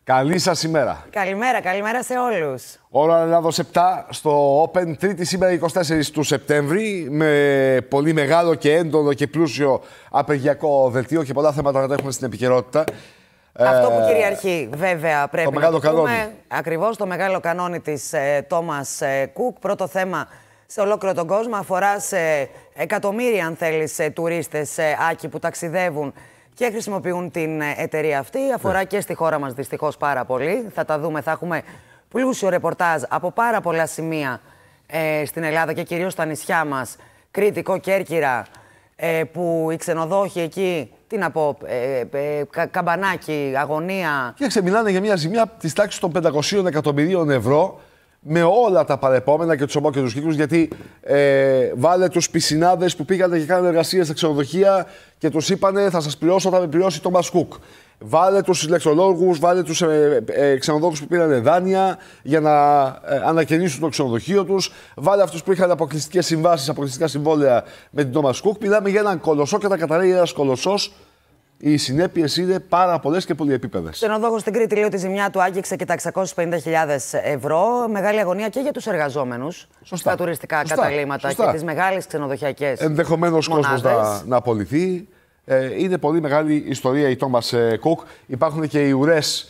Καλή σας ημέρα. Καλημέρα σε όλους. Ώρα Ελλάδος 7 στο Open, Τρίτη σήμερα 24 του Σεπτέμβρη, με πολύ μεγάλο και έντονο και πλούσιο απεργιακό δελτίο και πολλά θέματα να τα έχουμε στην επικαιρότητα. Αυτό που κυριαρχεί, βέβαια, πρέπει να το πούμε. Ακριβώς το μεγάλο κανόνι της Τόμας Κουκ. Πρώτο θέμα σε ολόκληρο τον κόσμο, αφορά σε εκατομμύρια, αν θέλεις, τουρίστες, Άκη, που ταξιδεύουν και χρησιμοποιούν την εταιρεία αυτή. Αφορά και στη χώρα μας δυστυχώς πάρα πολύ. Θα τα δούμε, θα έχουμε πλούσιο ρεπορτάζ από πάρα πολλά σημεία στην Ελλάδα και κυρίως στα νησιά μας. Κρήτικο, Κέρκυρα, που οι ξενοδόχοι εκεί, τι να πω, Καμπανάκι, Αγωνία. Κοίταξε, μιλάνε για μια ζημιά της τάξης των 500 εκατομμυρίων ευρώ, με όλα τα παρεπόμενα και τους ομόκεντρους κύκλους, γιατί βάλε τους πισινάδες που πήγανε και κάνανε εργασίες στα ξενοδοχεία και τους είπανε θα σας πληρώσω όταν με πληρώσει το Τόμας Κουκ. Βάλε τους ηλεκτρολόγους, βάλε τους ξενοδόχους που πήρανε δάνεια για να ανακαινήσουν το ξενοδοχείο τους. Βάλε αυτούς που είχαν αποκλειστικές συμβάσεις, αποκλειστικά συμβόλαια με την Τόμας Κουκ. Μιλάμε για έναν κολοσσό και τα καταραίει ένας κολοσσός. Οι συνέπειες είναι πάρα πολλές και πολυεπίπεδες. Ξενοδόχος στην Κρήτη λέει ότι η ζημιά του άγγιξε και τα 650.000 ευρώ. Μεγάλη αγωνία και για τους εργαζόμενους στα τουριστικά καταλύματα και τις μεγάλες ξενοδοχειακές. Ενδεχομένως κόσμος να απολυθεί. Είναι πολύ μεγάλη ιστορία η Τόμας Κουκ. Υπάρχουν και οι ουρές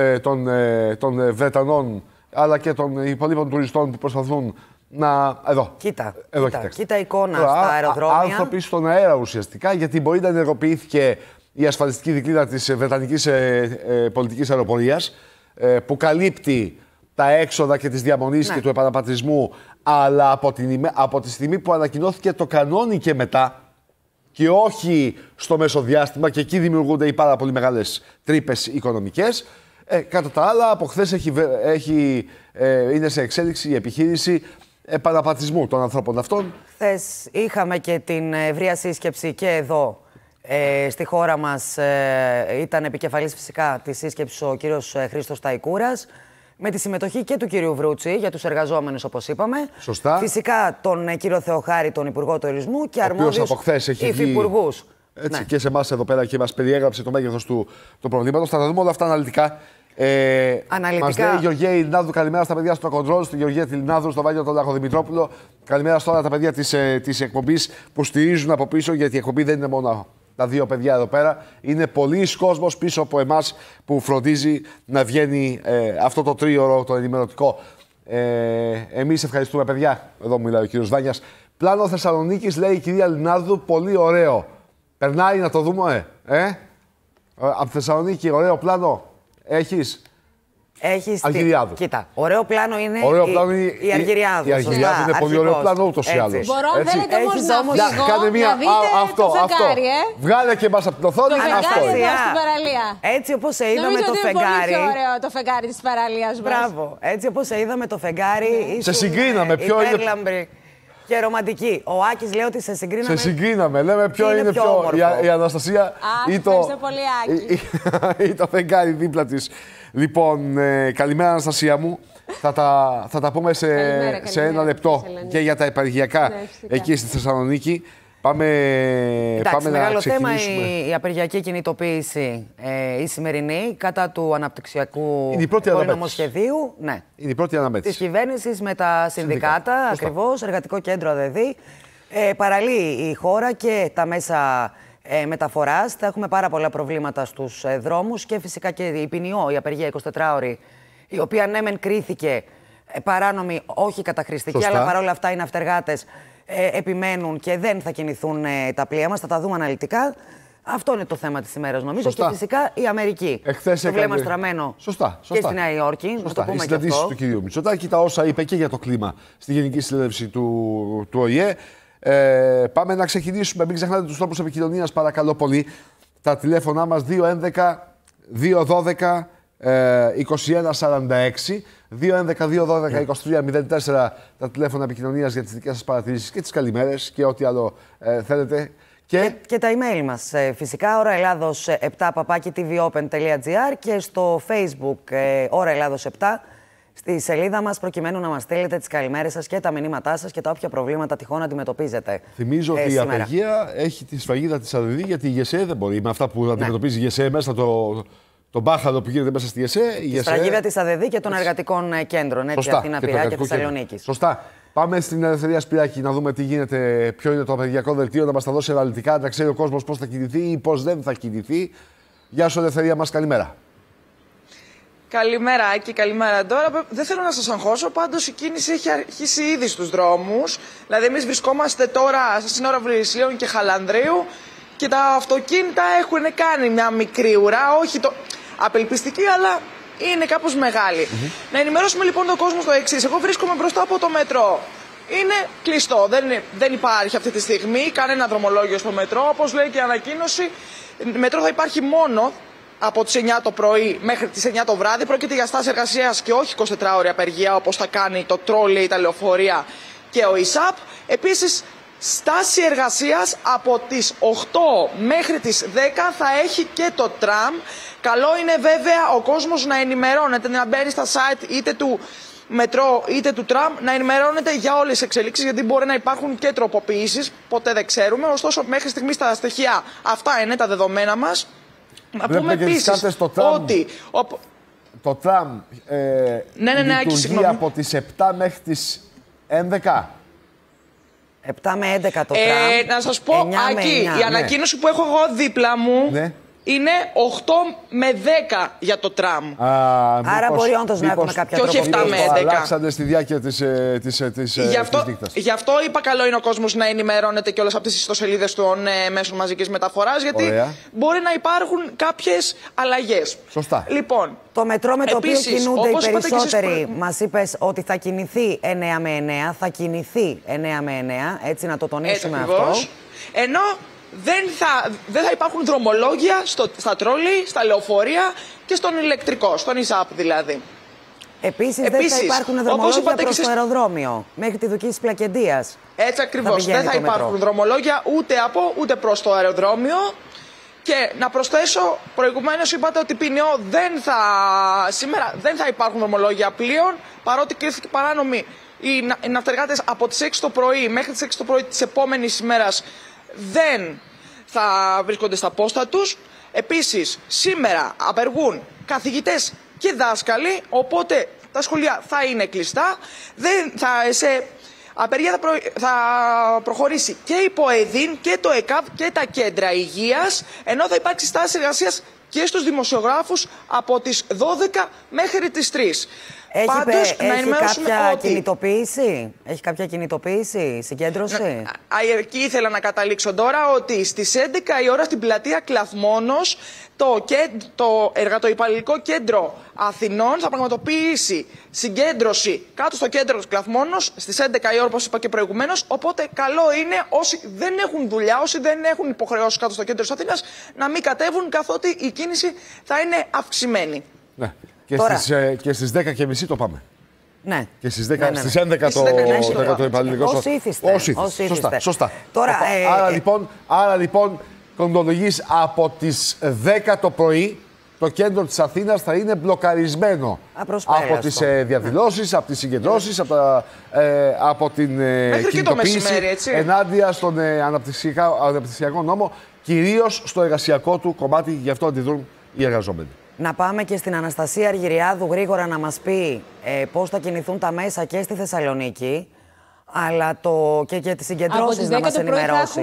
των Βρετανών αλλά και των υπολείπων τουριστών που προσπαθούν να. Εδώ. Κοίτα εικόνα στα αεροδρόμια. Άνθρωποι στον αέρα ουσιαστικά, γιατί μπορεί να ενεργοποιήθηκε η ασφαλιστική δικλίδα της Βρετανικής πολιτικής αεροπορίας, που καλύπτει τα έξοδα και τις διαμονής και του επαναπατρισμού, αλλά από τη στιγμή που ανακοινώθηκε το κανόνι και μετά, και όχι στο μεσοδιάστημα, και εκεί δημιουργούνται οι πάρα πολύ μεγάλες τρύπες οικονομικές. Κατά τα άλλα, από χθες είναι σε εξέλιξη η επιχείρηση επαναπατρισμού των ανθρώπων αυτών. Χθες είχαμε και την ευρεία σύσκεψη και εδώ στη χώρα μας. Ήταν επικεφαλής φυσικά της σύσκεψης ο κύριος Χρήστος Ταϊκούρας, με τη συμμετοχή και του κύριου Βρούτση για τους εργαζόμενους, όπως είπαμε. Σωστά. Φυσικά τον κύριο Θεοχάρη, τον Υπουργό Τουρισμού, και αρμόδιους υφυπουργούς. Έτσι, και σε εμάς εδώ πέρα, και μας περιέγραψε το μέγεθος του προβλήματος. Θα τα δούμε όλα αυτά αναλυτικά. Μας λέει η Γεωργία Ιλινάδου, καλημέρα στα παιδιά στο Κοντρόλ, στη Γεωργία Τιλινάδου, στο Βάγιο τον Λαχοδημητρόπουλο. Καλημέρα στα όλα τα παιδιά της εκπομπής που στηρίζουν από πίσω, γιατί η εκπομπή δεν είναι μόνο τα δύο παιδιά εδώ πέρα. Είναι πολλοί κόσμος πίσω από εμάς που φροντίζει να βγαίνει αυτό το τρίωρο, το ενημερωτικό. Εμείς ευχαριστούμε, παιδιά. Εδώ μιλάει ο κύριος Βάνιας. Πλάνο Θεσσαλονίκης, λέει η κυρία Λινάδου, πολύ ωραίο. Περνάει να το δούμε, από Θεσσαλονίκη, ωραίο πλάνο. Έχεις. Αργυριάδου. Κοίτα, ωραίο πλάνο είναι η Αργυριάδου. Η Αργυριάδου είναι πολύ ωραίο πλάνο ούτως ή άλλως. Μπορώ, αν θέλετε όμως κάνε μία, αυτό. Βγάλε και μας από την οθόνη. Το φεγγάρι εδώ στην παραλία. Έτσι όπως σε είδαμε το φεγγάρι. Είναι πολύ πιο ωραίο το φεγγάρι της παραλίας μας. Μπράβο. Έτσι όπως σε είδαμε το φεγγάρι. Σε συγκρίναμε. Ποιο είναι και ρομαντική. Ο Άκης λέει ότι σε συγκρίναμε. Σε συγκρίναμε. Λέμε ποιο είναι πιο η Αναστασία ή το φεγγάρι δίπλα της. Λοιπόν, καλημέρα Αναστασία μου. Θα τα πούμε σε ένα λεπτό και για τα επαργιακά εκεί στη Θεσσαλονίκη. Πάμε μεγάλο θέμα η απεργιακή κινητοποίηση, η σημερινή, κατά του αναπτυξιακού νομοσχεδίου. Ναι. Είναι η πρώτη αναμέτρηση της κυβέρνησης με τα συνδικάτα, ακριβώς, Εργατικό Κέντρο ΑΔΕΔΗ. Παραλύει η χώρα και τα μέσα μεταφοράς. Θα έχουμε πάρα πολλά προβλήματα στους δρόμους και φυσικά και η ποινιό, η απεργία 24ωρη, η οποία ναι μεν κρίθηκε παράνομη, όχι καταχρηστική, αλλά παρόλα αυτά οι ναυτεργάτες επιμένουν και δεν θα κινηθούν τα πλοία μας. Θα τα δούμε αναλυτικά. Αυτό είναι το θέμα της ημέρας, νομίζω. Και φυσικά η Αμερική. Το βλέμμα στραμμένο και στη Νέα Υόρκη. Να το πούμε οι συναντήσεις του κυρίου Μητσοτάκη, τα όσα είπε και για το κλίμα στη Γενική Συνέλευση του ΟΗΕ. Πάμε να ξεκινήσουμε. Μην ξεχνάτε τους τρόπους επικοινωνίας, παρακαλώ πολύ. Τα τηλέφωνά μας 211-212-2146, 211-212-2304, τα τηλέφωνα επικοινωνίας για τις δικές σας παρατηρήσεις και τις καλημέρες και ό,τι άλλο θέλετε. Και τα email μας φυσικά, ώρα Ελλάδος 7@tvopen.gr, και στο Facebook ώρα Ελλάδος 7, στη σελίδα μας, προκειμένου να μας στείλετε τις καλημέρες σας και τα μηνύματά σας και τα όποια προβλήματα τυχόν αντιμετωπίζετε. Θυμίζω ότι η απεργία έχει τη σφραγίδα της ΑΔΕΔΗ, γιατί η ΓΕΣΕ δεν μπορεί με αυτά που αντιμετωπίζει η ΓΕΣΕ μέσα τον μπάχαλο που γίνεται μέσα στη ΓΕΣΕ. Η σφραγίδα της ΑΔΔ και των εργατικών κέντρων. Έτσι, Αθήνα, Πειραιά και Θεσσαλονίκη. Σωστά. Πάμε στην Ελευθερία Σπυράκη να δούμε τι γίνεται, ποιο είναι το απεργιακό δελτίο, να μας τα δώσει αναλυτικά, να ξέρει ο κόσμος πώς θα κινηθεί ή πώς δεν θα κινηθεί. Γεια σου, Ελευθερία μας, καλημέρα. Καλημέρα, Άκη, καλημέρα. Τώρα δεν θέλω να σας αγχώσω, πάντως η κίνηση έχει αρχίσει ήδη στους δρόμους. Δηλαδή, εμείς βρισκόμαστε τώρα στα σύνορα Βρυσιλίων και Χαλανδρίου και τα αυτοκίνητα έχουν κάνει μια μικρή ουρά, όχι απελπιστική, αλλά είναι κάπως μεγάλη. Να ενημερώσουμε λοιπόν τον κόσμο στο εξής. Εγώ βρίσκομαι μπροστά από το μετρό. Είναι κλειστό, δεν υπάρχει αυτή τη στιγμή κανένα δρομολόγιο στο μετρό. Όπως λέει και η ανακοίνωση, μετρό θα υπάρχει μόνο από τις 9 το πρωί μέχρι τις 9 το βράδυ. Πρόκειται για στάση εργασίας και όχι 24ωρη απεργία όπως θα κάνει το τρόλεϊ, τα λεωφορεία και ο ΙΣΑΠ. Επίσης, στάση εργασίας από τις 8 μέχρι τις 10 θα έχει και το τραμ. Καλό είναι βέβαια ο κόσμος να ενημερώνεται, να μπαίνει στα site είτε του μετρό είτε του τραμ, να ενημερώνεται για όλες τις εξελίξεις, γιατί μπορεί να υπάρχουν και τροποποιήσεις, ποτέ δεν ξέρουμε. Ωστόσο, μέχρι στιγμής τα στοιχεία αυτά είναι τα δεδομένα μας. Να πούμε επίσης ότι το τραμ λειτουργεί από τις 7 μέχρι τις 11. 7 με 11 το τραμ. Να σας πω, Άκη, η ανακοίνωση που έχω εγώ δίπλα μου είναι 8 με 10 για το τραμ. Άρα μπορεί όντως να έχουμε κάποια τροποποίηση. Και όχι 7 με 11. Αλλάξατε στη διάρκεια της νύχτας. Γι' αυτό είπα καλό είναι ο κόσμος να ενημερώνεται και όλες αυτές τις ιστοσελίδες των μέσων μαζικής μεταφοράς, γιατί μπορεί να υπάρχουν κάποιες αλλαγές. Σωστά. Λοιπόν, το μετρό με το οποίο κινούνται οι περισσότεροι, μας είπες ότι θα κινηθεί 9 με 9, θα κινηθεί 9 με 9, έτσι να το τονίσουμε αυτό. Ενώ δεν θα υπάρχουν δρομολόγια στα τρόλεϊ, στα λεωφορεία και στον ηλεκτρικό, στον ΙΣΑΠ δηλαδή. Επίσης δεν θα υπάρχουν δρομολόγια προς το αεροδρόμιο, μέχρι τη Δουκή της Πλακεντίας. Έτσι ακριβώς, δεν θα υπάρχουν δρομολόγια ούτε από ούτε προς το αεροδρόμιο. Και να προσθέσω, προηγουμένως είπατε ότι Ποινιό σήμερα δεν θα υπάρχουν δρομολόγια πλοίων, παρότι κρίθηκε παράνομη οι ναυτεργάτες από τις 6 το πρωί μέχρι τις 6 το πρωί της επόμενης ημέρας δεν θα βρίσκονται στα πόστα τους. Επίσης, σήμερα απεργούν καθηγητές και δάσκαλοι, οπότε τα σχολεία θα είναι κλειστά. Σε απεργία θα προχωρήσει και η ΠΟΕΔΗΝ και το ΕΚΑΒ και τα κέντρα υγείας, ενώ θα υπάρξει στάση εργασίας και στους δημοσιογράφους από τις 12 μέχρι τις 3. Πάντως, έχει κάποια κινητοποίηση, συγκέντρωση. Εκεί ήθελα να καταλήξω τώρα, ότι στις 11 η ώρα στην πλατεία Κλαθμόνος το εργατοϊπαλληλικό κέντρο Αθηνών θα πραγματοποιήσει συγκέντρωση κάτω στο κέντρο Κλαθμόνος στις 11 η ώρα, όπως είπα και προηγουμένως. Οπότε καλό είναι όσοι δεν έχουν δουλειά, όσοι δεν έχουν υποχρεώσεις κάτω στο κέντρο της Αθήνας, να μην κατέβουν, καθότι η κίνηση θα είναι αυξημένη. Ναι. Και στις 10:30 το πάμε. Ναι. Και στις 11 το υπαλληλικό. Όσοι ήθιστε. Σωστά. Άρα λοιπόν, κοντολογείς από τις 10 το πρωί, το κέντρο της Αθήνας θα είναι μπλοκαρισμένο από τις διαδηλώσεις, από τις συγκεντρώσεις, από την κινητοποίηση ενάντια στον αναπτυξιακό νόμο, κυρίως στο εργασιακό του κομμάτι, γι' αυτό αντιδρούν οι εργαζόμενοι. Να πάμε και στην Αναστασία Αργυριάδου γρήγορα να μας πει πώς θα κινηθούν τα μέσα και στη Θεσσαλονίκη, αλλά και τις συγκεντρώσεις να μας ενημερώσει.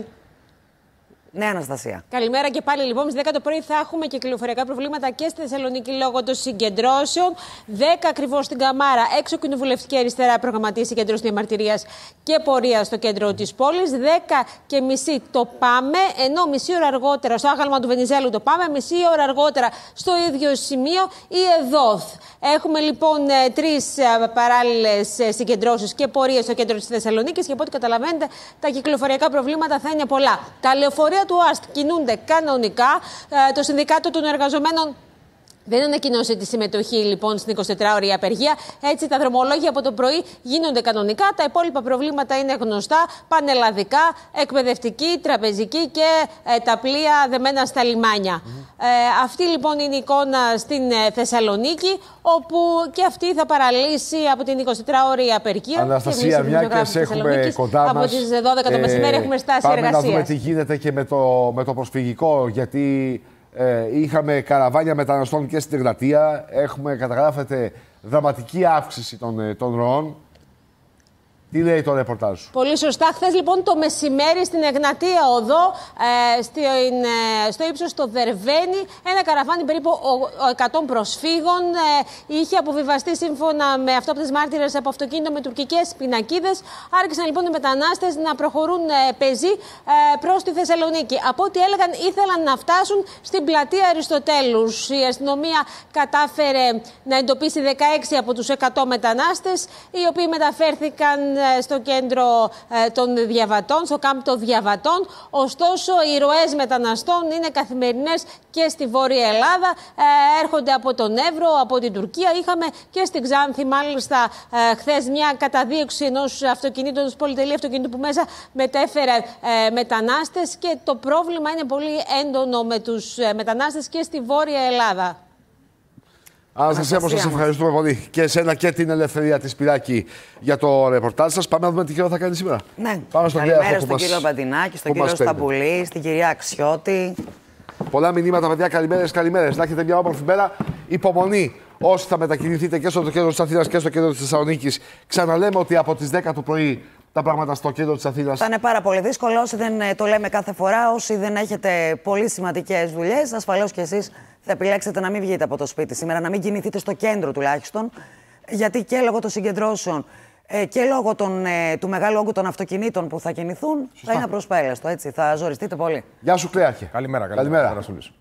Ναι, Αναστασία. Καλημέρα και πάλι. Λοιπόν, στις 10 το πρωί θα έχουμε κυκλοφοριακά προβλήματα και στη Θεσσαλονίκη λόγω των συγκεντρώσεων. 10 ακριβώς στην Καμάρα, έξω κοινοβουλευτική αριστερά, προγραμματίζει συγκέντρωση διαμαρτυρίας και πορεία στο κέντρο της πόλης. 10:30 το Πάμε, ενώ μισή ώρα αργότερα στο άγαλμα του Βενιζέλου το Πάμε, μισή ώρα αργότερα στο ίδιο σημείο η ΕΔΟΘ. Έχουμε λοιπόν 3 παράλληλες συγκεντρώσεις και πορείες στο κέντρο της Θεσσαλονίκης και από ό,τι καταλαβαίνετε τα κυκλοφοριακά προβλήματα θα είναι πολλά. Τα λεωφορεία του ΟΑΣΤ κινούνται κανονικά. Το Συνδικάτο των Εργαζομένων δεν ανακοινώσει τη συμμετοχή λοιπόν στην 24ωρη απεργία. Έτσι, τα δρομολόγια από το πρωί γίνονται κανονικά. Τα υπόλοιπα προβλήματα είναι γνωστά. Πανελλαδικά, εκπαιδευτική, τραπεζική και τα πλοία δεμένα στα λιμάνια. Αυτή λοιπόν είναι η εικόνα στην Θεσσαλονίκη, όπου και αυτή θα παραλύσει από την 24ωρη απεργία. Αναστασία, μια και σε έχουμε κοντά μας. Από τις 12 το μεσημέρι έχουμε στάση εργασίας. Πάμε να δούμε τι γίνεται και με το προσφυγικό, γιατί Είχαμε καραβάνια μεταναστών και στην Εγνατία. Καταγράφεται δραματική αύξηση των ροών. Τι λέει το ρεπορτάζ σου? Πολύ σωστά. Χθες λοιπόν το μεσημέρι στην Εγνατία Οδό, στο ύψος το Δερβαίνι, ένα καραβάνι περίπου 100 προσφύγων είχε αποβιβαστεί σύμφωνα με αυτόπτες μάρτυρες από αυτοκίνητο με τουρκικές πινακίδες. Άρχισαν λοιπόν οι μετανάστες να προχωρούν πεζοί προς τη Θεσσαλονίκη. Από ό,τι έλεγαν, ήθελαν να φτάσουν στην πλατεία Αριστοτέλους. Η αστυνομία κατάφερε να εντοπίσει 16 από τους 100 μετανάστες, οι οποίοι μεταφέρθηκαν στο κέντρο των διαβατών, στο κάμπ των διαβατών. Ωστόσο, οι ροές μεταναστών είναι καθημερινές και στη Βόρεια Ελλάδα. Έρχονται από τον Εύρο, από την Τουρκία. Είχαμε και στην Ξάνθη, μάλιστα, χθες μια καταδίωξη ενός αυτοκινήτου, ενός πολυτελή αυτοκινήτου που μέσα μετέφερε μετανάστες. Και το πρόβλημα είναι πολύ έντονο με τους μετανάστες και στη Βόρεια Ελλάδα. Αναστασία, σας ευχαριστούμε πολύ και εσένα και την Ελευθερία της Σπυράκη για το ρεπορτάζ σας. Πάμε να δούμε τι καιρό θα κάνει σήμερα. Ναι. Πάμε στον στον κύριο Μπαντινάκη, στον κύριο Σταμπουλή, στην κυρία Αξιώτη. Πολλά μηνύματα, παιδιά. Καλημέρες. Να έχετε μια όμορφη μέρα. Υπομονή όσοι θα μετακινηθείτε και στο κέντρο της Αθήνας και στο κέντρο της Θεσσαλονίκης. Ξαναλέμε ότι από τις 10 το πρωί τα πράγματα στο κέντρο της Αθήνας θα είναι πάρα πολύ δύσκολο. Όσοι δεν το λέμε κάθε φορά, όσοι δεν έχετε πολύ σημαντικές δουλειές, ασφαλώς και εσείς θα επιλέξετε να μην βγείτε από το σπίτι σήμερα, να μην κινηθείτε στο κέντρο τουλάχιστον, γιατί και λόγω των συγκεντρώσεων και λόγω του μεγάλου όγκου των αυτοκινήτων που θα κινηθούν, θα είναι απροσπέλαστο. Έτσι, θα ζοριστείτε πολύ. Γεια σου, Κλέαρχε. Καλημέρα.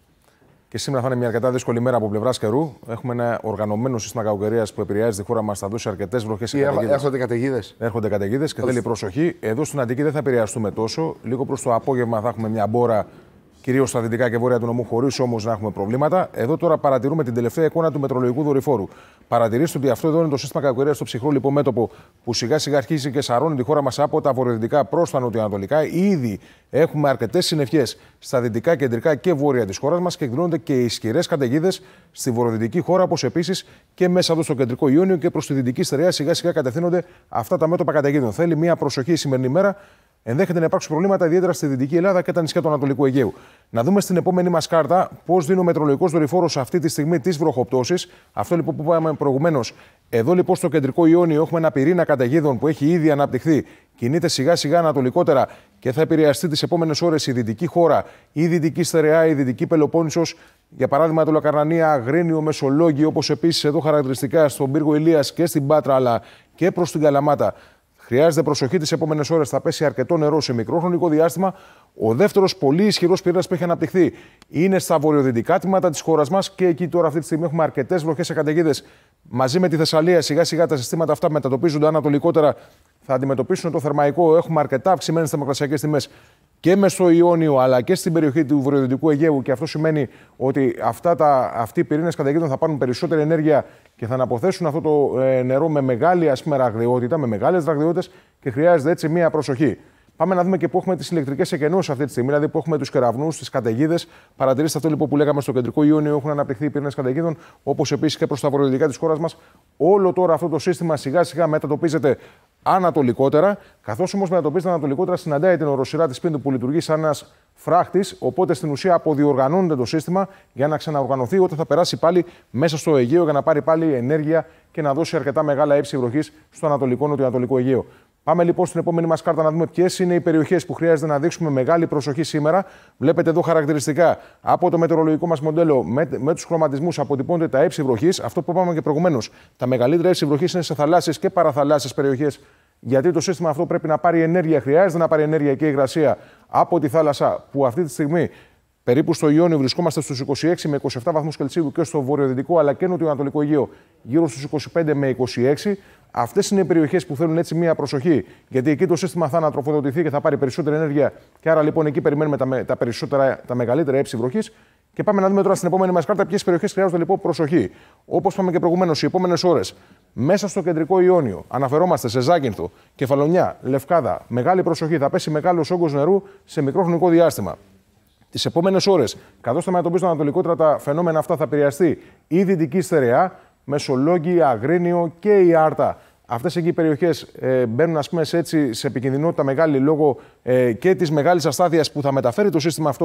Και σήμερα θα είναι μια αρκετά δύσκολη μέρα από πλευράς καιρού. Έχουμε ένα οργανωμένο σύστημα κακοκαιρίας που επηρεάζει τη χώρα μας, θα δώσει αρκετές βροχές και καταιγίδες. Έρχονται καταιγίδες και θέλει προσοχή. Εδώ στην Αττική δεν θα επηρεαστούμε τόσο. Λίγο προς το απόγευμα θα έχουμε μια μπόρα, κυρίως στα δυτικά και βόρεια του νομού, χωρίς όμως να έχουμε προβλήματα. Εδώ τώρα παρατηρούμε την τελευταία εικόνα του μετρολογικού δορυφόρου. Παρατηρήστε ότι αυτό εδώ είναι το σύστημα κακοκαιρίας στο ψυχρό λιπομέτωπο που σιγά σιγά αρχίζει και σαρώνει τη χώρα μας από τα βορειοδυτικά προς τα νοτιοανατολικά. Ήδη έχουμε αρκετές συννεφιές στα δυτικά, κεντρικά και βόρεια της χώρας μας και εκδηλώνονται και ισχυρές καταιγίδες στη βορειοδυτική χώρα, όπως επίσης και μέσα εδώ στο κεντρικό Ιόνιο και προς τη δυτική στερεά σιγά σιγά κατευθύνονται αυτά τα μέτωπα καταιγίδων. Θέλει μια προσοχή η σημερινή μέρα. Ενδέχεται να υπάρξουν προβλήματα ιδιαίτερα στη Δυτική Ελλάδα και τα νησιά του Ανατολικού Αιγαίου. Να δούμε στην επόμενη μας κάρτα πώς δίνει ο μετρολογικός δορυφόρος αυτή τη στιγμή τις βροχοπτώσεις. Αυτό λοιπόν που είπαμε προηγουμένως. Εδώ λοιπόν στο κεντρικό Ιόνιο έχουμε ένα πυρήνα καταιγίδων που έχει ήδη αναπτυχθεί. Κινείται σιγά σιγά ανατολικότερα και θα επηρεαστεί τις επόμενες ώρες η δυτική χώρα, η δυτική στερεά, η δυτική Πελοπόννησος. Για παράδειγμα, το Λακαρνανία, Αγρίνιο, Μεσολόγγι, όπως επίσης εδώ χαρακτηριστικά στον πύργο Ηλίας και στην Πάτρα αλλά και προς την Καλαμάτα. Χρειάζεται προσοχή τις επόμενες ώρες. Θα πέσει αρκετό νερό σε μικρό χρονικό διάστημα. Ο δεύτερος πολύ ισχυρός πυρήνας που έχει αναπτυχθεί είναι στα βορειοδυτικά τμήματα της χώρας μας και εκεί τώρα αυτή τη στιγμή έχουμε αρκετές βροχές και καταιγίδες. Μαζί με τη Θεσσαλία, σιγά σιγά τα συστήματα αυτά μετατοπίζονται ανατολικότερα. Θα αντιμετωπίσουν το θερμαϊκό. Έχουμε αρκετά αυξημένες θερμοκρασιακές τιμές και μες στο Ιόνιο αλλά και στην περιοχή του βορειοδυτικού Αιγαίου. Και αυτό σημαίνει ότι αυτοί οι πυρήνες καταιγίδων θα πάρουν περισσότερη ενέργεια και θα αναποθέσουν αυτό το νερό με μεγάλη ραγδιότητα, με μεγάλες ραγδιότητες και χρειάζεται έτσι μία προσοχή. Πάμε να δούμε και πού έχουμε τις ηλεκτρικές εκενώσεις αυτή τη στιγμή, δηλαδή πού έχουμε τους κεραυνούς, τις καταιγίδες. Παρατηρήστε αυτό λοιπόν που λέγαμε στο κεντρικό Ιόνιο, έχουν αναπτυχθεί οι πυρήνες καταιγίδων, όπως επίσης και προς τα βορειοδυτικά της χώρας μας. Όλο τώρα αυτό το σύστημα σιγά σιγά μετατοπίζεται ανατολικότερα, καθώς όμως μετατοπίζεται ανατολικότερα, συναντάει την οροσειρά της Πίνδου που λειτουργεί σαν ένας φράχτης. Οπότε στην ουσία αποδιοργανώνεται το σύστημα για να ξαναοργανωθεί όταν θα περάσει πάλι μέσα στο Αιγαίο για να πάρει πάλι ενέργεια και να δώσει αρκετά μεγάλα ύψη βροχής στο ανατολικό νοτιοανατολικό Αιγαίο. Πάμε λοιπόν στην επόμενη μας κάρτα να δούμε ποιες είναι οι περιοχές που χρειάζεται να δείξουμε μεγάλη προσοχή σήμερα. Βλέπετε εδώ χαρακτηριστικά από το μετεωρολογικό μας μοντέλο με τους χρωματισμούς αποτυπώνται τα ύψη βροχής. Αυτό που είπαμε και προηγουμένως. Τα μεγαλύτερα ύψη βροχής είναι σε θαλάσσιες και παραθαλάσσιες περιοχές. Γιατί το σύστημα αυτό πρέπει να πάρει ενέργεια, χρειάζεται να πάρει ενέργεια και υγρασία από τη θάλασσα που αυτή τη στιγμή περίπου στο Ιόνιο βρισκόμαστε στους 26 με 27 βαθμούς Κελσίου και στο βορειοδυτικό αλλά και νοτιοανατολικό Αιγαίο γύρω στους 25 με 26. Αυτές είναι οι περιοχές που θέλουν έτσι μία προσοχή, γιατί εκεί το σύστημα θα ανατροφοδοτηθεί και θα πάρει περισσότερη ενέργεια. Και άρα λοιπόν εκεί περιμένουμε τα μεγαλύτερα ύψη βροχής. Και πάμε να δούμε τώρα στην επόμενη μας κάρτα ποιες περιοχές χρειάζονται λοιπόν προσοχή. Όπως είπαμε και προηγουμένως, οι επόμενες ώρες μέσα στο κεντρικό Ιόνιο αναφερόμαστε σε Ζάκυνθο, Κεφαλονιά, Λευκάδα. Μεγάλη προσοχή, θα πέσει μεγάλος όγκος νερού σε μικρό χρονικό διάστημα. Τις επόμενες ώρες, καθώς θα μετατοπίζουν ανατολικότερα τα φαινόμενα αυτά, θα επηρεαστεί η δυτική στερεά, Μεσολόγγι, Αγρίνιο και η Άρτα. Αυτές εκεί οι περιοχές μπαίνουν ας πούμε, σε επικινδυνότητα μεγάλη λόγω και της μεγάλης αστάθειας που θα μεταφέρει το σύστημα αυτό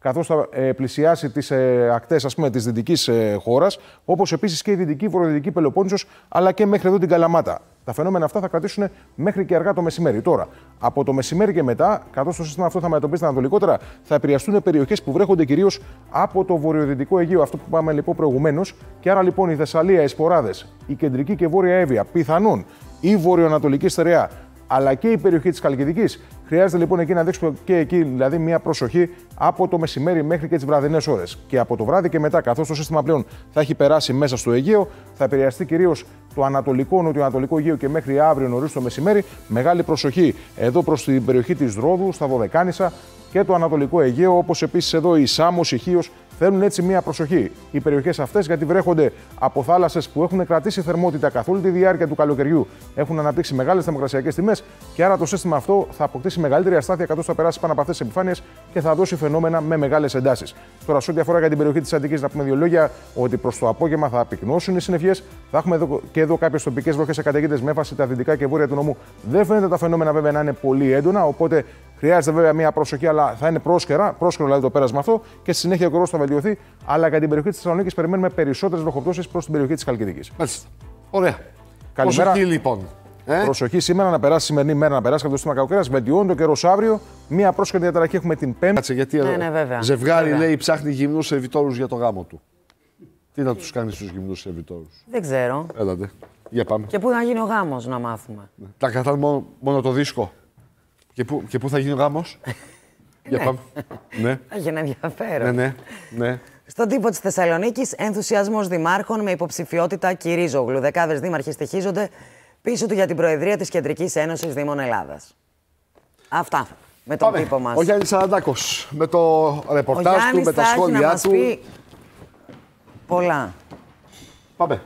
καθώς θα πλησιάσει τις ακτές, ας πούμε, της δυτικής χώρας, όπως επίσης και η δυτική βορειοδυτική Πελοπόννησος, αλλά και μέχρι εδώ την Καλαμάτα. Τα φαινόμενα αυτά θα κρατήσουν μέχρι και αργά το μεσημέρι. Τώρα, από το μεσημέρι και μετά, καθώς το σύστημα αυτό θα μετωπίσει ανατολικότερα, θα επηρεαστούν περιοχές που βρέχονται κυρίως από το βορειοδυτικό Αιγαίο, αυτό που είπαμε λοιπόν προηγουμένως. Και άρα λοιπόν η Θεσσαλία, οι Σποράδες, η κεντρική και βόρεια Εύβοια, πιθανόν η βορειοανατολική Στερεά, αλλά και η περιοχή της Χαλκιδικής. Χρειάζεται λοιπόν εκεί να δείξουμε και εκεί δηλαδή μια προσοχή από το μεσημέρι μέχρι και τις βραδινές ώρες. Και από το βράδυ και μετά, καθώς το σύστημα πλέον θα έχει περάσει μέσα στο Αιγαίο, θα επηρεαστεί κυρίως το ανατολικό, νοτιοανατολικό Αιγαίο και μέχρι αύριο νωρίς το μεσημέρι. Μεγάλη προσοχή εδώ προς την περιοχή της Ρόδου, στα Δωδεκάνησα και το ανατολικό Αιγαίο, όπως επίσης εδώ η Σάμος, η Χίος. Θέλουν έτσι μία προσοχή οι περιοχές αυτές, γιατί βρέχονται από θάλασσες που έχουν κρατήσει θερμότητα καθ' όλη τη διάρκεια του καλοκαιριού, έχουν αναπτύξει μεγάλες θερμοκρασιακές τιμές και άρα το σύστημα αυτό θα αποκτήσει μεγαλύτερη αστάθεια καθώς θα περάσει πάνω από αυτές τις επιφάνειες και θα δώσει φαινόμενα με μεγάλες εντάσεις. Τώρα, σε ό,τι αφορά για την περιοχή της Αττικής, να πούμε δύο λόγια ότι προς το απόγευμα θα πυκνώσουν οι συννεφιές. Θα έχουμε και εδώ κάποιες τοπικές βροχές σε καταιγίδες με έμφαση τα δυτικά και βόρεια του νομού. Δεν φαίνεται τα φαινόμενα βέβαια να είναι πολύ έντονα, οπότε χρειάζεται βέβαια μια προσοχή, αλλά θα είναι πρόσκαιρο δηλαδή το πέρασμα αυτό και στη συνέχεια ο καιρός θα βελτιωθεί. Αλλά για την περιοχή της Θεσσαλονίκης περιμένουμε περισσότερες βροχοπτώσεις προς την περιοχή της Χαλκιδικής. Μάλιστα. Ωραία. Καλημέρα. Προσοχή λοιπόν. Προσοχή σήμερα να περάσει, σημερινή μέρα να περάσει από το σύστημα κακοκαιρίας. Βελτιώνει το καιρός αύριο. Μια πρόσκαιρη διαταραχή έχουμε την Πέμπτη. Κάτσε, γιατί ζευγάρι λέει ψάχνει γυμνούς σερβιτόρους για το γάμο του. Τι να τους κάνει στους γυμνούς σερβιτόρους? Δεν ξέρω. Έλατε. Για πάμε. Και πού θα γίνει ο γάμος, να μάθουμε. Τα κρατάνε μόνο το δίσκο. Και πού θα γίνει ο γάμος? Για πάμε. Ναι. Έχει ένα ενδιαφέρον. Ναι. Στον τύπο της Θεσσαλονίκης, ενθουσιασμός δημάρχων με υποψηφιότητα Κυρίζογλου. Δεκάδες δήμαρχοι στοιχίζονται πίσω του για την Προεδρία της Κεντρικής Ένωσης Δήμων Ελλάδας. Αυτά με τον τύπο μας. Ο Γιάννης Σαραντάκος με το ρεπορτάζ του, με τα σχόλιά του. Πει πολλά. Πάμε.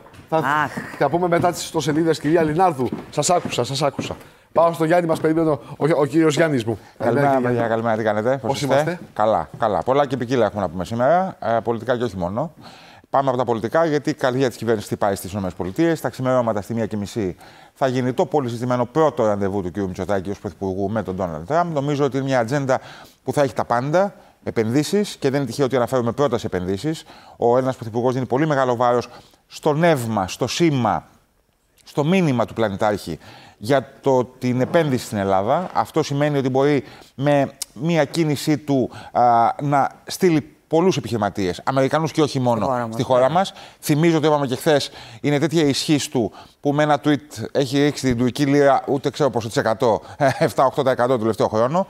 Θα πούμε μετά τις ιστοσελίδες, κυρία Λινάρδου. Σας άκουσα. Πάω στο Γιάννη, μας περιμένω ο κύριος Γιάννης μου. Καλημέρα, παιδιά. Καλημέρα, τι κάνετε? Πώς είμαστε? Καλά. Πολλά και ποικίλα έχουμε να πούμε σήμερα. Πολιτικά και όχι μόνο. Πάμε από τα πολιτικά, γιατί η καρδιά της κυβέρνησης πάει στις ΗΠΑ. Τα ξημερώματα στη 1:30 θα γίνει το πολύ συζητημένο πρώτο ραντεβού του κ. Μητσοτάκη ως Πρωθυπουργού με τον Ντόναλντ Τραμπ. Νομίζω ότι είναι μια ατζέντα που θα έχει τα πάντα. Επενδύσεις, και δεν είναι τυχαίο ότι αναφέρουμε πρώτα σε επενδύσεις. Ο Έλληνας Πρωθυπουργός δίνει πολύ μεγάλο βάρος στο νεύμα, στο σήμα, στο μήνυμα του πλανητάρχη για την επένδυση στην Ελλάδα. Αυτό σημαίνει ότι μπορεί με μία κίνησή του να στείλει πολλούς επιχειρηματίες, Αμερικανούς και όχι μόνο, στη χώρα μας. Θυμίζω ότι είπαμε και χθες, είναι τέτοια η ισχύς του που με ένα tweet έχει ρίξει την τουρκική λίρα ούτε ξέρω πόσο της 7-8% του τελευταίο χρόνο.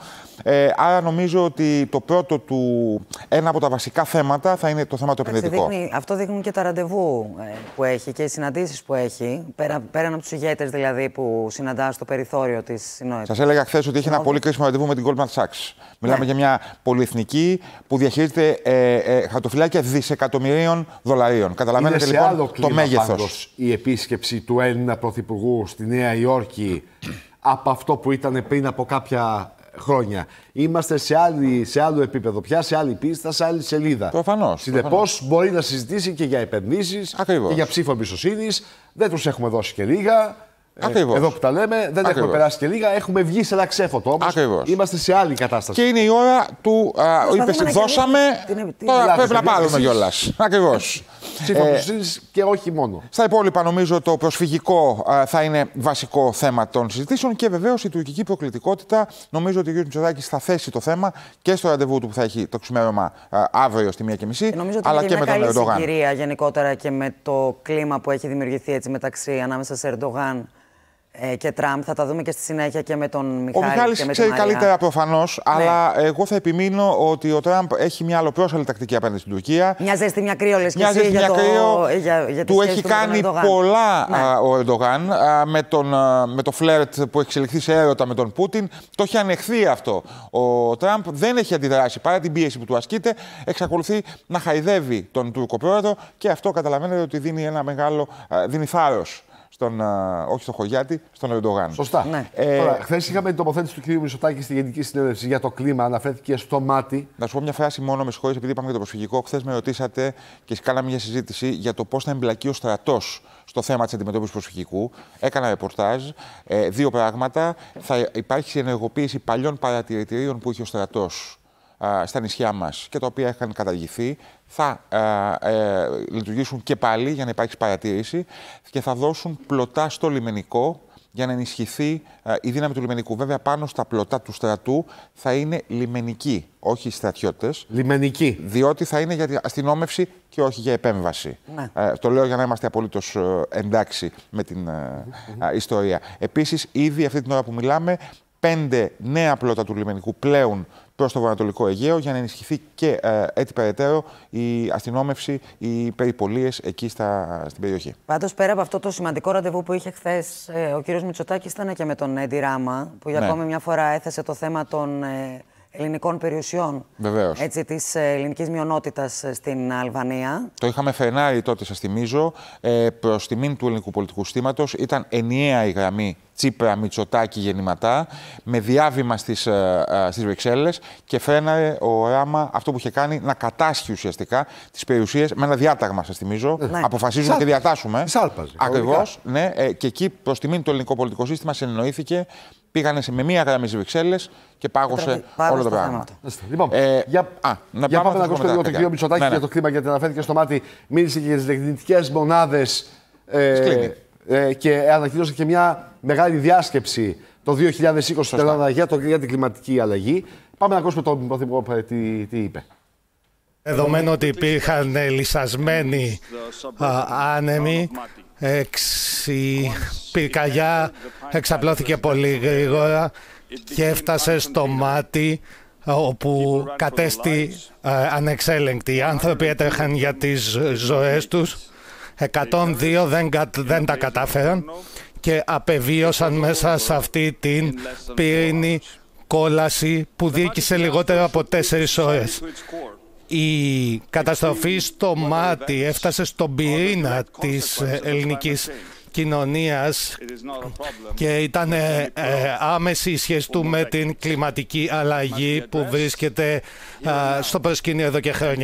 Άρα νομίζω ότι το πρώτο του, ένα από τα βασικά θέματα θα είναι το θέμα το επενδυτικό. Αυτό δείχνουν και τα ραντεβού που έχει και οι συναντήσεις που έχει, πέραν από τους ηγέτες δηλαδή που συναντά στο περιθώριο της συνόδου. Σας έλεγα χθες ότι έχει ένα πολύ κρίσιμο ραντεβού με την Goldman Sachs. Μιλάμε για μια πολυεθνική που διαχειρίζεται χαρτοφυλάκια δισεκατομμυρίων δολαρίων. Καταλαβαίνετε λοιπόν το μέγεθος. Η επίσκεψη του Έλληνα Πρωθυπουργού στη Νέα Υόρκη από αυτό που ήταν πριν από κάποια χρόνια. Είμαστε σε άλλο επίπεδο πια, σε άλλη πίστα, σε άλλη σελίδα. Προφανώς. Συνεπώς μπορεί να συζητήσει και για επενδύσεις και για ψήφο εμπιστοσύνης. Δεν τους έχουμε δώσει και λίγα. Εδώ που τα λέμε, δεν έχουμε περάσει και λίγα. Έχουμε βγει σε ένα ξέφωτο όμως. Είμαστε σε άλλη κατάσταση. Και είναι η ώρα του. Δώσαμε. Τώρα πρέπει να πάρουμε κιόλας. Ακριβώς. Ψήφο εμπιστοσύνης και όχι μόνο. Στα υπόλοιπα, νομίζω το προσφυγικό θα είναι βασικό θέμα των συζητήσεων και βεβαίως η τουρκική προκλητικότητα. Νομίζω ότι ο κ. Μητσοτάκης θα θέσει το θέμα και στο ραντεβού του που θα έχει το ξημέρωμα αύριο στη 1:30, αλλά και με τον Ερντογάν. Συγκυρία γενικότερα και με το κλίμα που έχει δημιουργηθεί έτσι μεταξύ ανάμεσα σε Ερντογάν και Τραμπ. Θα τα δούμε και στη συνέχεια και με τον Μιχάλη. Ο Μιχάλης ξέρει καλύτερα προφανώς, αλλά εγώ θα επιμείνω ότι ο Τραμπ έχει μια αλλοπρόσαλη τακτική απέναντι στην Τουρκία. Μια ζέστη, μια κρύο, λες και εσύ για του έχει κάνει πολλά ο Ερντογάν με το φλερτ που έχει εξελιχθεί σε έρωτα με τον Πούτιν. Το έχει ανεχθεί αυτό. Ο Τραμπ δεν έχει αντιδράσει παρά την πίεση που του ασκείται. Εξακολουθεί να χαϊδεύει τον Τούρκο πρόεδρο και αυτό καταλαβαίνετε ότι δίνει ένα μεγάλο θάρρος. Όχι στον Χωριάτη, στον Ερντογάν. Σωστά. Τώρα, χθες είχαμε την τοποθέτηση του κ. Μητσοτάκη στη Γενική Συνέλευση για το κλίμα. Αναφέρθηκε στο μάτι. Να σου πω μια φράση μόνο, με συγχωρείς, επειδή είπαμε για το προσφυγικό. Χθες με ρωτήσατε και κάναμε μια συζήτηση για το πώς θα εμπλακεί ο στρατός στο θέμα της αντιμετώπισης προσφυγικού. Έκανα ρεπορτάζ. Δύο πράγματα. Θα υπάρχει ενεργοποίηση παλιών παρατηρητηρίων που είχε ο στρατός στα νησιά μας και τα οποία είχαν καταργηθεί, θα λειτουργήσουν και πάλι για να υπάρξει παρατήρηση και θα δώσουν πλωτά στο λιμενικό για να ενισχυθεί η δύναμη του λιμενικού. Βέβαια, πάνω στα πλωτά του στρατού θα είναι λιμενικοί, όχι στρατιώτες. Λιμενικοί. Διότι θα είναι για αστυνόμευση και όχι για επέμβαση. Ναι. Το λέω για να είμαστε απολύτως εντάξει με την ιστορία. Επίσης, ήδη αυτή την ώρα που μιλάμε, 5 νέα πλώτα του λιμενικού πλέουν προς το βορειοανατολικό Αιγαίο για να ενισχυθεί και έτσι περαιτέρω η αστυνόμευση, οι περιπολίες εκεί στην περιοχή. Πάντως, πέρα από αυτό το σημαντικό ραντεβού που είχε χθες ο κύριος Μητσοτάκης, ήταν και με τον Έντι Ράμα, που για ακόμη μια φορά έθεσε το θέμα των ελληνικών περιουσιών. Βεβαίως. Έτσι, της ελληνικής μειονότητας στην Αλβανία. Το είχαμε φρενάρει τότε, σας θυμίζω, προς τιμήν του ελληνικού πολιτικού συστήματος. Ήταν ενιαία η γραμμή Τσίπρα, Μητσοτάκη, Γεννηματά, με διάβημα στις Βρυξέλλες και φρέναρε ο Ράμα αυτό που είχε κάνει, να κατάσχει ουσιαστικά τις περιουσίες με ένα διάταγμα, σας θυμίζω. Ναι. Αποφασίζουμε και διατάσσουμε. Ακριβώς. Ναι, και εκεί προς τιμήν του ελληνικό πολιτικό σύστημα συνεννοήθηκε. Πήγανε με μία γραμμή στις Βρυξέλλες και πάγωσε όλο το πράγμα. Λοιπόν, να πάμε να ακούσουμε λίγο τον κύριο Μητσοτάκη για το κλίμα, γιατί αναφέρθηκε στο μάτι, μίλησε και για τις λιγνητικές μονάδες και ανακοίνωσε και μια μεγάλη διάσκεψη το 2020 στην Ελλάδα για την κλιματική αλλαγή. Πάμε να ακούσουμε τον Πρωθυπουργό τι είπε. Δεδομένου ότι υπήρχαν λυσασμένοι άνεμοι, η πυρκαγιά εξαπλώθηκε πολύ γρήγορα και έφτασε στο μάτι όπου κατέστη ανεξέλεγκτη. Οι άνθρωποι έτρεχαν για τις ζωές τους, 102 δεν τα κατάφεραν και απεβίωσαν μέσα σε αυτή την πύρινη κόλαση που διήρκησε λιγότερο από 4 ώρες. Η καταστροφή στο μάτι έφτασε στον πυρήνα της ελληνικής κοινωνίας και ήταν άμεση η σχέση του με την κλιματική αλλαγή που βρίσκεται στο προσκήνιο εδώ και χρόνια.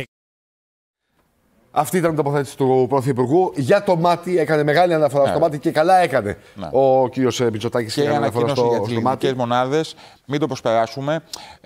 Αυτή ήταν η τοποθέτηση του Πρωθυπουργού. Για το μάτι έκανε μεγάλη αναφορά στο μάτι και καλά έκανε ο κύριος Μητσοτάκης. Και η ανακοίνωση για τις λιγνητικές μονάδες, μην το προσπεράσουμε.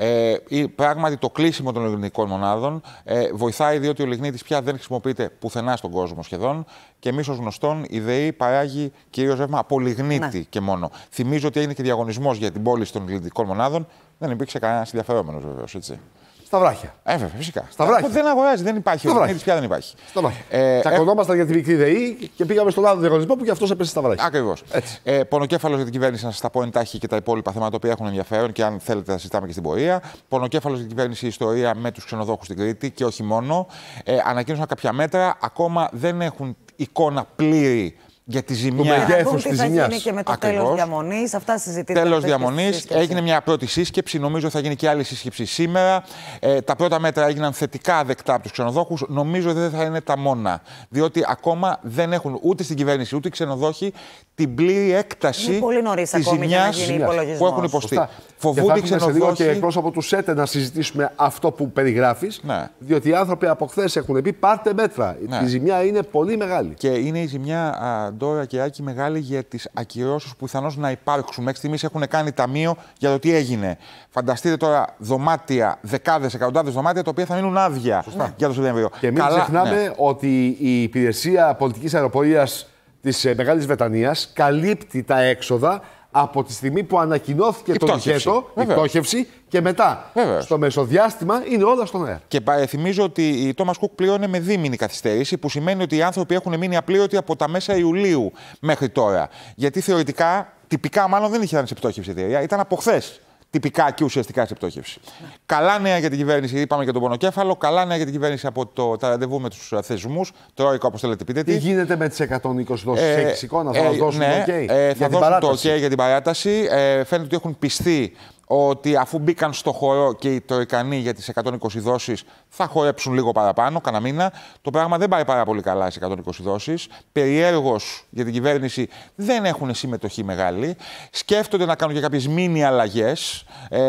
Πράγματι το κλείσιμο των λιγνητικών μονάδων βοηθάει, διότι ο λιγνίτης πια δεν χρησιμοποιείται πουθενά στον κόσμο σχεδόν. Και εμείς ως γνωστόν η ΔΕΗ παράγει κυρίως ρεύμα από λιγνίτη και μόνο. Θυμίζω ότι έγινε και διαγωνισμός για την πώληση των λιγνητικών μονάδων. Δεν υπήρξε κανένας ενδιαφερόμενος βεβαίως, έτσι. Στα βράχια. Βέβαια, φυσικά. Στα βράχια. Δεν αγοράζει, δεν υπάρχει. Ο λιγνίτης πια δεν υπάρχει. Στα βράχια. Τσακωνόμασταν για τη μικρή ΔΕΗ και πήγαμε στον άλλο διαγωνισμό που και αυτός έπεσε στα βράχια. Ακριβώς. Πονοκέφαλος για την κυβέρνηση, να σας τα πω εντάχει και τα υπόλοιπα θέματα που έχουν ενδιαφέρον και αν θέλετε να συζητάμε και στην πορεία. Πονοκέφαλος για την κυβέρνηση, η ιστορία με τους ξενοδόχους στην Κρήτη και όχι μόνο. Ανακοίνωσαν κάποια μέτρα, ακόμα δεν έχουν εικόνα πλήρη για τη ζημιά. Του μεγέθους της ζημιάς. Είναι και με το τέλος διαμονής. Αυτά συζητήθηκαν. Τέλος διαμονής. Έγινε μια πρώτη σύσκεψη. Νομίζω θα γίνει και άλλη σύσκεψη σήμερα. Τα πρώτα μέτρα έγιναν θετικά δεκτά από τους ξενοδόχους. Νομίζω δεν θα είναι τα μόνα. Διότι ακόμα δεν έχουν ούτε στην κυβέρνηση ούτε οι ξενοδόχοι την πλήρη έκταση της ζημιάς που έχουν υποστεί. Φοβούνται οι ξενοδόχοι. Σε λίγο και εκπρόσωπο του ΣΕΤΕ να συζητήσουμε αυτό που περιγράφεις. Ναι. Διότι οι άνθρωποι από χθες έχουν πει: πάρτε μέτρα. Ναι. Η ζημιά είναι πολύ μεγάλη. Και είναι η ζημιά, Ντόρα και Άκη, μεγάλη για τις ακυρώσεις που πιθανώς να υπάρξουν. Μέχρι στιγμής έχουν κάνει ταμείο για το τι έγινε. Φανταστείτε τώρα δωμάτια, δεκάδες, εκατοντάδες δωμάτια, τα οποία θα μείνουν άδεια για το Σεπτέμβριο. Και μην ξεχνάμε ότι η Υπηρεσία Πολιτικής Αεροπορίας της Μεγάλης Βρετανίας καλύπτει τα έξοδα από τη στιγμή που ανακοινώθηκε το πακέτο, η πτώχευση, και μετά. Βεβαίως. Στο μεσοδιάστημα είναι όλα στον αέρα. Και θυμίζω ότι η Thomas Cook πληρώνει με δίμηνη καθυστέρηση, που σημαίνει ότι οι άνθρωποι έχουν μείνει απλήρωτοι από τα μέσα Ιουλίου μέχρι τώρα. Γιατί θεωρητικά, τυπικά μάλλον δεν είχε σε πτώχευση η εταιρεία, ήταν από χθες. Τυπικά και ουσιαστικά σε πτώχευση. Καλά νέα για την κυβέρνηση, είπαμε για τον πονοκέφαλο. Καλά νέα για την κυβέρνηση από τα ραντεβού με τους θεσμούς. Τρόικα, όπως θέλετε πείτε. Τι γίνεται με τις 120 δόσεις? Έχεις εικόνα, θα μας δώσουν το OK θα δώσουν το OK για την παράταση. Φαίνεται ότι έχουν πιστεί ότι αφού μπήκαν στο χορό και οι Τροικανοί για τις 120 δόσεις θα χορέψουν λίγο παραπάνω, κανένα μήνα. Το πράγμα δεν πάει πάρα πολύ καλά στις 120 δόσεις. Περιέργως για την κυβέρνηση δεν έχουν συμμετοχή μεγάλη. Σκέφτονται να κάνουν και κάποιες μίνι αλλαγές,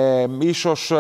ίσως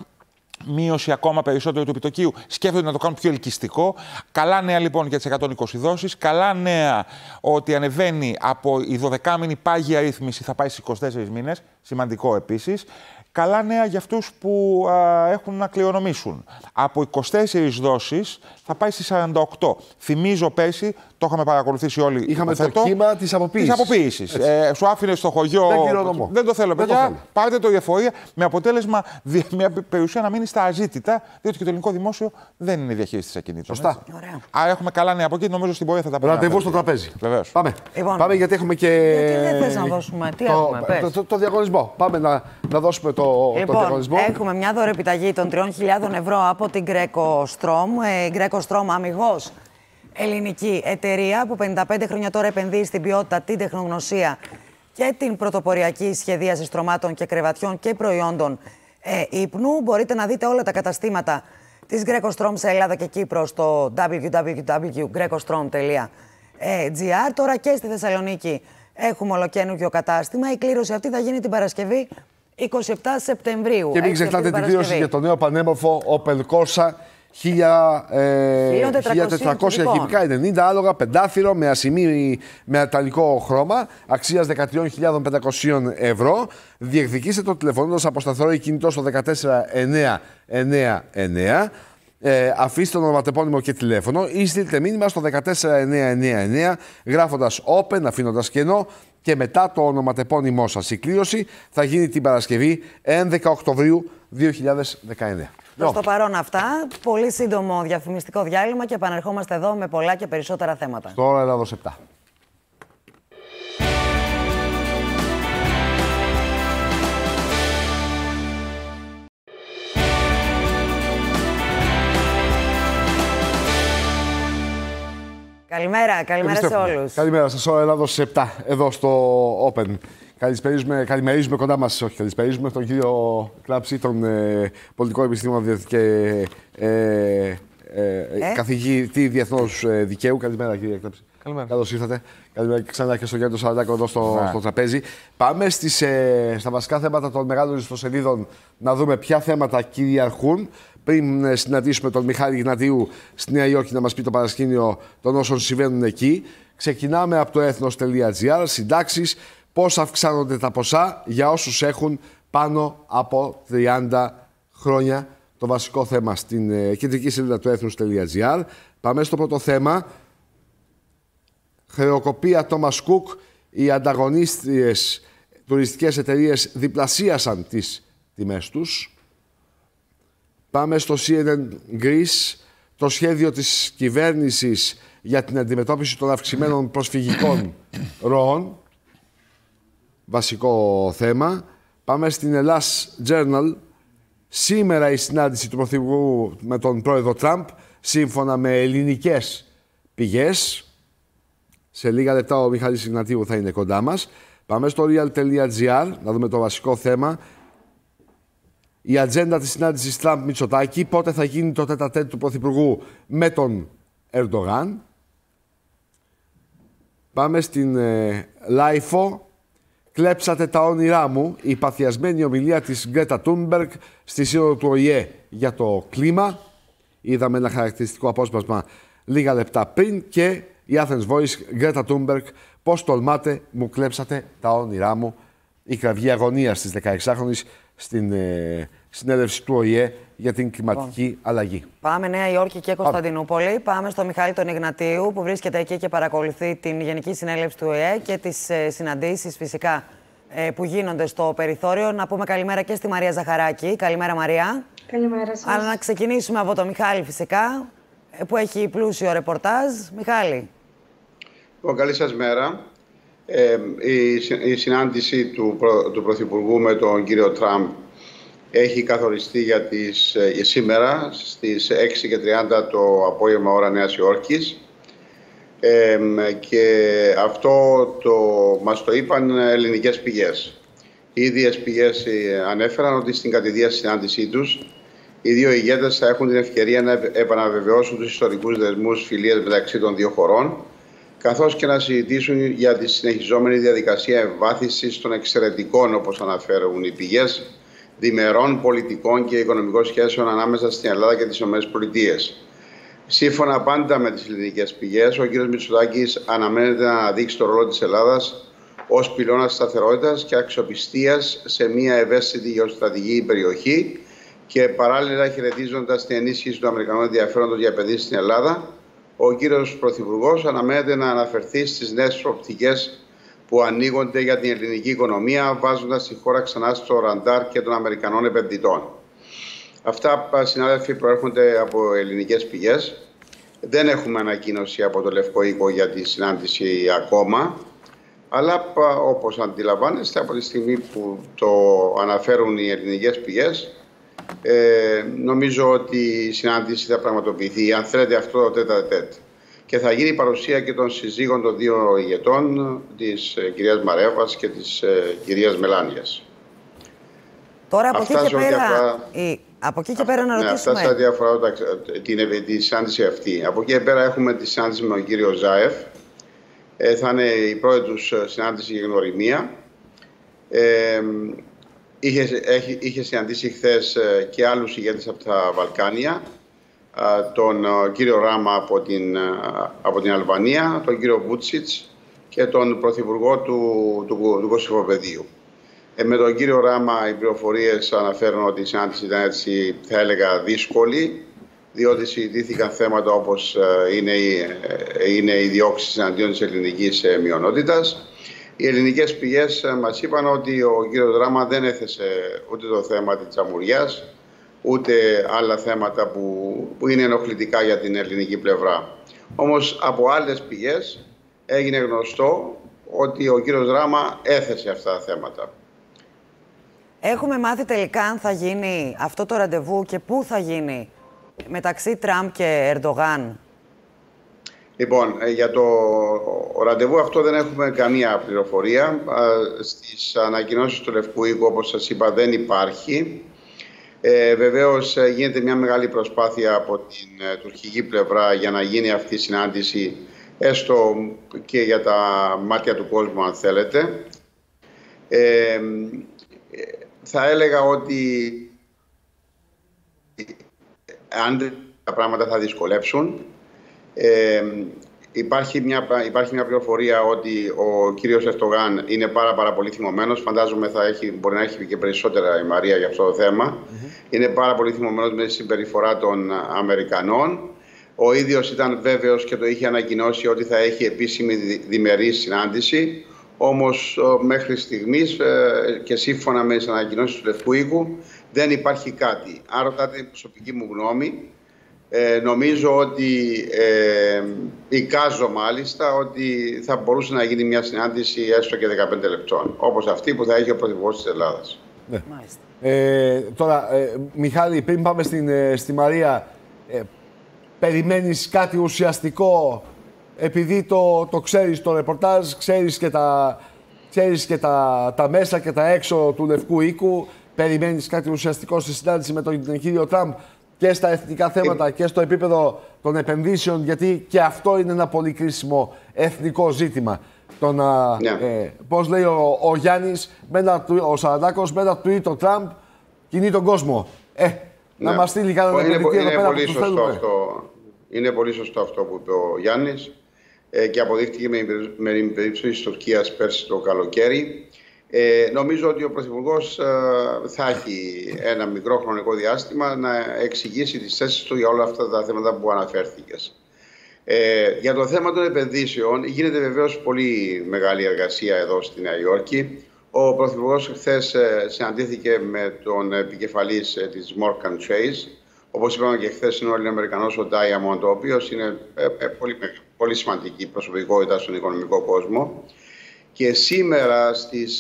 μείωση ακόμα περισσότερο του επιτοκίου. Σκέφτονται να το κάνουν πιο ελκυστικό. Καλά νέα λοιπόν για τις 120 δόσεις. Καλά νέα ότι ανεβαίνει από η 12μηνη πάγια ρύθμιση, θα πάει στις 24 μήνες. Σημαντικό επίσης. καλά νέα για αυτούς που έχουν να κληρονομήσουν. Από 24 δόσεις θα πάει στις 48. Θυμίζω πέρσι, το είχαμε παρακολουθήσει όλοι. Είχαμε το κύμα της αποποίησης. Σου άφηνε στο χωριό. Δεν το θέλω, παιδιά. Πάρτε το η εφορία με αποτέλεσμα μια περιουσία να μείνει στα αζήτητα, διότι και το ελληνικό δημόσιο δεν είναι διαχείριση ακινήτων. Σωστά. Άρα έχουμε καλά νέα από εκεί. Νομίζω στην πορεία θα τα πούμε. Ραντεβού στο τραπέζι. Βεβαίως. Πάμε γιατί έχουμε και. Γιατί δεν θες να δώσουμε. Τι έχουμε, το διαγωνισμό. Πάμε να δώσουμε το διαγωνισμό. Έχουμε μια δωρεπιταγή των 3.000 ευρώ από την Greco Strom. Greco Strom, αμιγώς ελληνική εταιρεία που 55 χρόνια τώρα επενδύει στην ποιότητα, την τεχνογνωσία και την πρωτοποριακή σχεδίαση στρωμάτων και κρεβατιών και προϊόντων ύπνου. Μπορείτε να δείτε όλα τα καταστήματα της Greco Strom σε Ελλάδα και Κύπρο στο www.grecostrom.gr. Τώρα και στη Θεσσαλονίκη έχουμε ολοκαίνουργιο κατάστημα. Η κλήρωση αυτή θα γίνει την Παρασκευή 27 Σεπτεμβρίου. Και μην ξεχνάτε την κλήρωση για το νέο πανέμορφο Opel Corsa 1400 κυβικά, 90 άλογα, πεντάθυρο με ασημί μεταλλικό χρώμα, αξίας 13.500 ευρώ. Διεκδικήστε το τηλεφωνώντας από σταθερό ή κινητό στο 14999. Αφήστε το ονοματεπώνυμο και τηλέφωνο ή στείλτε μήνυμα στο 14999 γράφοντας Open, αφήνοντας κενό, και μετά το ονοματεπώνυμό σας. Η κλήρωση θα γίνει την Παρασκευή 11 Οκτωβρίου 2019. Στο παρόν αυτά, πολύ σύντομο διαφημιστικό διάλειμμα και επανερχόμαστε εδώ με πολλά και περισσότερα θέματα. Στο Ελλάδος 7. Καλημέρα σε όλους. Καλημέρα σας, ο Ελλάδος 7, εδώ στο Open. Καλημερίζουμε κοντά μας, όχι καλησπερίζουμε, τον κύριο Κλάψη, τον πολιτικό επιστήμονα και καθηγητή διεθνώς δικαίου. Καλημέρα, κύριε Κλάψη. Καλώς ήρθατε. Καλημέρα και ξανά και στο Γιάννη Σαραντάκο εδώ στο τραπέζι. Πάμε στα βασικά θέματα των μεγάλων ιστοσελίδων να δούμε ποια θέματα κυριαρχούν. Πριν συναντήσουμε τον Μιχάλη Γνατίου στη Νέα Υόρκη να μας πει το παρασκήνιο των όσων συμβαίνουν εκεί. Ξεκινάμε από το ethnos.gr, συντάξεις, πώς αυξάνονται τα ποσά για όσους έχουν πάνω από 30 χρόνια. Το βασικό θέμα στην κεντρική σελίδα του ethnos.gr. Πάμε στο πρώτο θέμα. Χρεοκοπία Thomas Cook. Οι ανταγωνίστριες τουριστικές εταιρείες διπλασίασαν τις τιμές τους. Πάμε στο CNN Greece. Το σχέδιο της κυβέρνησης για την αντιμετώπιση των αυξημένων προσφυγικών ροών. Βασικό θέμα. Πάμε στην Ελλάς Journal. Σήμερα η συνάντηση του Πρωθυπουργού με τον πρόεδρο Τραμπ, σύμφωνα με ελληνικές πηγές. Σε λίγα λεπτά ο Μιχάλης Γνατίου θα είναι κοντά μας. Πάμε στο real.gr να δούμε το βασικό θέμα. Η ατζέντα της συνάντησης Τραμπ-Μητσοτάκη. Πότε θα γίνει το τέτα-τέτ του Πρωθυπουργού με τον Ερντογάν. Πάμε στην Λάιφο. Κλέψατε τα όνειρά μου. Η παθιασμένη ομιλία της Γκρέτα Τούνμπεργκ στη σύνοδο του ΟΗΕ για το κλίμα. Είδαμε ένα χαρακτηριστικό απόσπασμα λίγα λεπτά πριν. Και η Athens Voice, Γκρέτα Τούνμπεργκ, πώς τολμάτε, μου κλέψατε τα όνειρά μου. Η κραυγή αγωνίας της 16χρονης στην συνέλευση του ΟΗΕ για την κλιματική αλλαγή. Πάμε Νέα Υόρκη και Κωνσταντινούπολη. Πάμε στο Μιχάλη τον Ιγνατίου που βρίσκεται εκεί και παρακολουθεί την Γενική Συνέλευση του ΟΗΕ και τις συναντήσεις φυσικά που γίνονται στο περιθώριο. Να πούμε καλημέρα και στη Μαρία Ζαχαράκη. Καλημέρα, Μαρία. Καλημέρα σας. Αλλά να ξεκινήσουμε από το Μιχάλη φυσικά, που έχει πλούσιο ρεπορτάζ. Μιχάλη. Καλή σας μέρα. Η συνάντηση του Πρωθυπουργού με τον κύριο Τραμπ έχει καθοριστεί για σήμερα στις 6:30 το απόγευμα ώρα Νέας Υόρκης και αυτό μας το είπαν ελληνικές πηγές. Οι ίδιες πηγές ανέφεραν ότι στην κατηδία συνάντησή τους οι δύο ηγέτες θα έχουν την ευκαιρία να επαναβεβαιώσουν τους ιστορικούς δεσμούς φιλίας μεταξύ των δύο χωρών, καθώς και να συζητήσουν για τη συνεχιζόμενη διαδικασία εμβάθυνσης των εξαιρετικών, όπως αναφέρουν οι πηγές, διμερών, πολιτικών και οικονομικών σχέσεων ανάμεσα στην Ελλάδα και τις ΗΠΑ. Σύμφωνα πάντα με τις ελληνικές πηγές, ο κ. Μητσοτάκης αναμένεται να αναδείξει το ρόλο της Ελλάδας ως πυλώνας σταθερότητας και αξιοπιστίας σε μια ευαίσθητη γεωστρατηγική περιοχή και παράλληλα χαιρετίζοντας την ενίσχυση του αμερικανικού ενδιαφέροντος για επενδύσεις στην Ελλάδα, ο κύριος Πρωθυπουργός αναμένεται να αναφερθεί στις νέες προοπτικές που ανοίγονται για την ελληνική οικονομία, βάζοντας τη χώρα ξανά στο ραντάρ και των Αμερικανών επενδυτών. Αυτά, συνάδελφοι, προέρχονται από ελληνικές πηγές. Δεν έχουμε ανακοίνωση από το Λευκό Οίκο για τη συνάντηση ακόμα. Αλλά, όπως αντιλαμβάνεστε, από τη στιγμή που το αναφέρουν οι ελληνικές πηγές, νομίζω ότι η συνάντηση θα πραγματοποιηθεί, αν θέλετε, αυτό το τέτα-τέτ. Και θα γίνει η παρουσία και των συζύγων των δύο ηγετών, της κυρίας Μαρέβας και της κυρίας Μελάνιας. Τώρα, από εκεί και πέρα να ρωτήσουμε. Αυτά σε ό,τι αφορά τη συνάντηση αυτή. Από εκεί και πέρα έχουμε τη συνάντηση με τον κύριο Ζάεφ. Θα είναι η πρώτη τους συνάντηση για γνωριμία. Είχε συναντήσει χθες και άλλους ηγέτες από τα Βαλκάνια, τον κύριο Ράμα από την Αλβανία, τον κύριο Βούτσιτς και τον πρωθυπουργό του Κωσυφοπεδίου. Με τον κύριο Ράμα οι πληροφορίες αναφέρουν ότι η συνάντηση ήταν, έτσι θα έλεγα, δύσκολη, διότι συζητήθηκαν θέματα όπως είναι οι διώξεις εναντίον της ελληνικής μειονότητας. Οι ελληνικές πηγές μας είπαν ότι ο κύριος Ράμα δεν έθεσε ούτε το θέμα της τσαμουριάς, ούτε άλλα θέματα που είναι ενοχλητικά για την ελληνική πλευρά. Όμως από άλλες πηγές έγινε γνωστό ότι ο κύριος Ράμα έθεσε αυτά τα θέματα. Έχουμε μάθει τελικά αν θα γίνει αυτό το ραντεβού και πού θα γίνει μεταξύ Τραμπ και Ερντογάν? Λοιπόν, για το ραντεβού αυτό δεν έχουμε καμία πληροφορία. Στις ανακοινώσεις του Λευκού Οίκου, όπως σας είπα, δεν υπάρχει. Βεβαίως γίνεται μια μεγάλη προσπάθεια από την τουρκική πλευρά για να γίνει αυτή η συνάντηση, έστω και για τα μάτια του κόσμου, αν θέλετε. Θα έλεγα ότι αν τα πράγματα θα δυσκολέψουν, υπάρχει μια πληροφορία ότι ο κύριος Ερντογάν είναι πάρα πολύ θυμωμένος. Φαντάζομαι μπορεί να έχει και περισσότερα η Μαρία για αυτό το θέμα. Είναι πάρα πολύ θυμωμένος με τη συμπεριφορά των Αμερικανών. Ο ίδιος ήταν βέβαιος και το είχε ανακοινώσει ότι θα έχει επίσημη διμερή συνάντηση. Όμως μέχρι στιγμής και σύμφωνα με τις ανακοινώσεις του Λευκού Οίκου δεν υπάρχει κάτι. Αν ρωτάτε την προσωπική μου γνώμη, νομίζω ότι εικάζω μάλιστα ότι θα μπορούσε να γίνει μια συνάντηση έστω και 15 λεπτών, όπως αυτή που θα έχει ο Πρωθυπουργός της Ελλάδας. Ναι. Τώρα, Μιχάλη, πριν πάμε στη Μαρία, περιμένεις κάτι ουσιαστικό, επειδή το ξέρεις το ρεπορτάζ, ξέρεις και τα μέσα και τα έξω του Λευκού Οίκου, περιμένεις κάτι ουσιαστικό στη συνάντηση με τον κύριο Τραμπ και στα εθνικά θέματα και στο επίπεδο των επενδύσεων, γιατί και αυτό είναι ένα πολύ κρίσιμο εθνικό ζήτημα. Πώς λέει ο Γιάννης, ο Σαραντάκος, με ένα tweet ο Τραμπ κινεί τον κόσμο. Να μας στείλει κανένα επενδυτή εδώ πέρα που τους θέλουμε. Είναι πολύ σωστό αυτό που είπε ο Γιάννης και αποδείχτηκε με την περίπτωση της Τουρκίας πέρσι το καλοκαίρι. Νομίζω ότι ο Πρωθυπουργός θα έχει ένα μικρό χρονικό διάστημα να εξηγήσει τις θέσεις του για όλα αυτά τα θέματα που αναφέρθηκες. Για το θέμα των επενδύσεων γίνεται βεβαίως πολύ μεγάλη εργασία εδώ στη Νέα Υόρκη. Ο Πρωθυπουργός χθες συναντήθηκε με τον επικεφαλής της Morgan Chase. Όπως είπαμε και χθες, είναι ο Ελληνοαμερικανός ο Diamond, ο οποίος είναι πολύ σημαντική προσωπικότητα στον οικονομικό κόσμο. Και σήμερα στις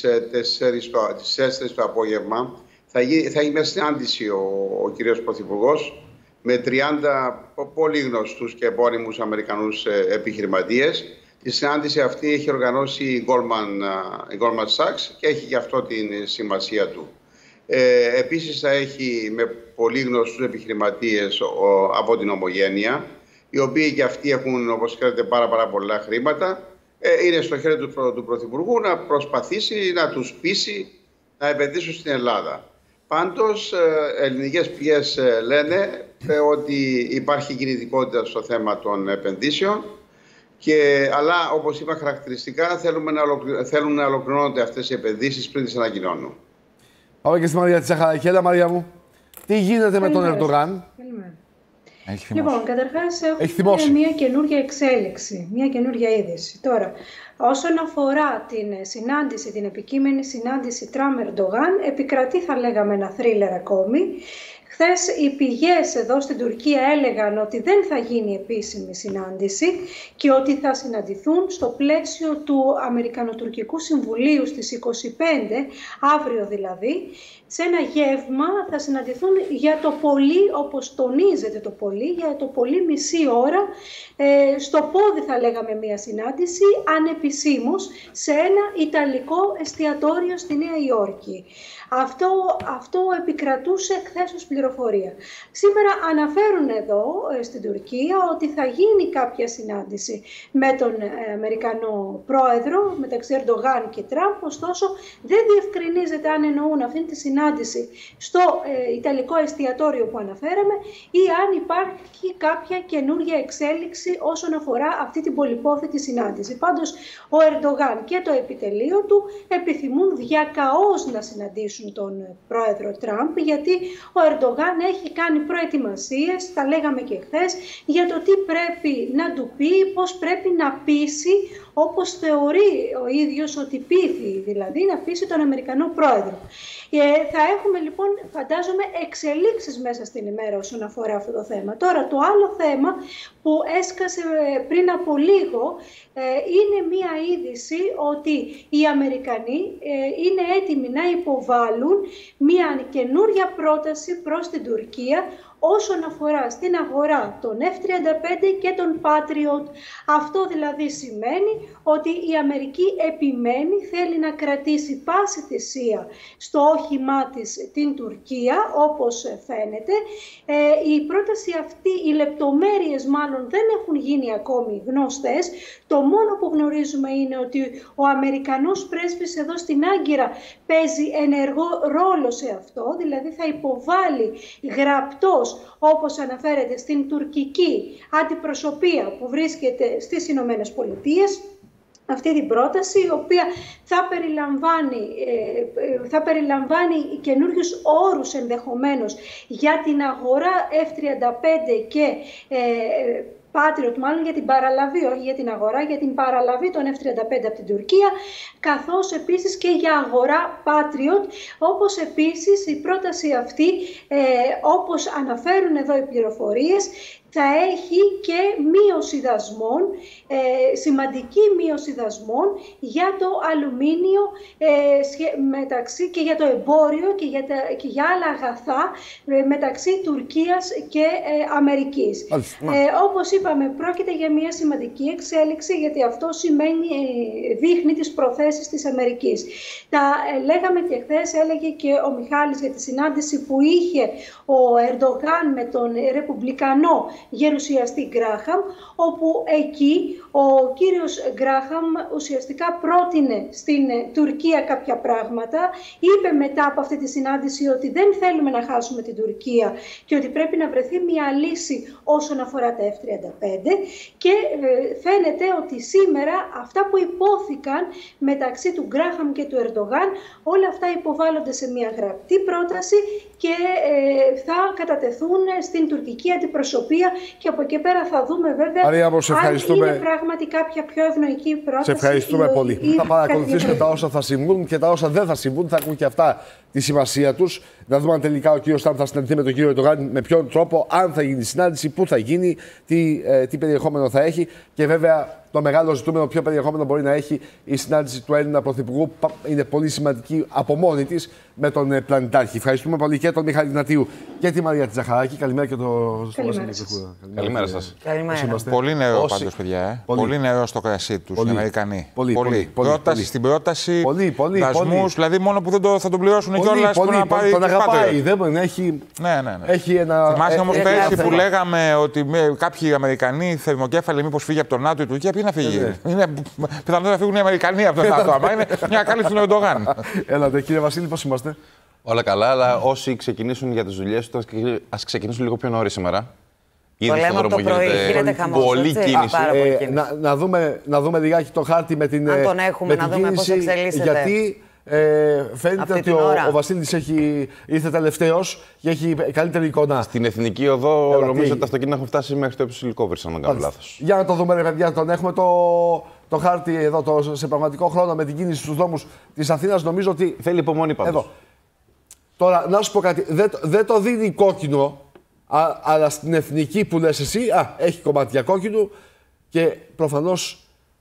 4 το απόγευμα θα γίνει μια συνάντηση ο κύριος Πρωθυπουργός με 30 πολύ γνωστούς και επώνυμους Αμερικανούς επιχειρηματίες. Τη συνάντηση αυτή έχει οργανώσει η Goldman Sachs και έχει γι' αυτό την σημασία του. Επίσης θα έχει με πολύ γνωστούς επιχειρηματίες από την Ομογένεια, οι οποίοι και αυτοί έχουν, όπως ξέρετε, πάρα πολλά χρήματα. Είναι στο χέρι του Πρωθυπουργού να προσπαθήσει να τους πείσει να επενδύσουν στην Ελλάδα. Πάντως, ελληνικές πηγές λένε ότι υπάρχει κινητικότητα στο θέμα των επενδύσεων Αλλά όπως είπα, χαρακτηριστικά θέλουν να ολοκληρώνονται αυτές οι επενδύσεις πριν τις ανακοινώνουν. Πάμε και στη Μαρία Τσαχαράκη. Έλα, Μαρία μου. Τι γίνεται με τον Ερντογάν? Λοιπόν, καταρχάς έχουμε μια καινούργια εξέλιξη, μια καινούργια είδηση. Τώρα, όσον αφορά την συνάντηση, την επικείμενη συνάντηση Τραμπ-Ερντογάν, επικρατεί, θα λέγαμε, ένα θρίλερ ακόμη. Χθες οι πηγές εδώ στην Τουρκία έλεγαν ότι δεν θα γίνει επίσημη συνάντηση και ότι θα συναντηθούν στο πλαίσιο του Αμερικανοτουρκικού Συμβουλίου στις 25, αύριο δηλαδή, σε ένα γεύμα. Θα συναντηθούν για το πολύ, όπως τονίζεται το πολύ, για το πολύ μισή ώρα, στο πόδι θα λέγαμε μια συνάντηση, ανεπισήμως, σε ένα ιταλικό εστιατόριο στη Νέα Υόρκη. Αυτό επικρατούσε χθες ως πληροφορία. Σήμερα αναφέρουν εδώ στην Τουρκία ότι θα γίνει κάποια συνάντηση με τον Αμερικανό πρόεδρο, μεταξύ Ερντογάν και Τραμπ, ωστόσο δεν διευκρινίζεται αν εννοούν αυτή τη συνάντηση στο ιταλικό εστιατόριο που αναφέραμε ή αν υπάρχει κάποια καινούργια εξέλιξη όσον αφορά αυτή την πολυπόθετη συνάντηση. Πάντως ο Ερντογάν και το επιτελείο του επιθυμούν διακαώς να συναντήσουν τον πρόεδρο Τραμπ, γιατί ο Ερντογάν έχει κάνει προετοιμασίες, τα λέγαμε και χθες, για το τι πρέπει να του πει, πώς πρέπει να πείσει, όπως θεωρεί ο ίδιος ότι πείθει, δηλαδή να πείσει τον Αμερικανό πρόεδρο. Θα έχουμε λοιπόν, φαντάζομαι, εξελίξεις μέσα στην ημέρα όσον αφορά αυτό το θέμα. Τώρα, το άλλο θέμα που έσκασε πριν από λίγο είναι μία είδηση ότι οι Αμερικανοί είναι έτοιμοι να υποβάλουν μία καινούρια πρόταση προς την Τουρκία όσον αφορά στην αγορά των F-35 και των Patriot. Αυτό δηλαδή σημαίνει ότι η Αμερική επιμένει, θέλει να κρατήσει πάση θυσία στο όχημά της την Τουρκία, όπως φαίνεται. Η πρόταση αυτή, οι λεπτομέρειες μάλλον δεν έχουν γίνει ακόμη γνωστές. Το μόνο που γνωρίζουμε είναι ότι ο Αμερικανός πρέσβης εδώ στην Άγκυρα παίζει ενεργό ρόλο σε αυτό, δηλαδή θα υποβάλει γραπτός, όπως αναφέρεται στην τουρκική αντιπροσωπεία που βρίσκεται στις Ηνωμένες Πολιτείες, αυτή την πρόταση, η οποία θα περιλαμβάνει καινούριους όρους ενδεχομένως για την αγορά F-35 και Patriot, μάλλον για την παραλαβή, όχι για την αγορά, για την παραλαβή των F-35 από την Τουρκία, καθώς επίσης και για αγορά Patriot, όπως επίσης η πρόταση αυτή, όπως αναφέρουν εδώ οι πληροφορίες, θα έχει και μείωση δασμών, σημαντική μείωση δασμών για το αλουμίνιο μεταξύ και για το εμπόριο και για άλλα αγαθά μεταξύ Τουρκίας και Αμερικής. Όπως είπαμε, πρόκειται για μια σημαντική εξέλιξη, γιατί αυτό δείχνει τις προθέσεις της Αμερικής. Τα λέγαμε και χθες, έλεγε και ο Μιχάλης για τη συνάντηση που είχε ο Ερντογάν με τον Ρεπουμπλικανό γερουσιαστή Γκράχαμ, όπου εκεί ο κύριος Γκράχαμ ουσιαστικά πρότεινε στην Τουρκία κάποια πράγματα. Είπε μετά από αυτή τη συνάντηση ότι δεν θέλουμε να χάσουμε την Τουρκία και ότι πρέπει να βρεθεί μια λύση όσον αφορά τα F-35, και φαίνεται ότι σήμερα αυτά που υπόθηκαν μεταξύ του Γκράχαμ και του Ερντογάν, όλα αυτά υποβάλλονται σε μια γραπτή πρόταση και θα κατατεθούν στην τουρκική αντιπροσωπεία, και από εκεί πέρα θα δούμε βέβαια αν είναι πράγματι κάποια πιο ευνοϊκή πρόταση. Σε ευχαριστούμε πολύ. Θα παρακολουθήσουμε τα όσα θα συμβούν και τα όσα δεν θα συμβούν. Θα ακούν και αυτά τη σημασία τους. Να δούμε αν τελικά ο κύριος Τραμπ θα συναντηθεί με τον κύριο Ερντογάν, με ποιον τρόπο, αν θα γίνει συνάντηση, πού θα γίνει, τι περιεχόμενο θα έχει. Και βέβαια το μεγάλο ζητούμενο, ποιο περιεχόμενο μπορεί να έχει η συνάντηση του Έλληνα Πρωθυπουργού, είναι πολύ σημαντική από μόνη της με τον πλανητάρχη. Ευχαριστούμε πολύ και τον Μιχάλη Νατίου και τη Μαρία Τζαχαράκη. Καλημέρα και τον Βασίλη Τσεχούδα. Καλημέρα σας. Πολύ νερό πάντως, παιδιά. Πολύ νερό στο κρασί τους οι Αμερικανοί. Πολύ. Πρόταση στην πρόταση. Δασμούς, δηλαδή μόνο που δεν θα τον πληρώσουν κιόλας. Τον αγαπάει. Δεν έχει. Έχει ένα. Θυμάσαι όμως πέρσι που λέγαμε ότι κάποιοι Αμερικανοί θερμοκέφαλοι μήπως φύγει από τον ΝΑΤΟ η Τουρκία. Ποιοι να φύγει. Πιθανόν να φύγουν οι Αμερικανοί από τον ΝΑΤΟ. Άμα είναι μια κάλυψη του Ερντογάν. Έλατε, κύριε Βασίλη, πώς είμαστε? Όλα καλά, αλλά όσοι ξεκινήσουν για τις δουλειές τους, ας ξεκινήσουν λίγο πιο νωρίς σήμερα. Το λέμε από το πρωί, γίνεται χαμός. Πολλή κίνηση. Να δούμε λιγάκι το χάρτη με την. Αν τον έχουμε, να δούμε πώς εξελίσσεται. Γιατί φαίνεται ότι ο Βασίλης ήρθε τελευταίος και έχει καλύτερη εικόνα. Στην Εθνική Οδό νομίζω ότι τα αυτοκίνητα έχουν φτάσει μέχρι το Υψηλικό Βέρσο, αν δεν κάνω λάθος. Για να το δούμε, ρε παιδιά, τον έχουμε το χάρτη εδώ σε πραγματικό χρόνο με την κίνηση στους δρόμους της Αθήνας. Νομίζω ότι. Θέλει υπομονή πάντως. Εδώ. Τώρα, να σου πω κάτι. Δεν το δίνει κόκκινο, αλλά στην Εθνική που λες εσύ, έχει κομμάτια κόκκινου και προφανώς.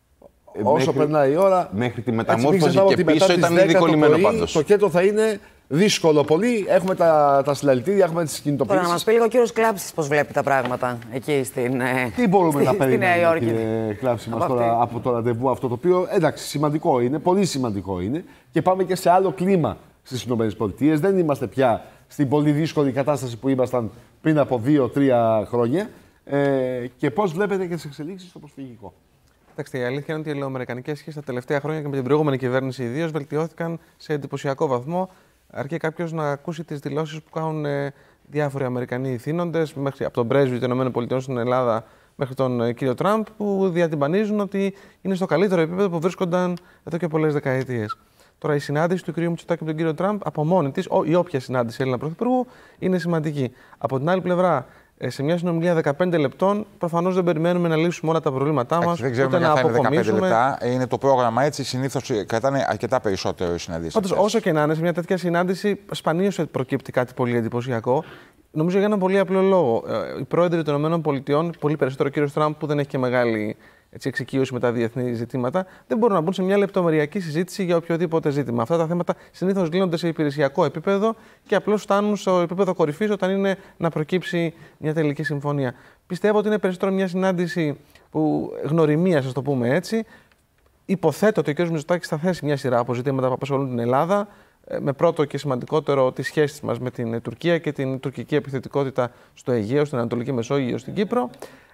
Όσο περνάει η ώρα. Μέχρι τη μεταμόρφωση και πίσω ήταν ήδη κολλημένο πάντως. Το κέντρο θα είναι δύσκολο πολύ. Έχουμε τα συλλαλητήρια, έχουμε τις κινητοποιήσεις. Τώρα να μας πει λίγο ο κύριος Κλάψης πώς βλέπει τα πράγματα εκεί στην. Τι μπορούμε να περιμένουμε, κύριε Κλάψη, μας τώρα από το ραντεβού αυτό το οποίο εντάξει, σημαντικό είναι, πολύ σημαντικό είναι και πάμε και σε άλλο κλίμα στις ΗΠΑ. Δεν είμαστε πια στην πολύ δύσκολη κατάσταση που ήμασταν πριν από 2-3 χρόνια. Και πώς βλέπετε και τις εξελίξεις στο προσφυγικό. Κοιτάξτε, η αλήθεια είναι ότι οι ελληνοαμερικανικές σχέσεις τα τελευταία χρόνια και με την προηγούμενη κυβέρνηση ιδίως βελτιώθηκαν σε εντυπωσιακό βαθμό. Αρκεί κάποιος να ακούσει τις δηλώσεις που κάνουν διάφοροι Αμερικανοί ηθήνοντες, από τον πρέσβη των ΗΠΑ στην Ελλάδα μέχρι τον κύριο Τραμπ, που διατυμπανίζουν ότι είναι στο καλύτερο επίπεδο που βρίσκονταν εδώ και πολλές δεκαετίες. Τώρα, η συνάντηση του κ. Μητσοτάκη με τον κύριο Τραμπ από μόνη της, η όποια συνάντηση Έλληνα Πρωθυπουργού, είναι σημαντική. Από την άλλη πλευρά, σε μια συνομιλία 15 λεπτών, προφανώς δεν περιμένουμε να λύσουμε όλα τα προβλήματά μας. Δεν ξέρουμε αν θα είναι 15 λεπτά. Είναι το πρόγραμμα έτσι. Συνήθως κρατάνε αρκετά περισσότερο οι συναντήσεις. Πάντως, όσο και να είναι, σε μια τέτοια συνάντηση, σπανίως προκύπτει κάτι πολύ εντυπωσιακό. Νομίζω για έναν πολύ απλό λόγο. Οι πρόεδροι των ΗΠΑ, πολύ περισσότερο ο κ. Τραμπ, που δεν έχει και μεγάλη εξοικείωση με τα διεθνή ζητήματα, δεν μπορούν να μπουν σε μια λεπτομεριακή συζήτηση για οποιοδήποτε ζήτημα. Αυτά τα θέματα συνήθως λύνονται σε υπηρεσιακό επίπεδο και απλώς φτάνουν στο επίπεδο κορυφής όταν είναι να προκύψει μια τελική συμφωνία. Πιστεύω ότι είναι περισσότερο μια συνάντηση γνωριμίας, ας το πούμε έτσι. Υποθέτω ότι ο κ. Μητσοτάκης θα θέσει μια σειρά από ζητήματα που απασχολούν την Ελλάδα. Με πρώτο και σημαντικότερο τις σχέσεις μας με την Τουρκία και την τουρκική επιθετικότητα στο Αιγαίο, στην Ανατολική Μεσόγειο, στην Κύπρο.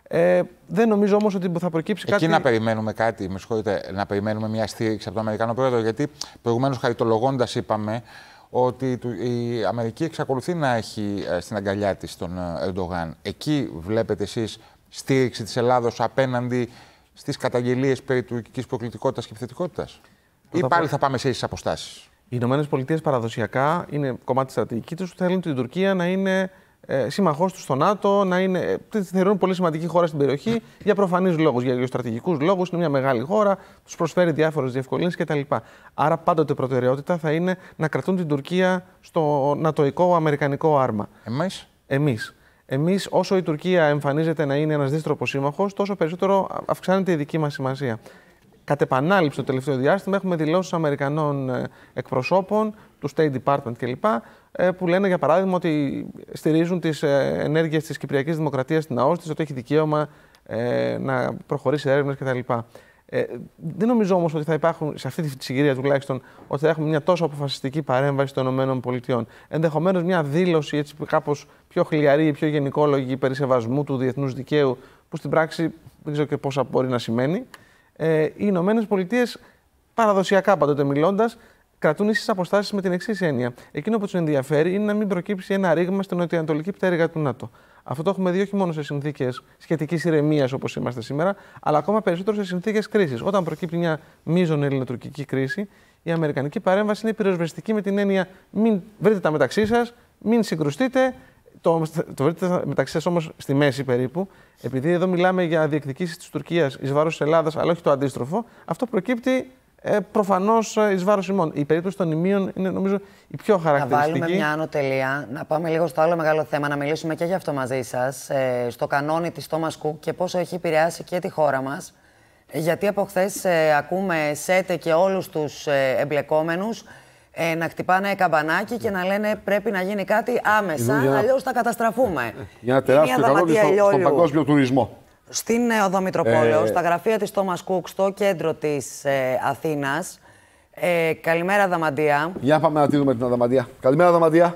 Δεν νομίζω όμως ότι θα προκύψει κάτι. Εκεί να περιμένουμε κάτι, με συγχωρείτε, να περιμένουμε μια στήριξη από τον Αμερικανό πρόεδρο. Γιατί προηγουμένως χαριτολογώντας είπαμε ότι η Αμερική εξακολουθεί να έχει στην αγκαλιά της τον Ερντογάν. Εκεί βλέπετε εσείς στήριξη της Ελλάδος απέναντι στις καταγγελίες περί τουρκικής προκλητικότητας και επιθετικότητας, ή πάλι θα πάμε σε ίσες αποστάσεις? Οι ΗΠΑ παραδοσιακά είναι κομμάτι της στρατηγικής τους, θέλουν την Τουρκία να είναι σύμμαχός τους στο ΝΑΤΟ, τη θεωρούν πολύ σημαντική χώρα στην περιοχή για προφανείς λόγους, για γεωστρατηγικούς λόγους. Είναι μια μεγάλη χώρα, τους προσφέρει διάφορες διευκολύνσεις κτλ. Άρα πάντοτε προτεραιότητα θα είναι να κρατούν την Τουρκία στο νατοϊκό αμερικανικό άρμα. Εμείς, όσο η Τουρκία εμφανίζεται να είναι ένας δύστροπος σύμμαχος, τόσο περισσότερο αυξάνεται η δική μας σημασία. Κατ' επανάληψη το τελευταίο διάστημα έχουμε δηλώσεις Αμερικανών εκπροσώπων, του State Department κλπ. Που λένε για παράδειγμα ότι στηρίζουν τις ενέργειες της Κυπριακής Δημοκρατίας στην ΑΟΣ της, ότι έχει δικαίωμα να προχωρήσει έρευνες κτλ. Δεν νομίζω όμως ότι θα υπάρχουν, σε αυτή τη συγκυρία τουλάχιστον, ότι θα έχουμε μια τόσο αποφασιστική παρέμβαση των ΗΠΑ. Ενδεχομένως μια δήλωση έτσι κάπως πιο χλιαρή ή πιο γενικόλογη περί σεβασμού του διεθνούς δικαίου, που στην πράξη δεν ξέρω και πόσα μπορεί να σημαίνει. Οι Ηνωμένες Πολιτείες, παραδοσιακά πάντοτε μιλώντας, κρατούν ίσες αποστάσεις με την εξής έννοια. Εκείνο που τους ενδιαφέρει είναι να μην προκύψει ένα ρήγμα στην νοτιοανατολική πτέρυγα του ΝΑΤΟ. Αυτό το έχουμε δει όχι μόνο σε συνθήκες σχετικής ηρεμίας όπως είμαστε σήμερα, αλλά ακόμα περισσότερο σε συνθήκες κρίσης. Όταν προκύπτει μια μείζον ελληνοτουρκική κρίση, η αμερικανική παρέμβαση είναι πυροσβεστική με την έννοια μην βρείτε τα μεταξύ σας, μην συγκρουστείτε. Το βρείτε μεταξύ σας όμως στη μέση περίπου, επειδή εδώ μιλάμε για διεκδικήσεις της Τουρκίας εις βάρος της Ελλάδας, αλλά όχι το αντίστροφο, αυτό προκύπτει προφανώς εις βάρος ημών. Η περίπτωση των ημείων είναι νομίζω η πιο χαρακτηριστική. Να βάλουμε μια άνω τελεία, να πάμε λίγο στο άλλο μεγάλο θέμα, να μιλήσουμε και γι' αυτό μαζί σας, στο κανόνι της Thomas Cook και πόσο έχει επηρεάσει και τη χώρα μας. Γιατί από χθες ακούμε ΣΕΤΕ και όλους τους εμπλεκόμενους να χτυπάνε καμπανάκι και να λένε πρέπει να γίνει κάτι άμεσα, αλλιώς θα καταστραφούμε. Για ένα τεράστιο κανόνι στον παγκόσμιο τουρισμό. Στην Οδό Μητροπόλεως, στα γραφεία της Thomas Cook, στο κέντρο της Αθήνας. Καλημέρα, Αδαμαντία. Για πάμε να τη δούμε την Αδαμαντία. Καλημέρα, Αδαμαντία.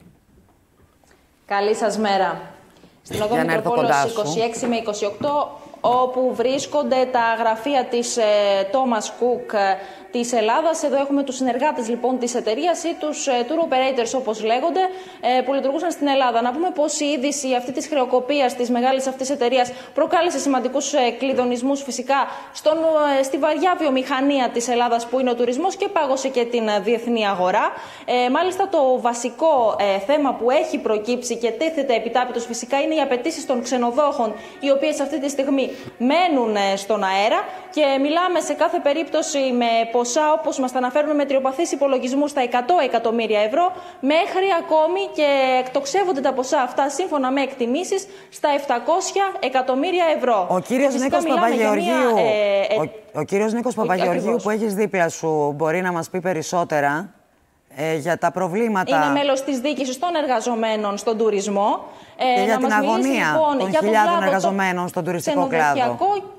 Καλή σας μέρα. Στην Οδό Μητροπόλεως 26 με 28, όπου βρίσκονται τα γραφεία της Thomas Cook, της Ελλάδας. Εδώ έχουμε τους συνεργάτες λοιπόν της εταιρείας ή τους tour operators όπως λέγονται, που λειτουργούσαν στην Ελλάδα. Να πούμε πως η είδηση αυτή της χρεοκοπίας της μεγάλης αυτής εταιρείας προκάλεσε σημαντικούς κλειδονισμούς φυσικά στη βαριά βιομηχανία της Ελλάδας που είναι ο τουρισμός και πάγωσε και την διεθνή αγορά. Μάλιστα το βασικό θέμα που έχει προκύψει και τίθεται επιτάπητος φυσικά είναι οι απαιτήσεις των ξενοδόχων, οι οποίες αυτή τη στιγμή μένουν στον αέρα και μιλάμε σε κάθε περίπτωση με ποσά όπως μας τα αναφέρουν μετριοπαθείς υπολογισμούς στα 100 εκατομμύρια ευρώ μέχρι ακόμη και εκτοξεύονται τα ποσά αυτά σύμφωνα με εκτιμήσεις στα 700 εκατομμύρια ευρώ. Ο κύριος Νίκος Παπαγεωργίου, ο κύριος Νίκος Παπαγεωργίου που έχεις δίπλα σου μπορεί να μας πει περισσότερα για τα προβλήματα. Είναι μέλος της διοίκησης των εργαζομένων στον τουρισμό. Και για την αγωνία των χιλιάδων εργαζομένων στον τουριστικό κλάδο.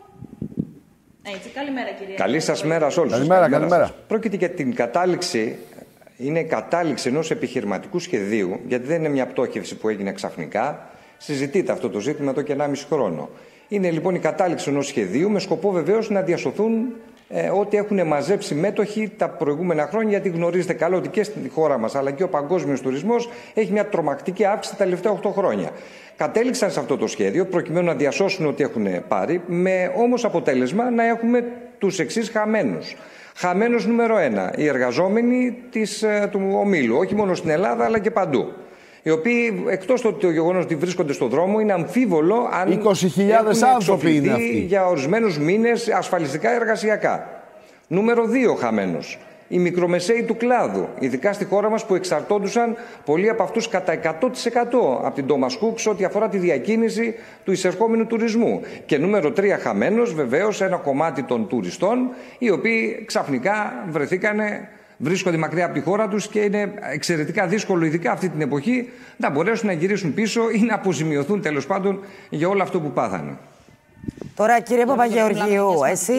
Έτσι, καλημέρα κυρία. Καλή σας μέρα σε όλους. Καλημέρα. Πρόκειται για την κατάληξη, είναι κατάληξη ενός επιχειρηματικού σχεδίου, γιατί δεν είναι μια πτώχευση που έγινε ξαφνικά. Συζητείται αυτό το ζήτημα εδώ και 1,5 χρόνο. Είναι λοιπόν η κατάληξη ενός σχεδίου με σκοπό βεβαίως να διασωθούν ό,τι έχουν μαζέψει μέτοχοι τα προηγούμενα χρόνια, γιατί γνωρίζετε καλά ότι και στη χώρα μας αλλά και ο παγκόσμιος τουρισμός έχει μια τρομακτική αύξηση τα τελευταία 8 χρόνια. Κατέληξαν σε αυτό το σχέδιο προκειμένου να διασώσουν ό,τι έχουν πάρει, με όμως αποτέλεσμα να έχουμε τους εξής χαμένους. Χαμένος νούμερο 1, οι εργαζόμενοι του ομίλου, όχι μόνο στην Ελλάδα αλλά και παντού. Οι οποίοι, εκτός το γεγονός ότι βρίσκονται στον δρόμο, είναι αμφίβολο αν 20.000 άνθρωποι είναι αυτοί για ορισμένους μήνες ασφαλιστικά εργασιακά. Νούμερο 2 χαμένος. Οι μικρομεσαίοι του κλάδου, ειδικά στη χώρα μας που εξαρτώντουσαν πολλοί από αυτούς κατά 100% από την Thomas Cook ό,τι αφορά τη διακίνηση του εισερχόμενου τουρισμού. Και νούμερο 3 χαμένος βεβαίως ένα κομμάτι των τουριστών, οι οποίοι ξαφνικά βρίσκονται μακριά από τη χώρα τους και είναι εξαιρετικά δύσκολο, ειδικά αυτή την εποχή, να μπορέσουν να γυρίσουν πίσω ή να αποζημιωθούν τέλος πάντων για όλο αυτό που πάθανε. Τώρα κύριε Παπαγεωργίου,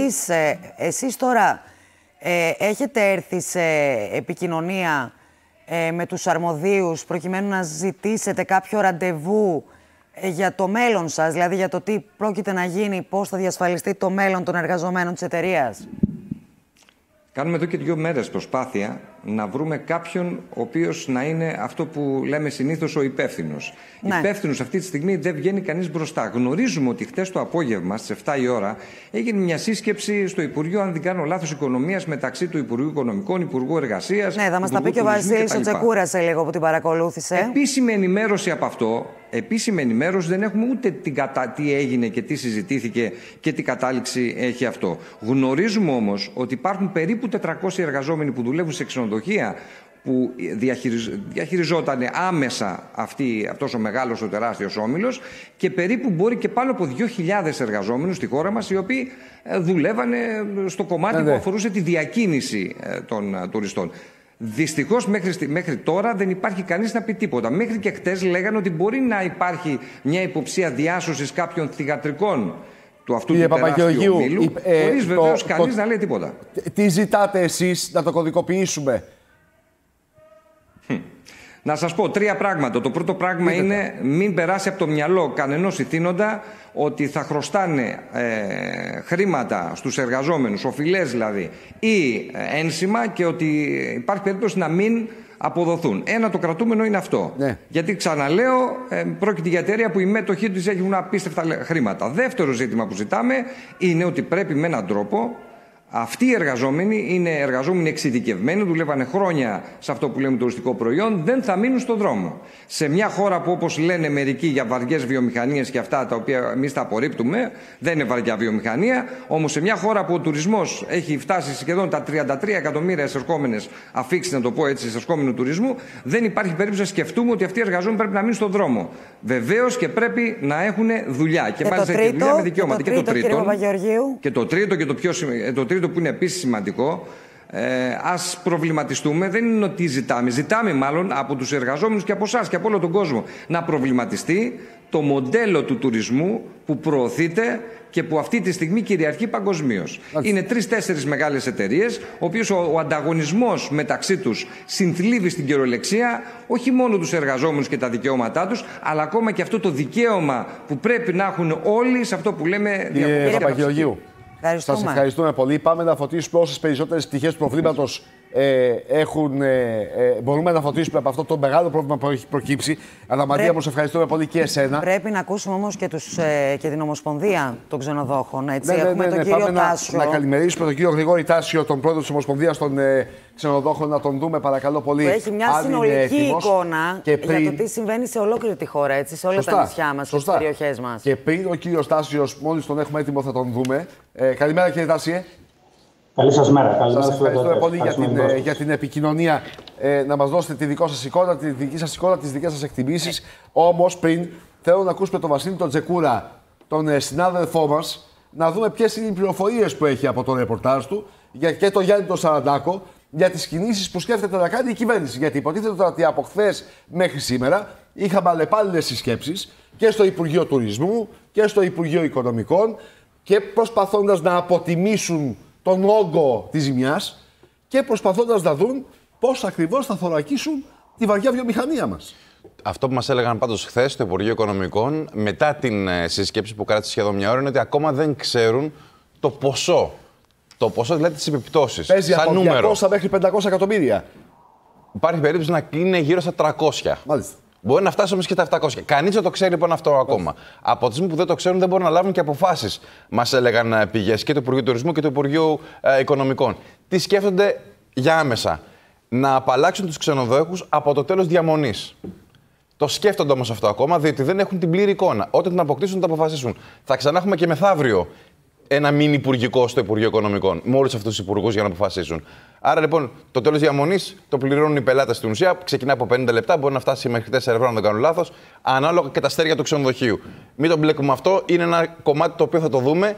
εσείς τώρα έχετε έρθει σε επικοινωνία με τους αρμοδίους προκειμένου να ζητήσετε κάποιο ραντεβού για το μέλλον σας, δηλαδή για το τι πρόκειται να γίνει, πώς θα διασφαλιστεί το μέλλον των εργαζομένων της εταιρείας? Κάνουμε εδώ και 2 μέρες προσπάθεια να βρούμε κάποιον ο οποίος να είναι αυτό που λέμε συνήθως ο υπεύθυνος. Ναι. Υπεύθυνος αυτή τη στιγμή δεν βγαίνει κανείς μπροστά. Γνωρίζουμε ότι χτες το απόγευμα στις 7 η ώρα έγινε μια σύσκεψη στο Υπουργείο, αν δεν κάνω λάθος, Οικονομίας μεταξύ του Υπουργείου Οικονομικών, Υπουργού Εργασίας. Ναι, θα μας τα πει και ο Βασίλης ο Τσεκούρας σε λίγο που την παρακολούθησε. Επίσημη ενημέρωση από αυτό. Επίσημη ενημέρωση δεν έχουμε ούτε τι έγινε και τι συζητήθηκε και τι κατάληξη έχει αυτό. Γνωρίζουμε όμως ότι υπάρχουν περίπου 400 εργαζόμενοι που δουλεύουν σε ξενοδοχεία που διαχειριζόταν άμεσα αυτός ο μεγάλος, ο τεράστιος όμιλος, και περίπου μπορεί και πάνω από 2.000 εργαζόμενους στη χώρα μας οι οποίοι δουλεύανε στο κομμάτι που αφορούσε τη διακίνηση των τουριστών. Δυστυχώς μέχρι τώρα δεν υπάρχει κανείς να πει τίποτα. Μέχρι και χτες λέγανε ότι μπορεί να υπάρχει μια υποψία διάσωσης κάποιων θυγατρικών του αυτού του τεράστιου ομίλου, χωρίς βεβαίως κανείς να λέει τίποτα. Τι ζητάτε εσείς να το κωδικοποιήσουμε? Να σας πω 3 πράγματα. Το πρώτο πράγμα είναι μην περάσει από το μυαλό κανενός ηθήνοντα ότι θα χρωστάνε χρήματα στους εργαζόμενους, οφειλές δηλαδή, ή ένσημα, και ότι υπάρχει περίπτωση να μην αποδοθούν. Ένα, το κρατούμενο είναι αυτό. Ναι. Γιατί ξαναλέω, πρόκειται για εταιρεία που οι μέτοχοί της έχουν απίστευτα χρήματα. Δεύτερο ζήτημα που ζητάμε είναι ότι πρέπει με έναν τρόπο αυτοί οι εργαζόμενοι είναι εργαζόμενοι εξειδικευμένοι, δουλεύανε χρόνια σε αυτό που λέμε τουριστικό προϊόν, δεν θα μείνουν στον δρόμο. Σε μια χώρα που, όπως λένε μερικοί για βαριές βιομηχανίες και αυτά τα οποία εμείς τα απορρίπτουμε, δεν είναι βαριά βιομηχανία, όμως σε μια χώρα που ο τουρισμός έχει φτάσει σχεδόν τα 33 εκατομμύρια εισερχόμενες αφίξεις, να το πω έτσι, εισερχόμενου τουρισμού, δεν υπάρχει περίπτωση να σκεφτούμε ότι αυτοί οι εργαζόμενοι πρέπει να μείνουν στον δρόμο. Βεβαίως και πρέπει να έχουν δουλειά. Και μάλιστα και δουλειά με δικαιώματα. Και το τρίτο που είναι επίσης σημαντικό, ας προβληματιστούμε, δεν είναι ότι ζητάμε. Ζητάμε μάλλον από τους εργαζόμενους και από εσάς και από όλο τον κόσμο να προβληματιστεί το μοντέλο του τουρισμού που προωθείται και που αυτή τη στιγμή κυριαρχεί παγκοσμίως. Είναι 3-4 μεγάλες εταιρείες, ο οποίος ο ανταγωνισμός μεταξύ τους συνθλίβει στην κυριολεξία όχι μόνο τους εργαζόμενους και τα δικαιώματά τους, αλλά ακόμα και αυτό το δικαίωμα που πρέπει να έχουν όλοι σε αυτό που λέμε διακοπές. Παπαγεωργίου, Σας ευχαριστούμε πολύ. Πάμε να φωτίσουμε όσες περισσότερες πτυχές του προβλήματος μπορούμε να φωτίσουμε από αυτό το μεγάλο πρόβλημα που έχει προκύψει. Αναμαντία μου, σε ευχαριστούμε πολύ και εσένα. Πρέπει να ακούσουμε όμως και την Ομοσπονδία των Ξενοδόχων. Έτσι. Έχουμε τον κύριο Τάσιο. Να καλημερίσουμε τον κύριο Γρηγόρη Τάσιο, τον πρόεδρο της Ομοσπονδίας των Ξενοδόχων, να τον δούμε παρακαλώ πολύ. Που έχει μια συνολική εικόνα για το τι συμβαίνει σε ολόκληρη τη χώρα, έτσι, σε όλα τα νησιά μας, στις περιοχές μας. Και πριν ο κύριος Τάσιος, μόλις τον έχουμε έτοιμο, θα τον δούμε. Καλημέρα κύριε Τάσιε. Καλή σας μέρα. Σας ευχαριστούμε πολύ για την επικοινωνία. Να μας δώσετε τη δική σας εικόνα, τις δικές σας εκτιμήσεις. Όμως πριν θέλω να ακούσουμε τον Βασίλη τον Τζεκούρα, τον συνάδελφό μας, να δούμε ποιες είναι οι πληροφορίες που έχει από το ρεπορτάζ του και τον Γιάννη τον Σαραντάκο για τις κινήσεις που σκέφτεται να κάνει η κυβέρνηση. Γιατί υποτίθεται ότι από χθες μέχρι σήμερα είχαμε αλλεπάλληλες συσκέψεις και στο Υπουργείο Τουρισμού και στο Υπουργείο Οικονομικών και προσπαθώντας να αποτιμήσουν τον όγκο της ζημιάς και προσπαθώντας να δουν πώς ακριβώς θα θωρακίσουν τη βαριά βιομηχανία μας. Αυτό που μας έλεγαν πάντως χθες στο Υπουργείο Οικονομικών, μετά την συσκέψη που κράτησε σχεδόν μια ώρα, είναι ότι ακόμα δεν ξέρουν το ποσό. Το ποσό δηλαδή τις επιπτώσεις. Παίζει από 200 μέχρι 500 εκατομμύρια. Υπάρχει περίπτωση να είναι γύρω στα 300. Μάλιστα. Μπορεί να φτάσει όμως και στα 700. Κανείς δεν το ξέρει λοιπόν αυτό ακόμα. Από τη στιγμή που δεν το ξέρουν, δεν μπορούν να λάβουν και αποφάσεις. Μας έλεγαν πηγές και του Υπουργείου Τουρισμού και του Υπουργείου Οικονομικών. Τι σκέφτονται για άμεσα? Να απαλλάξουν τους ξενοδόχους από το τέλος διαμονής. Το σκέφτονται όμως αυτό ακόμα, διότι δεν έχουν την πλήρη εικόνα. Όταν την αποκτήσουν, θα αποφασίσουν. Θα ξανά έχουμε και μεθαύριο ένα μίνι υπουργικό στο Υπουργείο Οικονομικών, με όλους αυτούς τους υπουργούς για να αποφασίσουν. Άρα λοιπόν το τέλος διαμονής το πληρώνουν οι πελάτες στην ουσία, ξεκινά από 50 λεπτά, μπορεί να φτάσει μέχρι 4 ευρώ, αν δεν κάνω λάθος, ανάλογα και τα αστέρια του ξενοδοχείου. Μην το μπλέκουμε αυτό, είναι ένα κομμάτι το οποίο θα το δούμε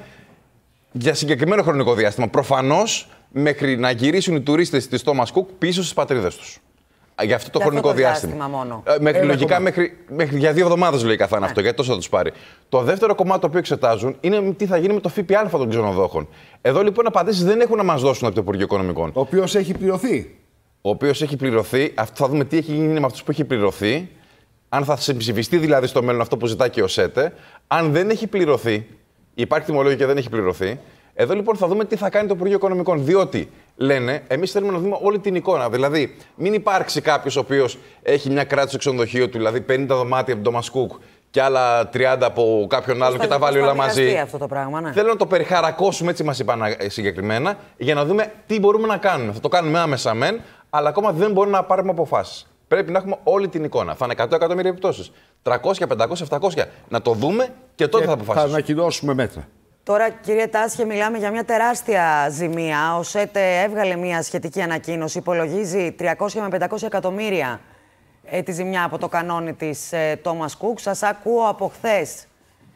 για συγκεκριμένο χρονικό διάστημα. Προφανώς μέχρι να γυρίσουν οι τουρίστες της Thomas Cook πίσω στις πατρίδες τους. Για αυτό το χρονικό διάστημα. Μόνο. Λογικά μέχρι για 2 εβδομάδες λογικά θα είναι αυτό, γιατί τόσο θα τους πάρει. Το δεύτερο κομμάτι το οποίο εξετάζουν είναι τι θα γίνει με το ΦΠΑ των ξενοδόχων. Εδώ λοιπόν απαντήσεις δεν έχουν να μας δώσουν από το Υπουργείο Οικονομικών. Ο οποίος έχει πληρωθεί. Ο οποίος έχει πληρωθεί. Αυτό θα δούμε τι έχει γίνει με αυτούς που έχει πληρωθεί. Αν θα συμψηφιστεί δηλαδή στο μέλλον αυτό που ζητάει και ο ΣΕΤΕ. Αν δεν έχει πληρωθεί, υπάρχει τιμολόγιο και δεν έχει πληρωθεί. Εδώ λοιπόν θα δούμε τι θα κάνει το Υπουργείο Οικονομικών. Διότι λένε, εμείς θέλουμε να δούμε όλη την εικόνα. Δηλαδή, μην υπάρξει κάποιος ο οποίος έχει μια κράτηση στο ξενοδοχείο του, δηλαδή 50 δωμάτια από τον Thomas Cook και άλλα 30 από κάποιον άλλον και τα βάλει όλα μαζί. Αυτό το πράγμα, ναι. Θέλω να το περιχαρακώσουμε, έτσι μας είπαν συγκεκριμένα, για να δούμε τι μπορούμε να κάνουμε. Θα το κάνουμε άμεσα μεν, αλλά ακόμα δεν μπορούμε να πάρουμε αποφάσεις. Πρέπει να έχουμε όλη την εικόνα. Θα είναι 100 εκατομμύρια επιπτώσεις. 300, 500, 700. Να το δούμε και τότε θα αποφασίσουμε. Θα ανακοινώσουμε μέτρα. Τώρα, κύριε Τάσιε, μιλάμε για μια τεράστια ζημία. Ο ΣΕΤΕ έβγαλε μια σχετική ανακοίνωση. Υπολογίζει 300 με 500 εκατομμύρια τη ζημιά από το κανόνι της Thomas Cook. Σας ακούω από χθες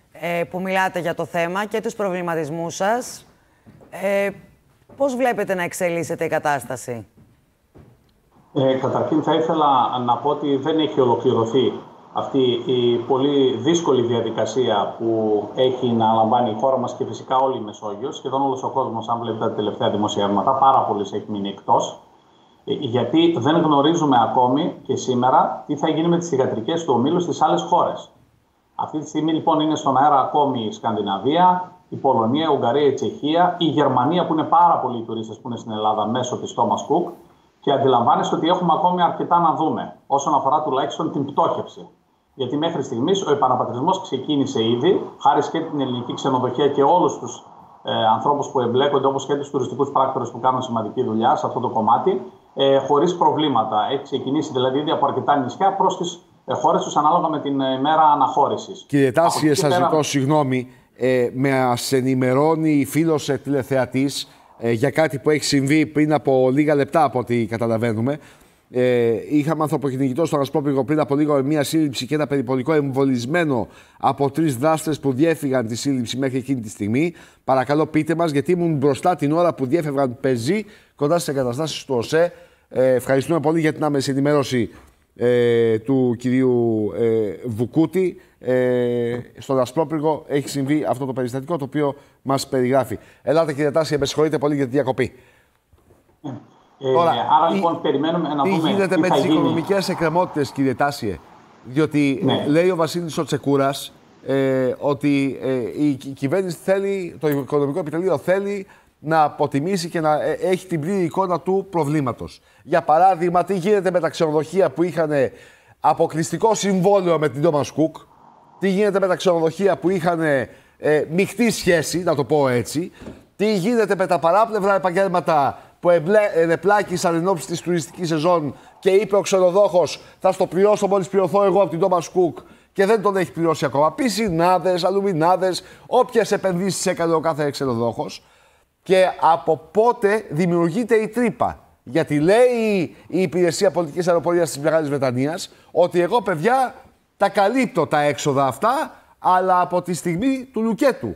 που μιλάτε για το θέμα και τους προβληματισμούς σας. Πώς βλέπετε να εξελίσσεται η κατάσταση? Καταρχήν θα ήθελα να πω ότι δεν έχει ολοκληρωθεί αυτή η πολύ δύσκολη διαδικασία που έχει να λαμβάνει η χώρα μας και φυσικά όλη η Μεσόγειος. Σχεδόν όλος ο κόσμος, αν βλέπετε τα τελευταία δημοσιεύματα, πάρα πολλοί έχει μείνει εκτός. Γιατί δεν γνωρίζουμε ακόμη και σήμερα τι θα γίνει με τις θυγατρικές του ομίλου στις άλλες χώρες. Αυτή τη στιγμή λοιπόν είναι στον αέρα ακόμη η Σκανδιναβία, η Πολωνία, η Ουγγαρία, η Τσεχία, η Γερμανία που είναι πάρα πολλοί τουρίστες που είναι στην Ελλάδα μέσω της Thomas Cook. Και αντιλαμβάνεστε ότι έχουμε ακόμη αρκετά να δούμε όσον αφορά τουλάχιστον την πτώχευση. Γιατί μέχρι στιγμής ο επαναπατρισμός ξεκίνησε ήδη, χάρη και την ελληνική ξενοδοχεία και όλους τους ανθρώπους που εμπλέκονται, όπως και τους τουριστικούς πράκτορες που κάνουν σημαντική δουλειά σε αυτό το κομμάτι, χωρίς προβλήματα. Έχει ξεκινήσει δηλαδή ήδη από αρκετά νησιά προς τις χώρες τους ανάλογα με την μέρα αναχώρησης. Κύριε Τάσιε, σας ζητώ συγγνώμη, με ενημερώνει φίλος τηλεθεατής για κάτι που έχει συμβεί πριν από λίγα λεπτά από ό,τι καταλαβαίνουμε. Είχαμε ανθρωποκυνηγητό στον Ασπρόπυργο πριν από λίγο μια σύλληψη και ένα περιπολικό εμβολισμένο από 3 δράστες που διέφυγαν τη σύλληψη μέχρι εκείνη τη στιγμή. Παρακαλώ πείτε μας, γιατί ήμουν μπροστά την ώρα που διέφευγαν πεζοί κοντά στις εγκαταστάσεις του ΟΣΕ. Ευχαριστούμε πολύ για την άμεση ενημέρωση του κυρίου Βουκούτη. Στον Ασπρόπυργο έχει συμβεί αυτό το περιστατικό το οποίο μας περιγράφει. Ελάτε κύριε Τάσιε, με συγχωρείτε πολύ για τη διακοπή. Τώρα, άρα λοιπόν περιμένουμε να δούμε τι γίνεται με τις οικονομικές εκκρεμότητες, κύριε Τάσιε. Διότι λέει ο Βασίλης ο Τσεκούρας ότι η κυβέρνηση θέλει, το Οικονομικό Επιτελείο θέλει να αποτιμήσει και να έχει την πλήρη εικόνα του προβλήματος. Για παράδειγμα, τι γίνεται με τα ξενοδοχεία που είχαν αποκλειστικό συμβόλαιο με την Thomas Cook, τι γίνεται με τα ξενοδοχεία που είχαν μειχτή σχέση, να το πω έτσι, τι γίνεται με τα παράπλευρα επαγγέλματα που επλάκησαν εν ώψη της τουριστικής σεζόν και είπε ο ξενοδόχος θα στο πληρώσω μόλις πληρωθώ εγώ από την Thomas Cook και δεν τον έχει πληρώσει ακόμα. Πισινάδες, αλουμινάδες, όποιες επενδύσεις έκανε ο κάθε ξενοδόχος. Και από πότε δημιουργείται η τρύπα. Γιατί λέει η Υπηρεσία Πολιτικής Αεροπορίας της Μεγάλης Βρετανίας ότι εγώ, παιδιά, τα καλύπτω τα έξοδα αυτά, αλλά από τη στιγμή του λουκέτου.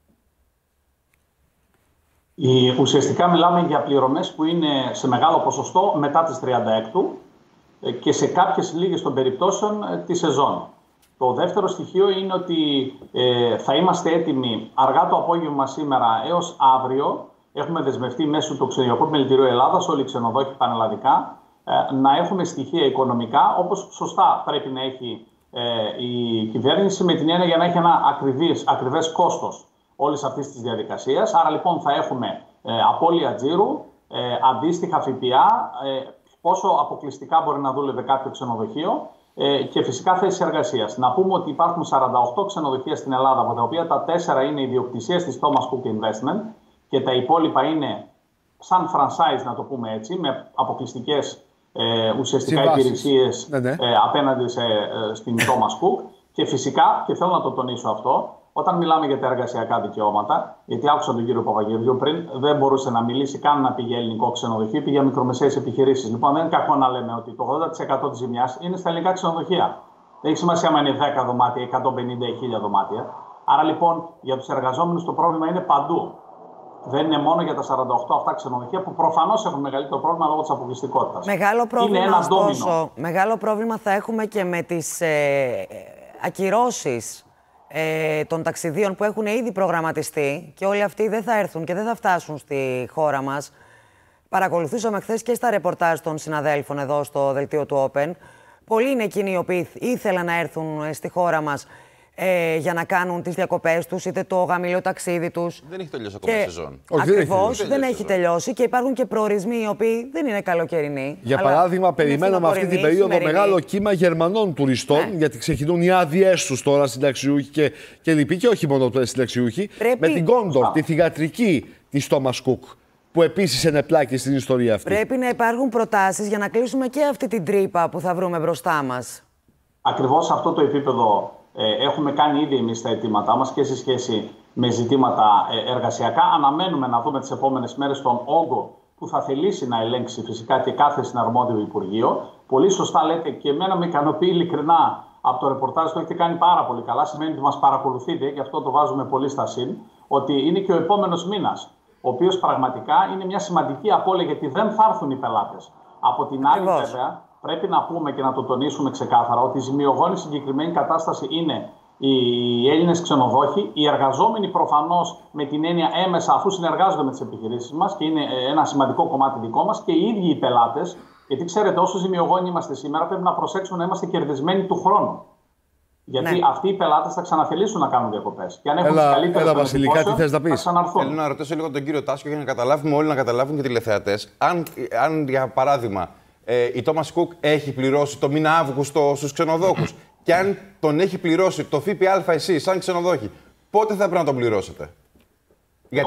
Ουσιαστικά μιλάμε για πληρωμές που είναι σε μεγάλο ποσοστό μετά τις 36 και σε κάποιες λίγες των περιπτώσεων τη σεζόν. Το δεύτερο στοιχείο είναι ότι θα είμαστε έτοιμοι αργά το απόγευμα σήμερα έως αύριο. Έχουμε δεσμευτεί μέσω του Ξενοδοχειακού Επιμελητηρίου Ελλάδας, όλοι οι ξενοδόχοι πανελλαδικά, να έχουμε στοιχεία οικονομικά, όπως σωστά πρέπει να έχει η κυβέρνηση, με την έννοια για να έχει ένα ακριβές κόστος όλης αυτής της διαδικασίας. Άρα λοιπόν θα έχουμε απώλεια τζίρου, αντίστοιχα ΦΠΑ, πόσο αποκλειστικά μπορεί να δούλευε κάποιο ξενοδοχείο και φυσικά θέσεις εργασίας. Να πούμε ότι υπάρχουν 48 ξενοδοχεία στην Ελλάδα, από τα οποία τα 4 είναι ιδιοκτησίες της Thomas Cook Investment και τα υπόλοιπα είναι σαν franchise, να το πούμε έτσι, με αποκλειστικές ουσιαστικά υπηρεσίες απέναντι στην Thomas Cook. Και φυσικά, και θέλω να το τονίσω αυτό, όταν μιλάμε για τα εργασιακά δικαιώματα, γιατί άκουσα τον κύριο Παπαγεωργίου πριν, δεν μπορούσε να μιλήσει καν να πήγε ελληνικό ξενοδοχείο, πήγε για μικρομεσαίες επιχειρήσεις. Λοιπόν, δεν είναι κακό να λέμε ότι το 80% της ζημιάς είναι στα ελληνικά ξενοδοχεία. Δεν έχει σημασία αν είναι 10 δωμάτια, 150 ή 1000 δωμάτια. Άρα λοιπόν για τους εργαζόμενους το πρόβλημα είναι παντού. Δεν είναι μόνο για τα 48 αυτά ξενοδοχεία που προφανώς έχουν μεγαλύτερο πρόβλημα λόγω της αποκλειστικότητας. Μεγάλο πρόβλημα θα έχουμε και με τις ακυρώσεις των ταξιδίων που έχουν ήδη προγραμματιστεί και όλοι αυτοί δεν θα έρθουν και δεν θα φτάσουν στη χώρα μας. Παρακολουθούσαμε χθες και στα ρεπορτάζ των συναδέλφων εδώ στο δελτίο του Open. Πολλοί είναι εκείνοι οι οποίοι ήθελαν να έρθουν στη χώρα μας για να κάνουν τις διακοπές τους, είτε το γαμήλιο ταξίδι τους. Δεν έχει τελειώσει ακόμα η σεζόν. Ακριβώς, δεν έχει τελειώσει και υπάρχουν και προορισμοί οι οποίοι δεν είναι καλοκαιρινοί. Για παράδειγμα, περιμέναμε αυτή την περίοδο μεγάλο κύμα Γερμανών τουριστών, γιατί ξεκινούν οι άδειές τους τώρα συνταξιούχοι και λοιποί, και όχι μόνο συνταξιούχοι, με την Κόντορ, τη θυγατρική της Thomas Cook, που επίσης είναι πλάκη στην ιστορία αυτή. Πρέπει να υπάρχουν προτάσεις για να κλείσουμε και αυτή την τρύπα που θα βρούμε μπροστά μας. Ακριβώς σε αυτό το επίπεδο έχουμε κάνει ήδη εμείς τα αιτήματά μας και σε σχέση με ζητήματα εργασιακά. Αναμένουμε να δούμε τις επόμενες μέρες τον όγκο που θα θελήσει να ελέγξει φυσικά και κάθε συναρμόδιο Υπουργείο. Πολύ σωστά λέτε και εμένα με ικανοποιεί ειλικρινά από το ρεπορτάζ, το έχετε κάνει πάρα πολύ καλά. Σημαίνει ότι μας παρακολουθείτε και αυτό το βάζουμε πολύ στα συν. Ότι είναι και ο επόμενος μήνας, ο οποίος πραγματικά είναι μια σημαντική απώλεια, γιατί δεν θα έρθουν οι πελάτες. Από την άλλη, βέβαια, πρέπει να πούμε και να το τονίσουμε ξεκάθαρα ότι η ζημιογόνη συγκεκριμένη κατάσταση είναι οι Έλληνες ξενοδόχοι, οι εργαζόμενοι προφανώς με την έννοια έμεσα, αφού συνεργάζονται με τις επιχειρήσεις μας και είναι ένα σημαντικό κομμάτι δικό μας, και οι ίδιοι οι πελάτες, γιατί ξέρετε, όσο ζημιογόνοι είμαστε σήμερα, πρέπει να προσέξουμε να είμαστε κερδισμένοι του χρόνου. Γιατί αυτοί οι πελάτες θα ξαναθελήσουν να κάνουν διακοπές. Και αν έχουν τις καλύτερες Βασιλικά, τι θες να πεις? Θέλω να ρωτήσω λίγο τον κύριο Τάσκιο για να καταλάβουμε όλοι, να καταλάβουν και οι τηλεθεατές. Αν για παράδειγμα, η Thomas Cook έχει πληρώσει το μήνα Αύγουστο στους ξενοδόχους και αν τον έχει πληρώσει το ΦΠΑ εσείς σαν ξενοδόχοι, πότε θα πρέπει να τον πληρώσετε? Γιατί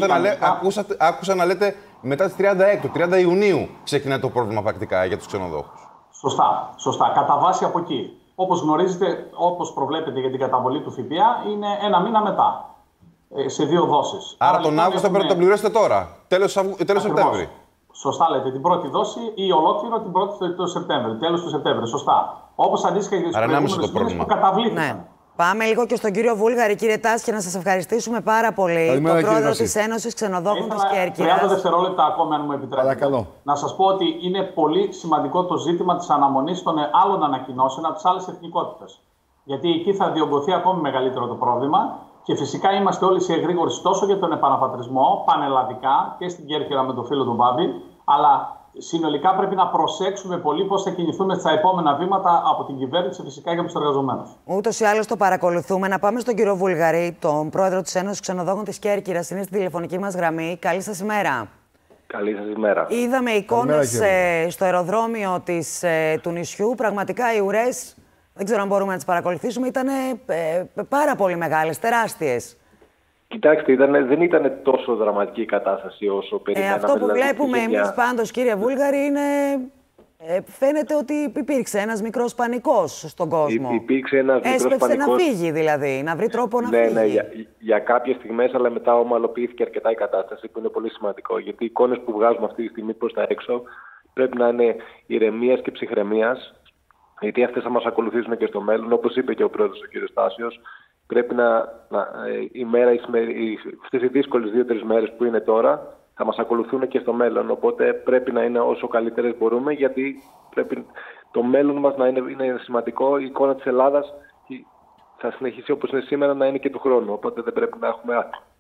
άκουσα να λέτε μετά τις 30 Ιουνίου ξεκινάει το πρόβλημα πρακτικά για τους ξενοδόχους. Σωστά. Κατά βάση από εκεί. Όπως γνωρίζετε, όπως προβλέπετε για την καταβολή του ΦΠΑ, είναι ένα μήνα μετά. Σε 2 δόσεις. Άρα τον Αύγουστο πρέπει να τον πληρώσετε τώρα, τέλος Σεπτέμβρη. Σωστά λέτε, την πρώτη δόση ή ολόκληρο την πρώτη του Σεπτέμβρη, τέλος του Σεπτέμβρη. Σωστά. Όπως αντίστοιχα για τις προηγούμενες μήνες που καταβλήθηκαν. Ναι. Πάμε λίγο και στον κύριο Βούλγαρη, κύριε Τάσκη, να σας ευχαριστήσουμε πάρα πολύ. Τον πρόεδρο της Ένωσης Ξενοδόχων της Κέρκυρας. 30 δευτερόλεπτα ακόμα, αν μου επιτρέπετε. Παρακαλώ. Να σας πω ότι είναι πολύ σημαντικό το ζήτημα της αναμονής των άλλων ανακοινώσεων από τις άλλες εθνικότητες. Γιατί εκεί θα διωγγωθεί ακόμη μεγαλύτερο το πρόβλημα. Και φυσικά είμαστε όλοι σε εγρήγορση τόσο για τον επαναπατρισμό πανελλαδικά και στην Κέρκυρα με τον φίλο του Μπάμπη, αλλά συνολικά πρέπει να προσέξουμε πολύ πώς θα κινηθούμε στα επόμενα βήματα από την κυβέρνηση, φυσικά και από τους εργαζομένους. Ούτως ή άλλως το παρακολουθούμε. Να πάμε στον κύριο Βουλγαρή, τον πρόεδρο της Ένωσης Ξενοδόχων της Κέρκυρας. Είναι στην τηλεφωνική μας γραμμή. Καλή σας ημέρα. Καλή σας ημέρα. Είδαμε εικόνες στο αεροδρόμιο του νησιού. Πραγματικά οι ουρές, δεν ξέρω αν μπορούμε να τις παρακολουθήσουμε, ήταν πάρα πολύ μεγάλες, τεράστιες. Κοιτάξτε, δεν ήταν τόσο δραματική η κατάσταση όσο περιμέναμε. Αυτό που βλέπουμε εμείς πάντως, κύριε Βούλγαρη, είναι... φαίνεται ότι υπήρξε ένας μικρός πανικός στον κόσμο. Υπήρξε ένας μικρός πανικός. Έσπευσε να φύγει δηλαδή, να βρει τρόπο να φύγει. Ναι, για κάποιες στιγμές, αλλά μετά ομαλοποιήθηκε αρκετά η κατάσταση, που είναι πολύ σημαντικό. Γιατί οι εικόνες που βγάζουμε αυτή τη στιγμή προς τα έξω πρέπει να είναι ηρεμίας και ψυχραιμίας, γιατί αυτές θα μας ακολουθήσουν και στο μέλλον. Όπως είπε και ο πρόεδρος ο κ. Στάσιος, πρέπει αυτές οι δύσκολες 2-3 μέρες που είναι τώρα θα μας ακολουθούν και στο μέλλον. Οπότε πρέπει να είναι όσο καλύτερες μπορούμε, γιατί πρέπει το μέλλον μας να είναι σημαντικό. Η εικόνα της Ελλάδας θα συνεχίσει όπως είναι σήμερα να είναι και του χρόνου. Οπότε δεν πρέπει να έχουμε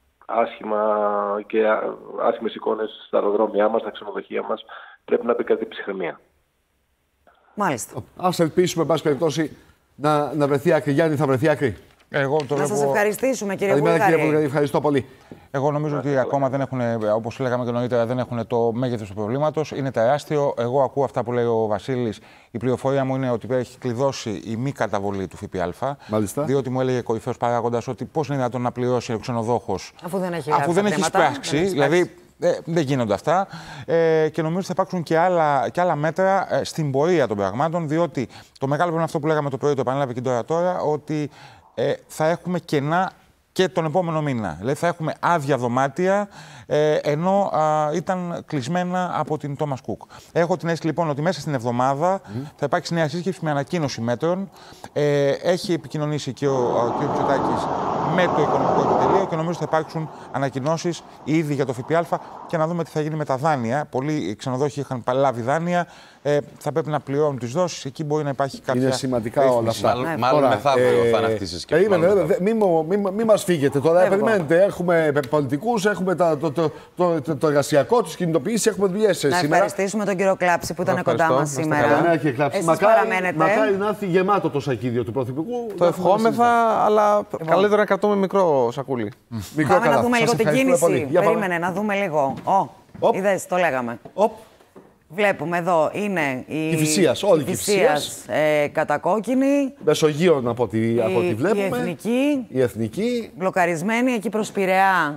άσχημες εικόνες στα αεροδρόμια μας, στα ξενοδοχεία μας. Πρέπει να επικρατεί ψυχραιμία. Μάλιστα. Ας ελπίσουμε, εν πάση περιπτώσει, να βρεθεί άκρη. Γιάννη, θα βρεθεί άκρη. Να σας ευχαριστήσουμε, κύριε Βουλγαρή. Καλημέρα, κύριε Βουλγαρή. Ευχαριστώ πολύ. Εγώ νομίζω ότι ακόμα δεν έχουν, όπως λέγαμε και νωρίτερα, δεν έχουν το μέγεθος του προβλήματος. Είναι τεράστιο. Εγώ ακούω αυτά που λέει ο Βασίλης. Η πληροφορία μου είναι ότι έχει κλειδώσει η μη καταβολή του ΦΠΑ. Μάλιστα. Διότι μου έλεγε κορυφαίος παράγοντας ότι πώς είναι δυνατόν να πληρώσει ο ξενοδόχος αφού δεν έχει σπράξει. Δηλαδή δεν γίνονται αυτά. Και νομίζω ότι θα υπάρξουν και άλλα μέτρα στην πορεία των πραγμάτων. Διότι το μεγάλο πρόβλημα αυτό που λέγαμε το πρωί, το επανέλαβε και τώρα, ότι θα έχουμε κενά και τον επόμενο μήνα. Δηλαδή θα έχουμε άδεια δωμάτια, ενώ ήταν κλεισμένα από την Thomas Cook. Έχω την αίσθηση λοιπόν ότι μέσα στην εβδομάδα θα υπάρξει νέα σύσκεψη με ανακοίνωση μέτρων. Έχει επικοινωνήσει και ο κ. Μητσοτάκης με το Οικονομικό Επιτελείο και νομίζω ότι θα υπάρξουν ανακοινώσεις ήδη για το ΦΠΑ και να δούμε τι θα γίνει με τα δάνεια. Πολλοί ξενοδόχοι είχαν λάβει δάνεια. Θα πρέπει να πληρώνουν τις δόσεις. Εκεί μπορεί να υπάρχει κάποια. Είναι σημαντικά όλα αυτά. Μάλλον μεθαύριο θα είναι αυτή η συσκευή. Μην μας φύγετε τώρα. Περιμένετε. Έχουμε πολιτικούς, έχουμε το εργασιακό, τους κινητοποιήσεις, έχουμε δουλειές σήμερα. Να ευχαριστήσουμε τον κύριο Κλάψη που ήταν κοντά μας σήμερα. Μακάρι να έρθει γεμάτο το σακίδιο του Πρωθυπουργού. Το ευχόμεθα, αλλά καλύτερα να κρατούμε μικρό σακούλι. Πάμε να δούμε λίγο την κίνηση. Περίμενε να δούμε λίγο. Είδες, το λέγαμε. Βλέπουμε εδώ είναι η Κηφισίας, όλη η Κηφισίας. Κατακόκκινη. Μεσογείων από ό,τι βλέπουμε. Η Εθνική. Μπλοκαρισμένη εκεί προς Πειραιά.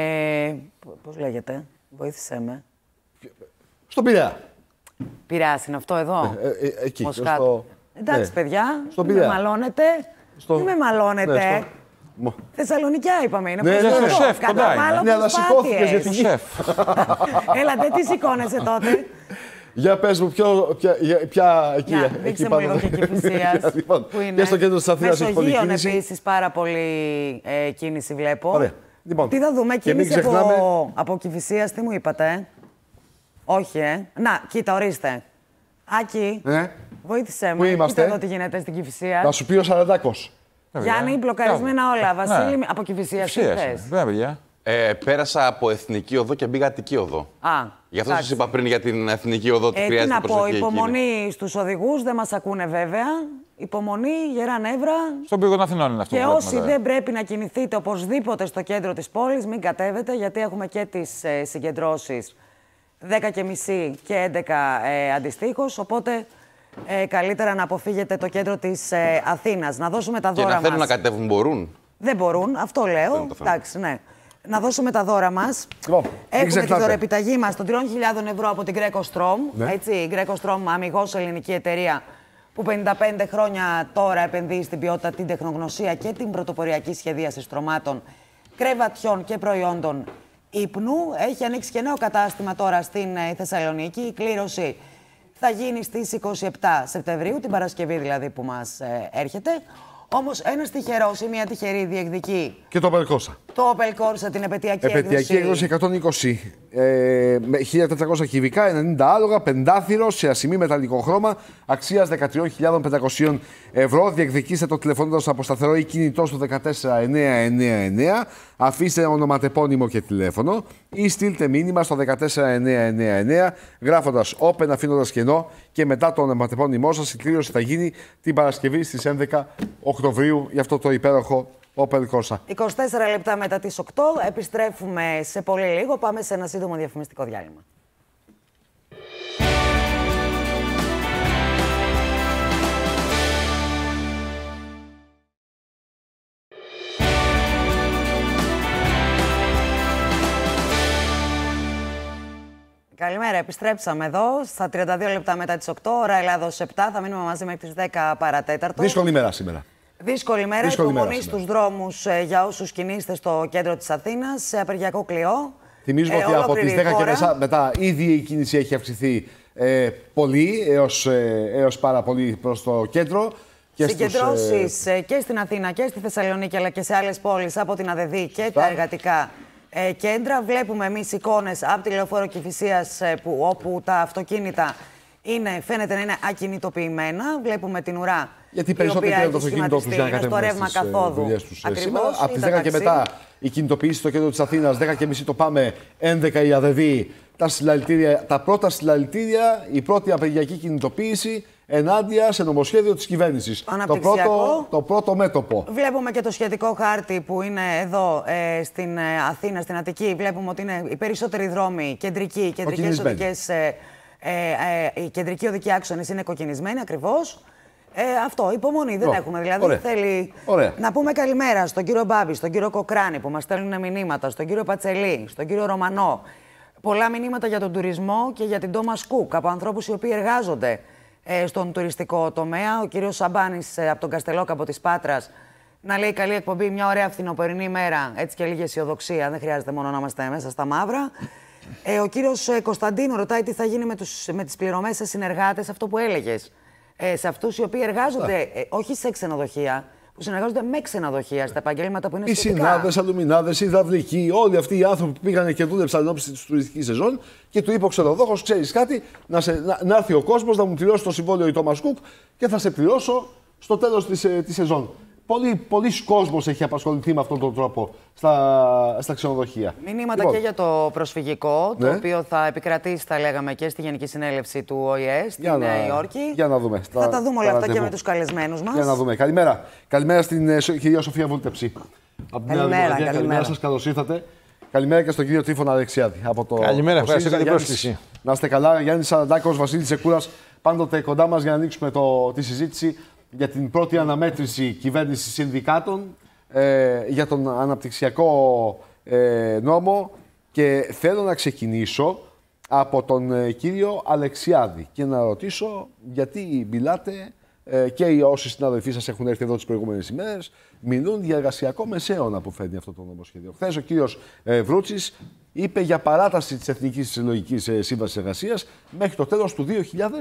Πώς λέγεται, βοήθησέ με. Στον Πειραιά. Πειραιάς είναι αυτό εδώ. Εκεί. Εντάξει, παιδιά, μην με μαλώνετε. Μην με μαλώνετε. Θεσσαλονικιά είπαμε, είναι πολύ σεφ, κοντά είναι. Ναι, αλλά σηκώθηκες για την σεφ. Έλα, δεν τι σηκώνεσαι τότε. Για πες μου, ποια εκεί. Δείξε μου λίγο και Κηφισίας. Και στο κέντρο της Αθήνας έχει πολλή κίνηση. Επίσης πάρα πολύ κίνηση βλέπω. Ωραία. Τι θα δούμε, κίνηση από Κηφισίας, τι μου είπατε. Όχι, Να, κοίτα, ορίστε. Άκη, βοήθησέ με. Κοίτα εδώ τι γίνεται στην Κηφισία. Θα σου πει ο Σαραντάκος. Γιάννη, μπλοκαρισμένα όλα. Βασίλη, από Κηφισίας ήρθες. Πέρασα από Εθνική Οδό και μπήκα Αττική Οδό. Γι' αυτό σας είπα πριν για την Εθνική Οδό ότι χρειάζεται προσοχή. Τι να πω, υπομονή στους οδηγούς, δεν μας ακούνε βέβαια. Υπομονή, γερά νεύρα. Στον πύργο των Αθηνών είναι αυτό. Και όσοι δεν πρέπει να κινηθείτε οπωσδήποτε στο κέντρο της πόλης, μην κατέβετε, γιατί έχουμε και τις συγκεντρώσεις 10:30 και 11 αντιστοίχως. Οπότε καλύτερα να αποφύγετε το κέντρο της Αθήνας. Να δώσουμε τα δώρα μας. Και να θέλουν να κατέβουν μπορούν. Δεν μπορούν, αυτό λέω. Εντάξει, ναι. Να δώσουμε τα δώρα μας. Έχουμε τη δωρεπιταγή μας των 3.000 ευρώ από την Greco Strom. Έτσι, η Greco Strom, αμιγώς ελληνική εταιρεία που 55 χρόνια τώρα επενδύει στην ποιότητα, την τεχνογνωσία και την πρωτοποριακή σχεδίαση στρωμάτων, κρεβατιών και προϊόντων ύπνου. Έχει ανοίξει και νέο κατάστημα τώρα στην Θεσσαλονίκη. Η κλήρωση θα γίνει στις 27 Σεπτεμβρίου, την Παρασκευή δηλαδή που μας έρχεται. Όμως ένας τυχερός ή μια τυχερή διεκδικεί. Και το Opel Corsa. Το Opel Corsa, την επαιτειακή έκδοση. Επαιτειακή έκδοση 120 με 1.400 κυβικά, 90 άλογα, πεντάθυρο, σε ασημή μεταλλικό χρώμα, αξίας 13.500 ευρώ. Διεκδικήστε το τηλεφωνώντας από σταθερό ή κινητό στο 14999. Αφήστε ονοματεπώνυμο και τηλέφωνο ή στείλτε μήνυμα στο 14999 γράφοντας Open, αφήνοντας κενό, και μετά το ονοματεπώνυμό σας η κλήρωση θα γίνει την Παρασκευή στις 11 Οκτωβρίου για αυτό το υπέροχο Opel Corsa. 24 λεπτά μετά τις 8 επιστρέφουμε σε πολύ λίγο. Πάμε σε ένα σύντομο διαφημιστικό διάλειμμα. Καλημέρα, επιστρέψαμε εδώ στα 32 λεπτά μετά τις 8, ώρα Ελλάδος 7. Θα μείνουμε μαζί μέχρι τις 10 παρατέταρτο. Δύσκολη ημέρα σήμερα. Δύσκολη μέρα, υπομονή στους δρόμους για όσους κινείστε στο κέντρο της Αθήνας, σε απεργιακό κλειό. Θυμίζουμε ότι από τις 10 και μετά ήδη η κίνηση έχει αυξηθεί πολύ, έως πάρα πολύ προς το κέντρο. Συγκεντρώσεις και στην Αθήνα και στη Θεσσαλονίκη, αλλά και σε άλλες πόλεις από την ΑΔΔ και τα εργατικά κέντρα. Βλέπουμε εμείς εικόνες από τη Λεωφόρο Κηφισίας, όπου τα αυτοκίνητα φαίνεται να είναι ακινητοποιημένα. Βλέπουμε την ουρά. Γιατί περισσότεροι παίρνουν το αυτοκίνητό τους για να κατέβουν στις δουλειές τους σήμερα. Από τις 10 και μετά η κινητοποίηση στο κέντρο της Αθήνας, 10:30 το πάμε, 11 η ΑΔΔ. Τα πρώτα συλλαλητήρια, η πρώτη απεργιακή κινητοποίηση ενάντια σε νομοσχέδιο της κυβέρνησης. Το πρώτο μέτωπο. Βλέπουμε και το σχετικό χάρτη που είναι εδώ στην Αθήνα, στην Αττική. Βλέπουμε ότι είναι οι περισσότεροι δρόμοι κεντρικοί, οι κεντρικοί οδικοί άξονες είναι κοκκινισμένοι ακριβώς. Αυτό, υπομονή δεν έχουμε. Δηλαδή θέλει να πούμε καλημέρα στον κύριο Μπάμπη, στον κύριο Κοκράνη που μας στέλνουν μηνύματα, στον κύριο Πατσελή, στον κύριο Ρωμανό. Πολλά μηνύματα για τον τουρισμό και για την Thomas Cook από ανθρώπους οι οποίοι εργάζονται στον τουριστικό τομέα. Ο κύριος Σαμπάνης από τον Καστελόκαμπο της Πάτρας να λέει καλή εκπομπή, μια ωραία φθινοπορεινή μέρα, έτσι και λίγη αισιοδοξία. Δεν χρειάζεται μόνο να είμαστε μέσα στα μαύρα. Ο κύριος Κωνσταντίνο ρωτάει τι θα γίνει με τις πληρωμές σε συνεργάτες, αυτό που έλεγες. Σε αυτούς οι οποίοι εργάζονται όχι σε ξενοδοχεία, που συνεργάζονται με ξενοδοχεία στα επαγγέλματα που είναι σχετικά. Οι συνάδες, αλουμινάδες, υδραυλικοί, όλοι αυτοί οι άνθρωποι που πήγαν και δούλεψαν ενώπιση της τουριστικής σεζόν και του είπε ο ξενοδόχος: ξέρεις κάτι, να έρθει ο κόσμος να μου πληρώσει το συμβόλαιο η Thomas Cook και θα σε πληρώσω στο τέλος της σεζόν. Πολλοί κόσμος έχει απασχοληθεί με αυτόν τον τρόπο στα ξενοδοχεία. Μηνύματα και για το προσφυγικό, το οποίο θα επικρατήσει, θα λέγαμε, και στη Γενική Συνέλευση του ΟΗΕ στη Νέα Υόρκη. Για να δούμε. Θα τα δούμε όλα αυτά και με τους καλεσμένους μας. Για να δούμε. Καλημέρα. Καλημέρα στην κυρία Σοφία Βούλτεψη. Καλημέρα σας, καλώς ήρθατε. Καλημέρα και στον κύριο Τρίφωνα Αλεξιάδη. Καλημέρα, ευχαριστώ για την πρόσκληση. Να είστε καλά. Γιάννης Σαραντάκος, Βασίλης Τσεκούρας, πάντοτε κοντά μας για να ανοίξουμε τη συζήτηση για την πρώτη αναμέτρηση κυβέρνησης συνδικάτων για τον αναπτυξιακό νόμο, και θέλω να ξεκινήσω από τον κύριο Αλεξιάδη και να ρωτήσω γιατί μιλάτε και όσοι συναδελφοί σας έχουν έρθει εδώ τις προηγούμενες ημέρες μιλούν για εργασιακό μεσαίωνα που φέρνει αυτό το νομοσχέδιο. Χθες ο κύριος Βρούτσης είπε για παράταση της Εθνικής Συλλογικής Σύμβασης Εργασίας μέχρι το τέλος του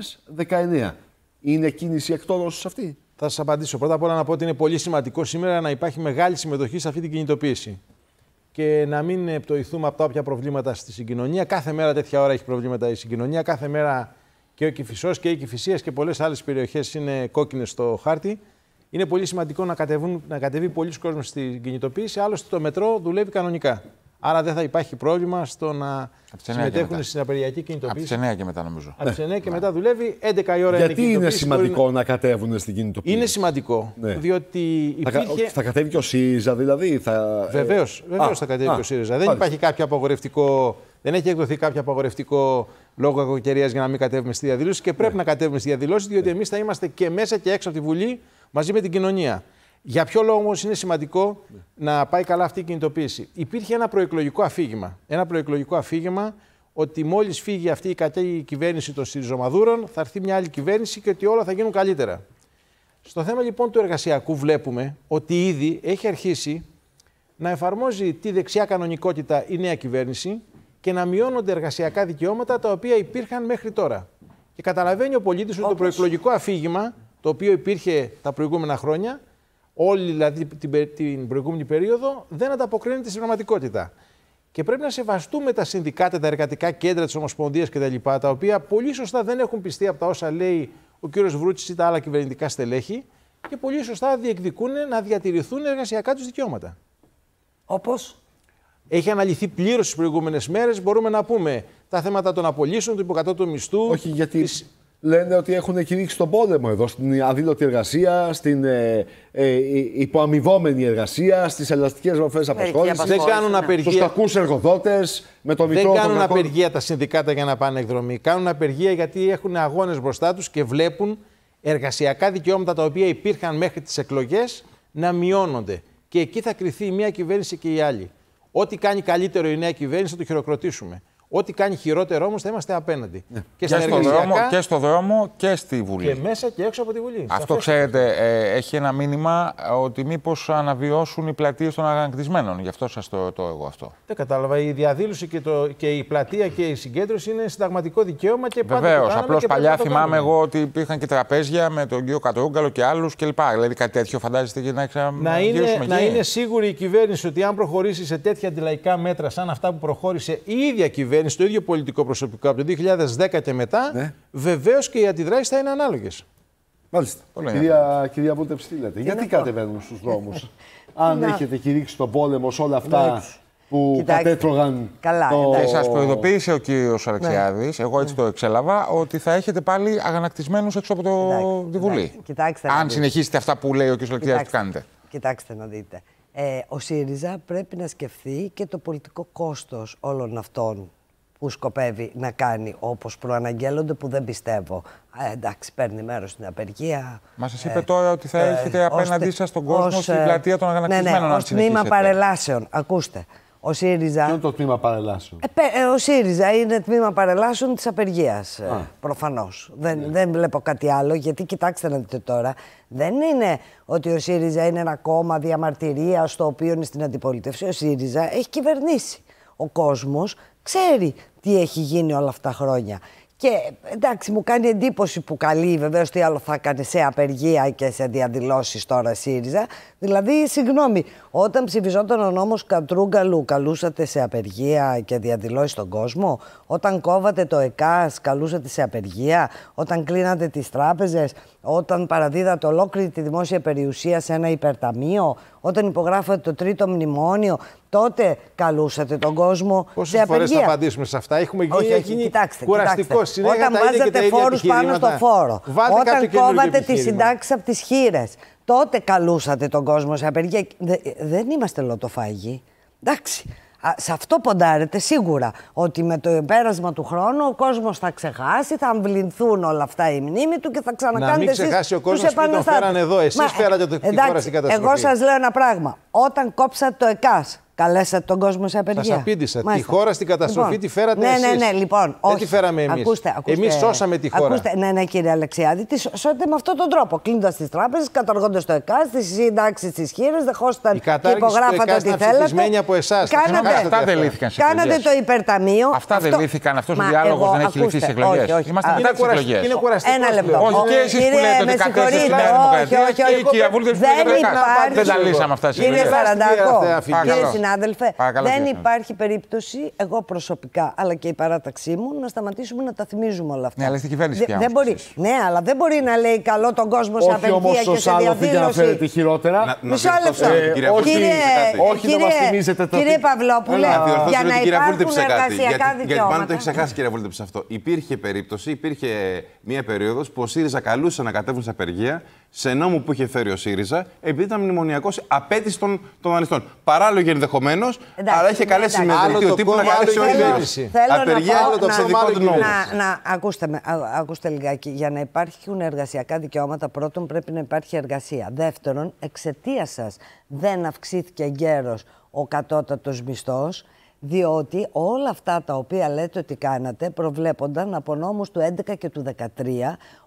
2019. Είναι κίνηση εκτόνωσης αυτή? Θα σας απαντήσω. Πρώτα απ' όλα να πω ότι είναι πολύ σημαντικό σήμερα να υπάρχει μεγάλη συμμετοχή σε αυτή την κινητοποίηση. Και να μην πτωηθούμε από τα όποια προβλήματα στη συγκοινωνία. Κάθε μέρα τέτοια ώρα έχει προβλήματα η συγκοινωνία. Κάθε μέρα και ο Κηφισός και η Κηφισίας και πολλές άλλες περιοχές είναι κόκκινες στο χάρτη. Είναι πολύ σημαντικό να κατεβεί πολλοί κόσμος στην κινητοποίηση. Άλλωστε το μετρό δουλεύει κανονικά. Άρα δεν θα υπάρχει πρόβλημα στο να συμμετέχουν στην απεργιακή κινητοποίηση. Από τις 9 και μετά, νομίζω. Από τις 9 και μετά δουλεύει, 11 η ώρα. Γιατί είναι σημαντικό να κατέβουν στην κινητοποίηση? Είναι σημαντικό. Διότι υπήρχε... Θα κατέβει και ο ΣΥΡΙΖΑ, δηλαδή. Βεβαίως θα κατέβει και ο ΣΥΡΙΖΑ. Δεν υπάρχει κάποιο απαγορευτικό. Δεν έχει εκδοθεί κάποιο απαγορευτικό λόγο κακοκαιρίας για να μην κατέβουμε στη διαδήλωση και πρέπει να κατέβουμε στη διαδήλωση, διότι εμείς θα είμαστε και μέσα και έξω από τη Βουλή μαζί με την κοινωνία. Για ποιο λόγο όμως είναι σημαντικό να πάει καλά αυτή η κινητοποίηση? Υπήρχε ένα προεκλογικό αφήγημα. Ένα προεκλογικό αφήγημα ότι μόλις φύγει αυτή η κακή κυβέρνηση των Συριζομαδούρων θα έρθει μια άλλη κυβέρνηση και ότι όλα θα γίνουν καλύτερα. Στο θέμα λοιπόν του εργασιακού βλέπουμε ότι ήδη έχει αρχίσει να εφαρμόζει τη δεξιά κανονικότητα η νέα κυβέρνηση και να μειώνονται εργασιακά δικαιώματα τα οποία υπήρχαν μέχρι τώρα. Και καταλαβαίνει ο πολίτης ότι το προεκλογικό αφήγημα, το οποίο υπήρχε τα προηγούμενα χρόνια, όλη δηλαδή την προηγούμενη περίοδο, δεν ανταποκρίνεται στην πραγματικότητα. Και πρέπει να σεβαστούμε τα συνδικάτα, τα εργατικά κέντρα της Ομοσπονδίας κτλ. Τα οποία πολύ σωστά δεν έχουν πιστεί από τα όσα λέει ο κύριος Βρούτσης ή τα άλλα κυβερνητικά στελέχη και πολύ σωστά διεκδικούν να διατηρηθούν εργασιακά τους δικαιώματα. Όπως? Έχει αναλυθεί πλήρως τις προηγούμενες μέρες. Μπορούμε να πούμε τα θέματα των απολύσεων, του υποκατώτατου μισθού. Όχι, γιατί λένε ότι έχουν κηρύξει τον πόλεμο εδώ, στην αδήλωτη εργασία, στην υποαμοιβόμενη εργασία, στις ελαστικές μορφές απασχόλησης. Δεν κάνουν απεργία. Στους κακούς εργοδότες, με το μητρό. Δεν κάνουν απεργία τα συνδικάτα για να πάνε εκδρομή. Κάνουν απεργία γιατί έχουν αγώνες μπροστά τους και βλέπουν εργασιακά δικαιώματα τα οποία υπήρχαν μέχρι τις εκλογές να μειώνονται. Και εκεί θα κριθεί η μία κυβέρνηση και η άλλη. Ό,τι κάνει καλύτερο η νέα κυβέρνηση θα το χειροκροτήσουμε. Ό,τι κάνει χειρότερο όμως θα είμαστε απέναντι. Ναι. Και στο δρόμο και στη Βουλή. Και μέσα και έξω από τη Βουλή. Αυτό ξέρετε, έχει ένα μήνυμα ότι μήπως αναβιώσουν οι πλατείες των αγανακτισμένων. Γι' αυτό σας το εγώ αυτό. Δεν κατάλαβα. Η διαδήλωση και η πλατεία και η συγκέντρωση είναι συνταγματικό δικαίωμα και πάντα. Βεβαίως. Απλώς παλιά θυμάμαι εγώ ότι υπήρχαν και τραπέζια με τον κύριο Κατρούγκαλο και άλλους κλπ. Δηλαδή κάτι τέτοιο φαντάζεστε και να είναι σίγουρη η κυβέρνηση ότι αν προχωρήσει σε τέτοια αντιλαϊκά μέτρα σαν αυτά που προχώρησε η ίδια κυβέρνηση, στο ίδιο πολιτικό προσωπικό από το 2010 και μετά, ναι, βεβαίως και οι αντιδράσεις θα είναι ανάλογες. Μάλιστα. Κυρία Βούλτεψη, τι λέτε, γιατί κατεβαίνουν στους δρόμους, αν έχετε κηρύξει τον πόλεμο σε όλα αυτά που κατέτρωγαν. Σας προειδοποίησε ο κύριος Αλεξιάδης, εγώ έτσι το εξέλαβα, ότι θα έχετε πάλι αγανακτισμένους έξω από τη Βουλή. Αν συνεχίσετε αυτά που λέει ο κύριος Αλεξιάδης που κάνετε. Κοιτάξτε να δείτε. Ο ΣΥΡΙΖΑ πρέπει να σκεφτεί και το πολιτικό κόστος όλων αυτών που σκοπεύει να κάνει, όπως προαναγγέλλονται, που δεν πιστεύω. Εντάξει, παίρνει μέρος στην απεργία. Μα σας είπε τώρα ότι θα έχετε απέναντί σας τον κόσμο στην πλατεία των αγανακτισμένων. Ναι, ως τμήμα παρελάσεων. Ακούστε. Ο ΣΥΡΙΖΑ... Ποιο είναι το τμήμα παρελάσεων? Ο ΣΥΡΙΖΑ είναι τμήμα παρελάσεων της απεργίας, προφανώς. Δεν βλέπω κάτι άλλο, γιατί κοιτάξτε να δείτε τώρα, δεν είναι ότι ο ΣΥΡΙΖΑ είναι ένα κόμμα διαμαρτυρίας το οποίο είναι στην αντιπολίτευση. Ο ΣΥΡΙΖΑ έχει κυβερνήσει. Ο κόσμος ξέρει τι έχει γίνει όλα αυτά τα χρόνια. Και εντάξει, μου κάνει εντύπωση που καλεί βεβαίως τι άλλο θα έκανε σε απεργία και σε διαδηλώσεις τώρα ΣΥΡΙΖΑ. Δηλαδή, συγγνώμη, όταν ψηφιζόταν ο νόμος Κατρούγκαλου, καλούσατε σε απεργία και διαδηλώσεις στον κόσμο? Όταν κόβατε το ΕΚΑΣ, καλούσατε σε απεργία? Όταν κλείνατε τις τράπεζες, όταν παραδίδατε ολόκληρη τη δημόσια περιουσία σε ένα υπερταμείο, όταν υπογράφατε το τρίτο μνημόνιο, τότε καλούσατε τον κόσμο σε απεργία? Πόσες φορές θα απαντήσουμε σε αυτά? Έχουμε γίνει κουραστικό. Όταν βάζατε φόρους πάνω στο φόρο, όταν κόβατε τις συντάξεις από τις χήρες, τότε καλούσατε τον κόσμο σε απεργία. Δεν είμαστε λοτοφάγοι. Εντάξει. Σε αυτό ποντάρετε σίγουρα. Ότι με το πέρασμα του χρόνου ο κόσμος θα ξεχάσει, θα αμβληνθούν όλα αυτά η μνήμη του και θα ξανακάνετε. Να μην ξεχάσει ο κόσμος που τον φέραν εδώ. Εσείς φέρατε τη χώρα στην καταστροφή. Εγώ σας λέω ένα πράγμα. Όταν κόψατε το ΕΚΑΣ, καλέσατε τον κόσμο σε απεργία? Σας απήντησα. Τη χώρα στην καταστροφή τη φέρατε εσείς. Ναι, λοιπόν. Δεν τη φέραμε εμείς. Εμείς σώσαμε τη χώρα. Ναι, κύριε Αλεξιάδη, τη σώσατε με αυτόν τον τρόπο. Κλείνοντας τις τράπεζες, καταργώντας το ΕΚΑΣ, τις συντάξεις της χήρες, δεχόσασταν και υπογράφατε ό,τι θέλατε. Από εσάς. Αυτά δεν λύθηκαν. Κάνατε το υπερταμείο. Αυτά δεν λύθηκαν. Αυτός ο διάλογος δεν έχει λυθεί στις εκλογές. Είμαστε μετά τις εκλογές. Ένα λεπτό. Όχι, και εσείς που λέτε ότι κατέστησε τη Νέα Δημοκρατία και η κυρία Βούλτεψη που λέτε δεν τα λύσαμε αυτά στις εκλογές. Κύριε Σαραντάκο, κύριε συνάδελφε, δεν υπάρχει περίπτωση, εγώ προσωπικά, αλλά και η παράταξή μου, να σταματήσουμε να τα θυμίζουμε όλα αυτά. Ναι, αλλά στην κυβέρνηση πια. Ναι, αλλά δεν μπορεί να λέει καλό τον κόσμο σε απεργία και σε διαδήλωση. Να φέρετε χειρότερα. Μισό λεπτό. Όχι να μας θυμίζετε το. Κύριε Παυλόπουλε, για να υπάρχουν εργασιακά δικαιώματα. Γιατί πάνω το έχει ξεχάσει, κύριε Βούλτεψη, αυτό. Υπήρχε περίπτωση, υπήρχε μία περίοδος που ο ΣΥΡΙΖΑ καλούσε να κατέβουν σε απεργία σε νόμο που είχε φέρει ο ΣΥΡΙΖΑ, επειδή ήταν μνημονιακός, απέτηση των αναλυτών. Παράλογο ενδεχομένως, αλλά είχε καλέσει με δελτίο τύπου να καλέσει όλη την απεργία, το ψευδικό του νόμου. Ακούστε λιγάκι. Για να υπάρχουν εργασιακά δικαιώματα, πρώτον πρέπει να υπάρχει εργασία. Δεύτερον, εξαιτίας σας δεν αυξήθηκε εγκαίρως ο κατώτατος μισθός, διότι όλα αυτά τα οποία λέτε ότι κάνατε προβλέπονταν από νόμους του 11 και του 13,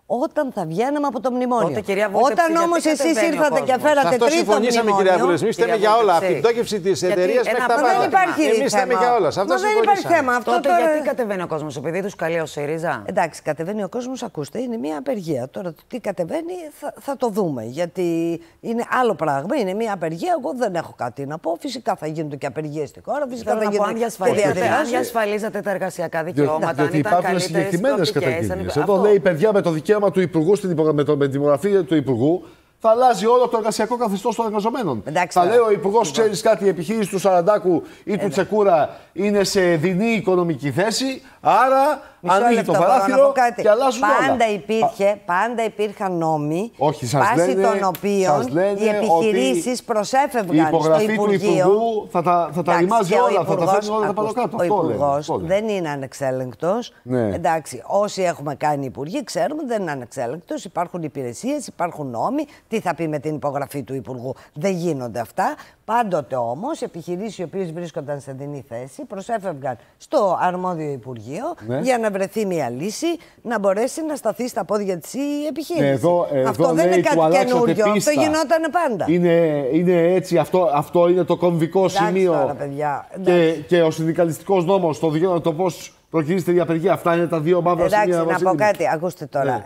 όταν θα βγαίναμε από το μνημόνιο. Όταν όμως εσείς ήρθατε και φέρατε τρίτο μνημόνιο. Αυτό συμφωνήσαμε, κυρία Βούλευ. Εμείς θέμε για όλα. Από την πτώχευση της εταιρείας μέχρι τα πάντα. Εμείς θέμε για όλα. Αυτό δεν υπάρχει θέμα. Τότε γιατί κατεβαίνει ο κόσμος, επειδή τους καλεί ο ΣΥΡΙΖΑ? Εντάξει, κατεβαίνει ο κόσμος, ακούστε, είναι μια απεργία. Τώρα τι κατεβαίνει θα το δούμε. Γιατί είναι άλλο πράγμα. Είναι μια απεργία. Εγώ δεν έχω κάτι να πω. Φυσικά θα γίνονται και απεργίες στη χώρα. Φυσικά θα γίνονται και διαδηλώσεις. Αν διασφαλίζατε τα εργασιακά δικαιώματα, γιατί υπάρχουν συγκεκριμένες καταγγελίες. Εδώ λέει, παιδιά, με το δικαίωμα του Υπουργού, με την υπογραφή του Υπουργού, θα αλλάζει όλο το εργασιακό καθεστώς των εργαζομένων. Θα λέει ο Υπουργός, ξέρεις κάτι, η επιχείρηση του Σαραντάκου ή του Τσεκούρα είναι σε δεινή οικονομική θέση, άρα ανοίγει το παράθυρο και αλλάζουν όλα. Πάντα υπήρχαν νόμοι, βάσει των οποίων οι επιχειρήσεις προσέφευγαν στο Υπουργείο. Του θα τα ρημάζει όλα, θα τα φέρνει όλα τα πάνω κάτω. Ο Υπουργός δεν είναι ανεξέλεγκτος. Εντάξει, όσοι έχουμε κάνει υπουργοί ξέρουμε δεν είναι ανεξέλεγκτος. Υπάρχουν υπηρεσίες, υπάρχουν νόμοι. Τι θα πει με την υπογραφή του Υπουργού? Δεν γίνονται αυτά. Πάντοτε όμως οι επιχειρήσεις οι οποίες βρίσκονταν σε δινή θέση προσέφευγαν στο αρμόδιο Υπουργείο για να βρεθεί μια λύση, να μπορέσει να σταθεί στα πόδια της η επιχείρηση. Αυτό δεν είναι κάτι καινούριο. Αυτό γινόταν πάντα. Είναι έτσι, αυτό είναι το κομβικό σημείο. Τώρα, παιδιά. Και ο συνδικαλιστικός νόμος, το πώς προκυρήσετε η απεργία. Αυτά είναι τα δύο μαύρα σημεία. Εντάξει, να πω κάτι. Ακούστε τώρα.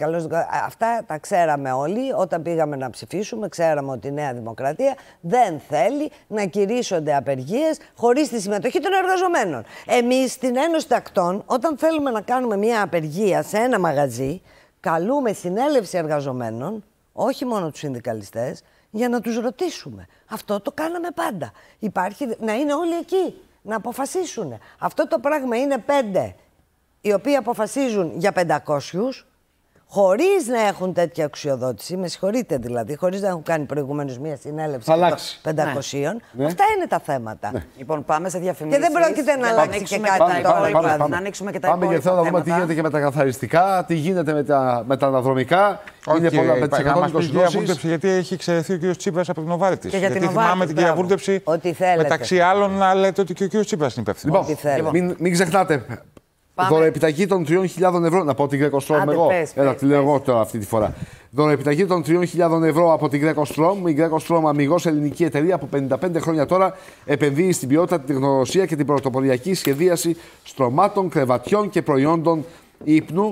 Αυτά τα ξέραμε όλοι όταν πήγαμε να ψηφίσουμε. Ξέραμε ότι η Νέα Δημοκρατία δεν θέλει να κηρύσσονται απεργίες χωρίς τη συμμετοχή των εργαζομένων. Εμείς στην Ένωση Τακτών, όταν θέλουμε να κάνουμε μια απεργία σε ένα μαγαζί, καλούμε συνέλευση εργαζομένων, όχι μόνο τους συνδικαλιστές, για να τους ρωτήσουμε. Αυτό το κάναμε πάντα. Υπάρχει να είναι όλοι εκεί. Να αποφασίσουν. Αυτό το πράγμα είναι 5 οι οποίοι αποφασίζουν για 500, χωρίς να έχουν τέτοια αξιοδότηση. Με συγχωρείτε δηλαδή, χωρίς να έχουν κάνει προηγουμένως μία συνέλευση 500. Ναι. Αυτά είναι τα θέματα. Ναι. Λοιπόν, πάμε σε διαφημίσεις. Και δεν πρόκειται να αλλάξει και κάτι τώρα. Να ανοίξουμε και τα υπόλοιπα. Πάμε και θέλω να δούμε τι γίνεται και με τα καθαριστικά, τι γίνεται με τα αναδρομικά. Είναι πολλά με τις 120 γιατί έχει εξαιρεθεί ο κ. Τσίπρας από την Novartis. Γιατί θυμάμαι την κυρία Βούλτεψη μεταξύ άλλων να λέτε ότι και ο κ. Τσίπρας είναι υπεύθυνος. Λοιπόν, μην ξεχνάτε. Δωροεπιταγή των 3.000 ευρώ. Να πω την Γκρέκοστρομ εγώ. Έλα, τη λέω εγώ τώρα αυτή τη φορά. Δωροεπιταγή των 3.000 ευρώ από την Γκρέκοστρομ. Η Γκρέκοστρομ, αμιγώς ελληνική εταιρεία που 55 χρόνια τώρα επενδύει στην ποιότητα, την τεχνογνωσία και την πρωτοποριακή σχεδίαση στρωμάτων, κρεβατιών και προϊόντων ύπνου.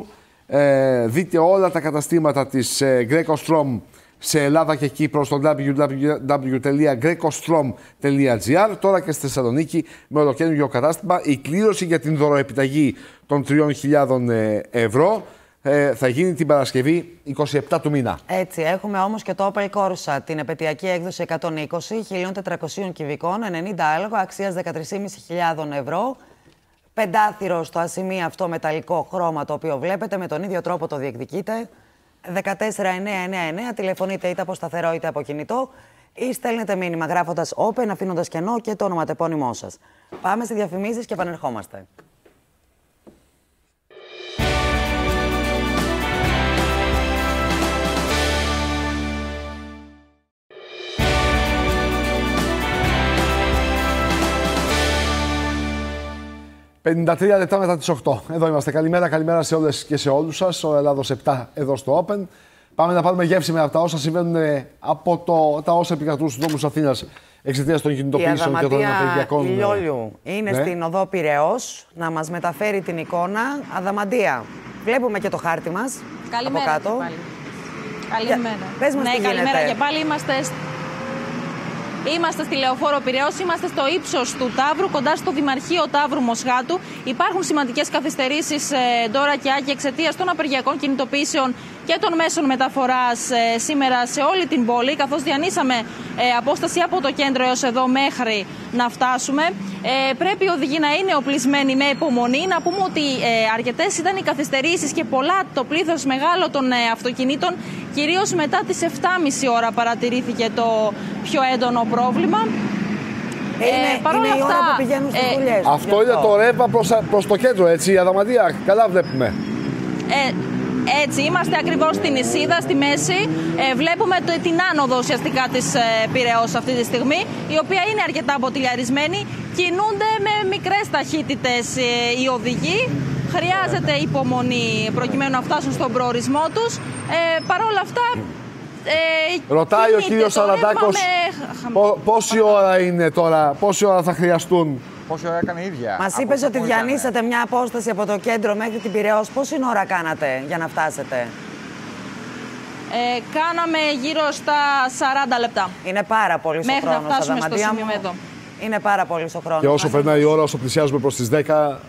Δείτε όλα τα καταστήματα της Γκρέκοστρομ σε Ελλάδα και Κύπρο στο www.grecostrom.gr. Τώρα και στη Θεσσαλονίκη με ολοκαίνουργιο κατάστημα. Η κλήρωση για την δωροεπιταγή των 3.000 ευρώ θα γίνει την Παρασκευή 27 του μήνα. Έτσι, έχουμε όμως και το Opel Corsa, την επαιτειακή έκδοση 120, 1.400 κυβικών, 90 άλογα, αξίας 13.500 ευρώ. Πεντάθυρο στο ασημίαυτο μεταλλικό χρώμα το οποίο βλέπετε, με τον ίδιο τρόπο το διεκδικείτε. 14999, τηλεφωνείτε είτε από σταθερό είτε από κινητό ή στέλνετε μήνυμα γράφοντας Open, αφήνοντας κενό και το ονοματεπώνυμό σας. Πάμε σε διαφημίσεις και επανερχόμαστε. «53 λεπτά μετά τις 8». Εδώ είμαστε. Καλημέρα σε όλες και σε όλους σας. Ο Ελλάδος 7 εδώ στο Open. Πάμε να πάρουμε γεύση από τα όσα συμβαίνουν από τα όσα επικρατούν στους δρόμους Αθήνας εξαιτίας των κινητοποιήσεων και των απεργιακών. Η Λιόλιου είναι στην οδό Πειραιώς να μας μεταφέρει την εικόνα. Αδαμαντία, βλέπουμε και το χάρτη μας. Καλημέρα από κάτω. Καλημέρα. Πες μας τι καλημέρα γίνεται. και πάλι. Είμαστε στη Λεωφόρο Πειραιώς, είμαστε στο ύψος του Ταύρου, κοντά στο Δημαρχείο Ταύρου Μοσχάτου. Υπάρχουν σημαντικές καθυστερήσεις τώρα και Άκη εξαιτίας των απεργιακών κινητοποιήσεων και των μέσων μεταφοράς σήμερα σε όλη την πόλη, καθώς διανύσαμε απόσταση από το κέντρο έως εδώ μέχρι να φτάσουμε. Πρέπει οι οδηγοί να είναι οπλισμένοι με υπομονή. Να πούμε ότι αρκετές ήταν οι καθυστερήσεις και πολλά το πλήθος μεγάλο των αυτοκινήτων. Κυρίως μετά τις 7.30 ώρα παρατηρήθηκε το πιο έντονο πρόβλημα. Είναι η ώρα που πηγαίνουν στις δουλειές. Αυτό είναι το ρεύμα προς το κέντρο, έτσι, η Αδαμαντία. Καλά βλέπουμε. Έτσι, είμαστε ακριβώς στην Ισίδα, στη μέση. Βλέπουμε την άνοδο ουσιαστικά της Πειραιώς αυτή τη στιγμή, η οποία είναι αρκετά αποτυλιαρισμένη. Κινούνται με μικρές ταχύτητες οι οδηγοί. Χρειάζεται υπομονή προκειμένου να φτάσουν στον προορισμό τους. Παρ' όλα αυτά, ρωτάει ο κύριος Σαραντάκος πόση ώρα είναι τώρα, πόση ώρα θα χρειαστούν. Πόση ώρα έκανε η ίδια. Μας είπες ότι διανύσατε μια απόσταση από το κέντρο μέχρι την Πειραιώς. Πόση ώρα κάνατε για να φτάσετε? Κάναμε γύρω στα 40 λεπτά. Είναι πάρα πολύ ο χρόνος. Μέχρι να φτάσουμε στο σημείο εδώ. Είναι πάρα πολύ ο χρόνος. Και όσο περνάει η ώρα, όσο πλησιάζουμε προς τις 10,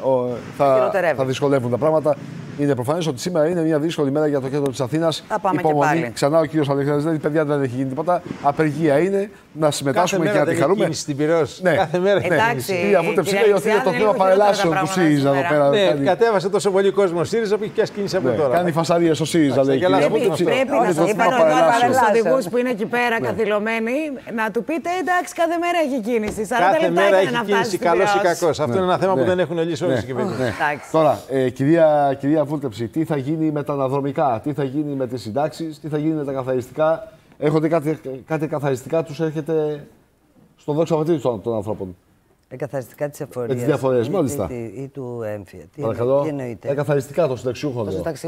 θα δυσκολεύουν τα πράγματα. Είναι προφανές ότι σήμερα είναι μια δύσκολη μέρα για το κέντρο της Αθήνας. Θα πάμε και πάλι. Ξανά ο κύριος Αλεξανδρής λέει: παιδιά, δεν έχει γίνει τίποτα. Απεργία είναι. Να συμμετάσχουμε και να τη χαρούμε. Κάθε στην Πειραιώς. Ναι. Κάθε μέρα. Εντάξει. Η Αφούτευση λέει ότι είναι το τμήμα παρελάσεων του ΣΥΡΙΖΑ εδώ πέρα. Ναι, κατέβασε τόσο πολύ κόσμο ΣΥΡΙΖΑ που έχει πιάσει κίνηση από τώρα. Κάνει φασαρίες στο ΣΥΡΙΖΑ, λέει. Πρέπει να σας είπαν στους οδηγούς που είναι εκεί πέρα καθυλωμένοι να του πείτε: εντάξει, κάθε μέρα έχει κίνηση. 40 λεπτά έχει να φτάσει. Καλός ή κακός. Αυτό είναι ένα θέμα που δεν έχουν λύσει όλες οι κυβερνήσεις. Τώρα, κυρία Βούλτεψη, τι θα γίνει με τα αναδρομικά, τι θα γίνει με τις συντάξεις, τι θα γίνει με τα καθαριστικά. Έχονται κάτι καθαριστικά, τους έρχεται στο δόξα πατρίδι των ανθρώπων. Καθαριστικά της εφορίας. Με τις διαφορές, μάλιστα. Ή του έμφυα. Παρακαλώ. Τι εννοείται? Καθαριστικά των συνταξιούχων.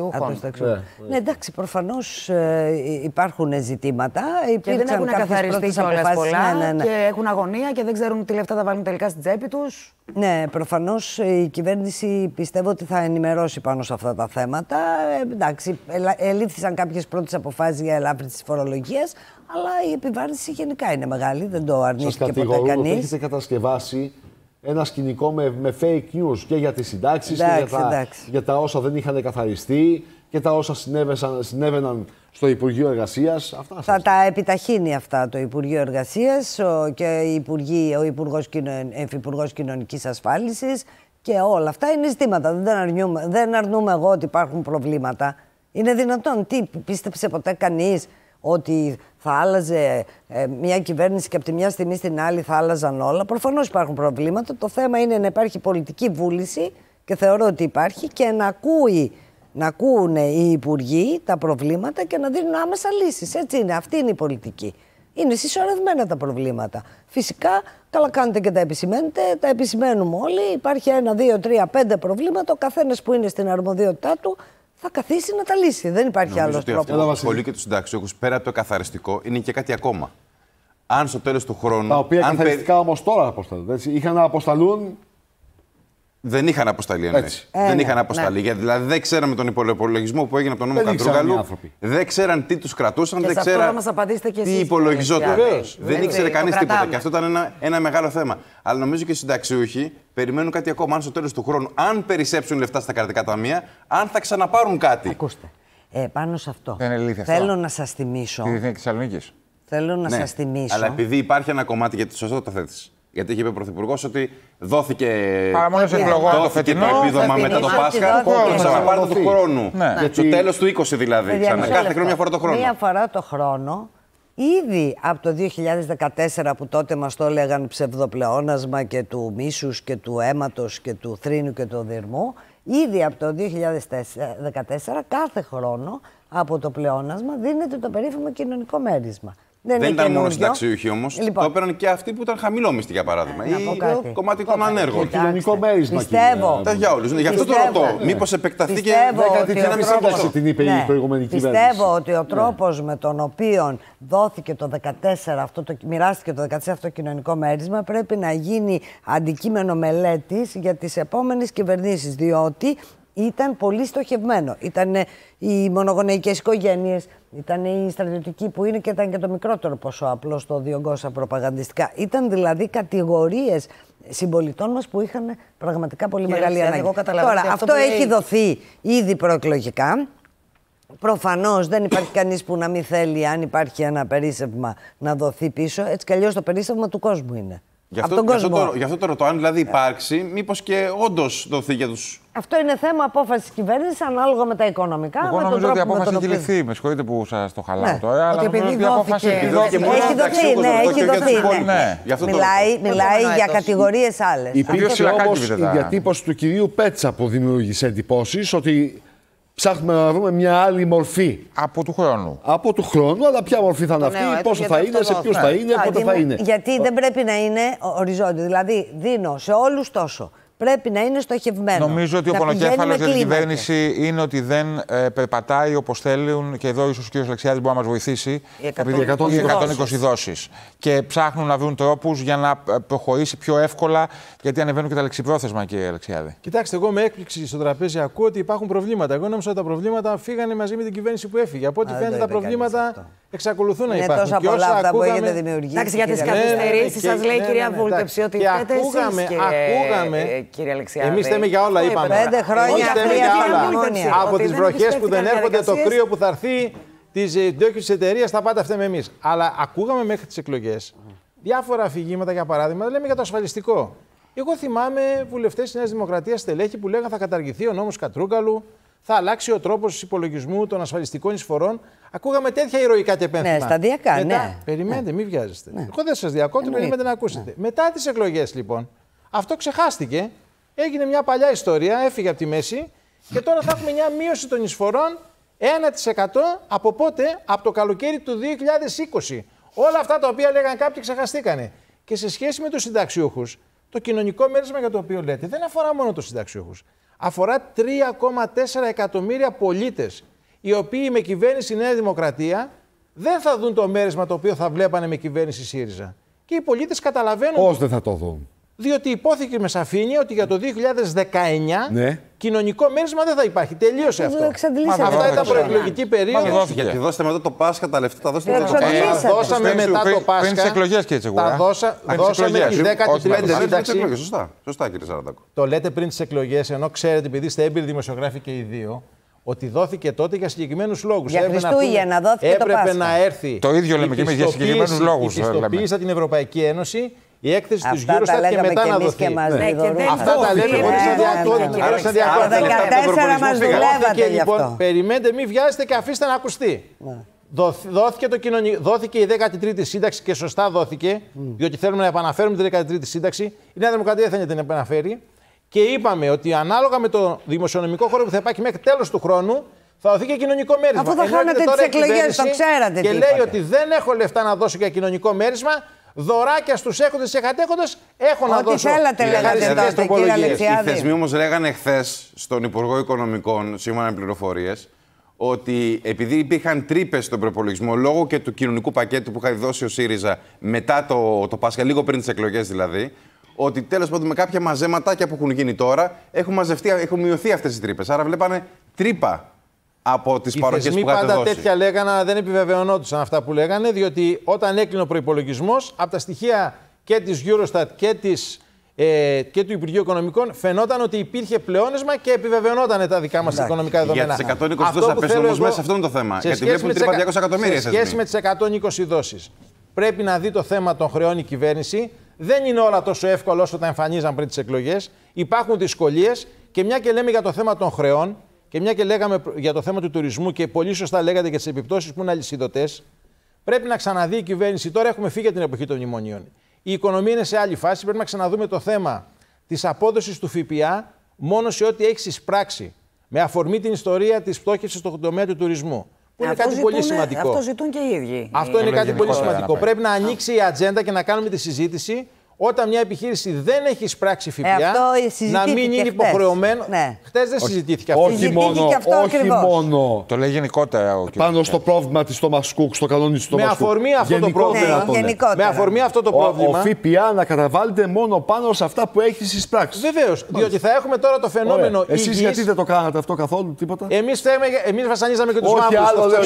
Ναι, εντάξει, προφανώς υπάρχουν ζητήματα. Και δεν έχουν καθαριστεί κιόλας πολλά και έχουν αγωνία και δεν ξέρουν τι λεφτά θα βάλουν τελικά στην τσέπη τους. Ναι, προφανώς η κυβέρνηση πιστεύω ότι θα ενημερώσει πάνω σε αυτά τα θέματα. Εντάξει, ελήφθησαν κάποιες πρώτες αποφάσεις για ελάφρυνση της φορολογίας, αλλά η επιβάρυνση γενικά είναι μεγάλη, δεν το αρνήθηκε ποτέ κανείς. Σας κατηγορούν ότι έχετε κατασκευάσει ένα σκηνικό με fake news και για τις συντάξεις και για τα όσα δεν είχαν καθαριστεί και τα όσα συνέβαιναν στο Υπουργείο Εργασίας. Θα τα επιταχύνει αυτά το Υπουργείο Εργασίας και ο Υφυπουργός Κοινωνικής Ασφάλισης και όλα αυτά είναι ζητήματα. Δεν αρνούμε εγώ ότι υπάρχουν προβλήματα. Είναι δυνατόν? Τι πίστεψε ποτέ κανείς ότι θα άλλαζε μια κυβέρνηση και από τη μια στιγμή στην άλλη θα άλλαζαν όλα? Προφανώς υπάρχουν προβλήματα. Το θέμα είναι να υπάρχει πολιτική βούληση και θεωρώ ότι υπάρχει και να ακούουν οι υπουργοί τα προβλήματα και να δίνουν άμεσα λύσεις. Έτσι είναι. Αυτή είναι η πολιτική. Είναι συσσωρευμένα τα προβλήματα. Φυσικά, καλά κάνετε και τα επισημαίνετε. Τα επισημαίνουμε όλοι. Υπάρχει 1, 2, 3, 5 προβλήματα. Ο καθένας που είναι στην αρμοδιότητά του θα καθίσει να τα λύσει. Δεν υπάρχει άλλος τρόπος. Αυτό που απασχολεί και τους συνταξιούχους πέρα από το καθαριστικό είναι και κάτι ακόμα. Αν στο τέλος του χρόνου. Τα οποία καθαριστικά όμως τώρα αποσταλούν. Είχαν να αποσταλούν. Δεν είχαν αποσταλεί εννοείς. Δεν είχαν αποσταλεί. Ναι. Δηλαδή δεν ξέραμε τον υπολογισμό που έγινε από τον νόμο Κατρούγκαλου. Δεν ξέραν τι τους κρατούσαν, δεν ξέραν τι υπολογιζόταν. Δεν ήξερε κανείς τίποτα. Και αυτό ήταν ένα μεγάλο θέμα. Αλλά νομίζω και οι συνταξιούχοι περιμένουν κάτι ακόμα. Αν στο τέλος του χρόνου, αν περισσέψουν λεφτά στα κρατικά ταμεία, αν θα ξαναπάρουν κάτι. Ακούστε. Πάνω σε αυτό. Θέλω να σας θυμίσω. Θέλω να σας θυμίσω. Αλλά επειδή υπάρχει ένα κομμάτι για τη σωστότητα θέτηση. Γιατί είχε πει ο Πρωθυπουργός ότι δόθηκε το επίδομα μετά το Πάσχα. Το ξαναπάρτε του χρόνου. Στο τέλος του 20 δηλαδή. Κάθε χρόνο μια φορά το χρόνο. Μια φορά το χρόνο. Ήδη από το 2014 που τότε μας το έλεγαν ψευδοπλεόνασμα και του μίσους και του αίματος και του θρήνου και του δειρμού, ήδη από το 2014 κάθε χρόνο από το πλεόνασμα δίνεται το περίφημο κοινωνικό μέρισμα. Δεν ήταν μόνο συνταξιούχοι όμως. Το έπαιρναν και αυτοί που ήταν χαμηλόμιστοι, για παράδειγμα. Ή κομμάτι των ανέργων. Κοινωνικό μέρισμα. Πιστεύω. Για όλους. Γι' αυτό το ρωτώ. Μήπως επεκταθεί και ένα σύνταξη την είπε η προηγούμενη κυβέρνηση. Πιστεύω ότι ο τρόπος με τον οποίο δόθηκε το 2014, μοιράστηκε το 2014 αυτό το κοινωνικό μέρισμα, πρέπει να γίνει αντικείμενο μελέτης για τις επόμενες κυβερνήσεις. Διότι ήταν πολύ στοχευμένο. Ήταν οι μονογονεϊκές οικογένειες, ήταν οι στρατιωτικοί που είναι και ήταν και το μικρότερο ποσό, απλώς το διωγγώσα προπαγανδιστικά. Ήταν δηλαδή κατηγορίες συμπολιτών μας που είχαν πραγματικά πολύ μεγάλη ανάγκη. Τώρα, αυτό έχει δοθεί ήδη προεκλογικά. Προφανώς δεν υπάρχει κανείς που να μην θέλει, αν υπάρχει ένα περίσσευμα, να δοθεί πίσω. Έτσι κι αλλιώς το περίσσευμα του κόσμου είναι. Γι' αυτό το ρωτώ, αν δηλαδή υπάρξει, μήπως και όντως δοθεί για τους. Αυτό είναι θέμα απόφασης της κυβέρνησης ανάλογα με τα οικονομικά. Εγώ νομίζω ότι η απόφαση έχει ληφθεί. Με συγχωρείτε που σας το χαλάω τώρα. Αλλά επειδή η απόφαση έχει δοθεί. Μιλάει για κατηγορίες άλλες. Υπήρξε όμως η διατύπωση του κυρίου Πέτσα που δημιούργησε εντυπώσεις ότι ψάχνουμε να βρούμε μια άλλη μορφή. Από του χρόνου. Από του χρόνου, αλλά ποια μορφή θα είναι αυτή, πόσο θα είναι, σε ποιους θα είναι, πότε θα είναι. Γιατί δεν πρέπει να είναι οριζόντιο. Δηλαδή, δίνω σε όλους τόσο. πρέπει να είναι στοχευμένο. Νομίζω ότι ο πονοκέφαλος για την κυβέρνηση είναι ότι δεν περπατάει όπως θέλουν, και εδώ ίσως ο κ. Λεξιάδης μπορεί να μας βοηθήσει, οι 120 δόσεις. Και ψάχνουν να βρουν τρόπους για να προχωρήσει πιο εύκολα, γιατί ανεβαίνουν και τα λεξιπρόθεσμα, κ. Λεξιάδη. Κοιτάξτε, εγώ με έκπληξη στο τραπέζι ακούω ότι υπάρχουν προβλήματα. Εγώ νόμιζα ότι τα προβλήματα φύγανε μαζί με την κυβέρνηση που έφυγε. Από ό,τι φαίνεται, τα προβλήματα εξακολουθούν να υπάρχουν. Είναι τόσα πολλά αυτά που έχετε δημιουργήσει. Εντάξει, για τις καθυστερήσεις σας λέει η κυρία Βούλτεψη ότι φταίτε εσείς, κύριε Αλεξιάδη. Εμείς θέμε για όλα, είπαμε. 5 χρόνια από τις βροχές που δεν έρχονται, το κρύο που θα έρθει, τις διώξεις της εταιρείας, τα πάντα φταίμε εμείς. Αλλά ακούγαμε μέχρι τις εκλογές διάφορα αφηγήματα, για παράδειγμα, λέμε για το ασφαλιστικό. Εγώ θυμάμαι βουλευτές της Νέας Δημοκρατίας, στελέχη, που λέγανε θα καταργηθεί ο νόμος Κατρούγκαλου, θα αλλάξει ο τρόπος υπολογισμού των ασφαλιστικών εισφορών. Ακούγαμε τέτοια ηρωικά και πένθυμα. Ναι, σταδιακά, μετά, ναι. Περιμένετε, μην βιάζεστε. Εγώ δεν σας διακόπτω, περιμένετε να ακούσετε. Μετά τις εκλογές, λοιπόν, αυτό ξεχάστηκε. Έγινε μια παλιά ιστορία, έφυγε από τη μέση και τώρα θα έχουμε μια μείωση των εισφορών 1% από πότε? Από το καλοκαίρι του 2020. Όλα αυτά τα οποία λέγαν κάποιοι ξεχαστήκανε. Και σε σχέση με τους συνταξιούχους, το κοινωνικό μέρισμα για το οποίο λέτε δεν αφορά μόνο τους συνταξιούχους. Αφορά 3,4 εκατομμύρια πολίτες, οι οποίοι με κυβέρνηση Νέα Δημοκρατία δεν θα δουν το μέρισμα το οποίο θα βλέπανε με κυβέρνηση ΣΥΡΙΖΑ. Και οι πολίτες καταλαβαίνουν. Πώς δεν θα το δουν? Διότι υπόθηκε με σαφήνεια ότι για το 2019 κοινωνικό μέρισμα δεν θα υπάρχει. Τελείωσε αυτό. Αυτά ήταν προεκλογική περίοδος. Γιατί δώσετε μετά το Πάσχα τα λεφτά, τα δώσετε μετά το Πάσχα. Δώσαμε μετά το Πάσχα. Πριν τις εκλογές, κύριε Τσεκούρα. Δώσαμε τη 13η σύνταξη. Σωστά, κύριε Σαραντάκο. Το λέτε πριν τις εκλογές, ενώ ξέρετε, επειδή είστε έμπειροι δημοσιογράφοι και οι δύο, ότι δόθηκε τότε για συγκεκριμένους λόγους. Για Χριστούγεννα δόθηκε το Πάσχα. Έπρεπε να έρθει. Το ίδιο λέμε και εμείς για συγκεκριμένους λόγους. Πιστοποίησα την Ευρωπαϊκή Ένωση. Η έκθεση του Eurostat και μετά να δοθεί. Αυτά τα λέμε χωρίς να διακόπτω. Το 2014 μας δουλεύατε γι' αυτό. Περιμένετε, μην βιάζετε και αφήστε να ακουστεί. Δόθηκε η 13η σύνταξη και σωστά δόθηκε, διότι θέλουμε να επαναφέρουμε την 13η σύνταξη. Η Νέα Δημοκρατία δεν θέλει να την επαναφέρει. Και είπαμε ότι ανάλογα με το δημοσιονομικό χώρο που θα υπάρχει μέχρι τέλος του χρόνου, θα δοθεί και κοινωνικό μέρισμα. Αφού θα χάνετε τις εκλογές, το ξέρατε. Και λέει ότι δεν έχω λεφτά να δώσω για κοινωνικό μέρισμα. Δωράκια στους έχοντες και κατέχοντες έχω να δώσω. Ό,τι θέλατε λέγατε τότε, κύριε Αλεξιάδη. Οι θεσμοί όμως λέγανε χθες στον Υπουργό Οικονομικών, σύμφωνα με πληροφορίες, ότι επειδή υπήρχαν τρύπες στον προπολογισμό λόγω και του κοινωνικού πακέτου που είχα δώσει ο ΣΥΡΙΖΑ μετά το Πάσχα, λίγο πριν τις εκλογές δηλαδή, ότι τέλος πάντων με κάποια μαζέματάκια που έχουν γίνει τώρα έχουν μειωθεί αυτές οι τρύπες. Άρα βλέπανε τρύπα από τις παροχές που είχατε δώσει. Πάντα τέτοια λέγανε, αλλά δεν επιβεβαιωνόντουσαν αυτά που λέγανε, διότι όταν έκλεινε ο προϋπολογισμός, από τα στοιχεία και της Eurostat και του Υπουργείου Οικονομικών, φαινόταν ότι υπήρχε πλεόνασμα και επιβεβαιωνόταν τα δικά μας οικονομικά δεδομένα. Για τις 120 δόσεις θα πέσουν όμως μέσα, αυτό είναι το θέμα. Γιατί βλέπουν τρύπα 200 εκατομμύρια. Σε σχέση με τις 120 δόσεις, πρέπει να δει το θέμα των χρεών η κυβέρνηση. Δεν είναι όλα τόσο εύκολο όσο τα εμφανίζαν πριν τις εκλογές. Υπάρχουν δυσκολίες και μια και λέμε για το θέμα των χρεών. Και μια και λέγαμε για το θέμα του τουρισμού και πολύ σωστά λέγατε για τις επιπτώσεις που είναι αλυσιδωτές, πρέπει να ξαναδεί η κυβέρνηση. Τώρα έχουμε φύγει από την εποχή των μνημονίων. Η οικονομία είναι σε άλλη φάση. Πρέπει να ξαναδούμε το θέμα της απόδοσης του ΦΠΑ μόνο σε ό,τι έχει εισπράξει. Με αφορμή την ιστορία της πτώχευσης στον τομέα του τουρισμού. Που είναι κάτι πολύ σημαντικό. Αυτό ζητούν και οι ίδιοι. Αυτό είναι κάτι πολύ σημαντικό. Πρέπει να ανοίξει η ατζέντα και να κάνουμε τη συζήτηση. Όταν μια επιχείρηση δεν έχει εισπράξει ΦΠΑ, να μην είναι υποχρεωμένο. Χτες δεν συζητήθηκε αυτό. Όχι μόνο. Το λέει γενικότερα ο κ. Πάνω στο πρόβλημα της Thomas Cook, στο κανόνι του Thomas Cook. Με αφορμή αυτό το πρόβλημα. Με αφορμή αυτό το πρόβλημα. Ο ΦΠΑ να καταβάλλεται μόνο πάνω σε αυτά που έχει εισπράξει. Βεβαίως. Διότι θα έχουμε τώρα το φαινόμενο. Εσείς γιατί δεν το κάνατε αυτό καθόλου, τίποτα? Εμείς βασανίζαμε και τους μαύρους.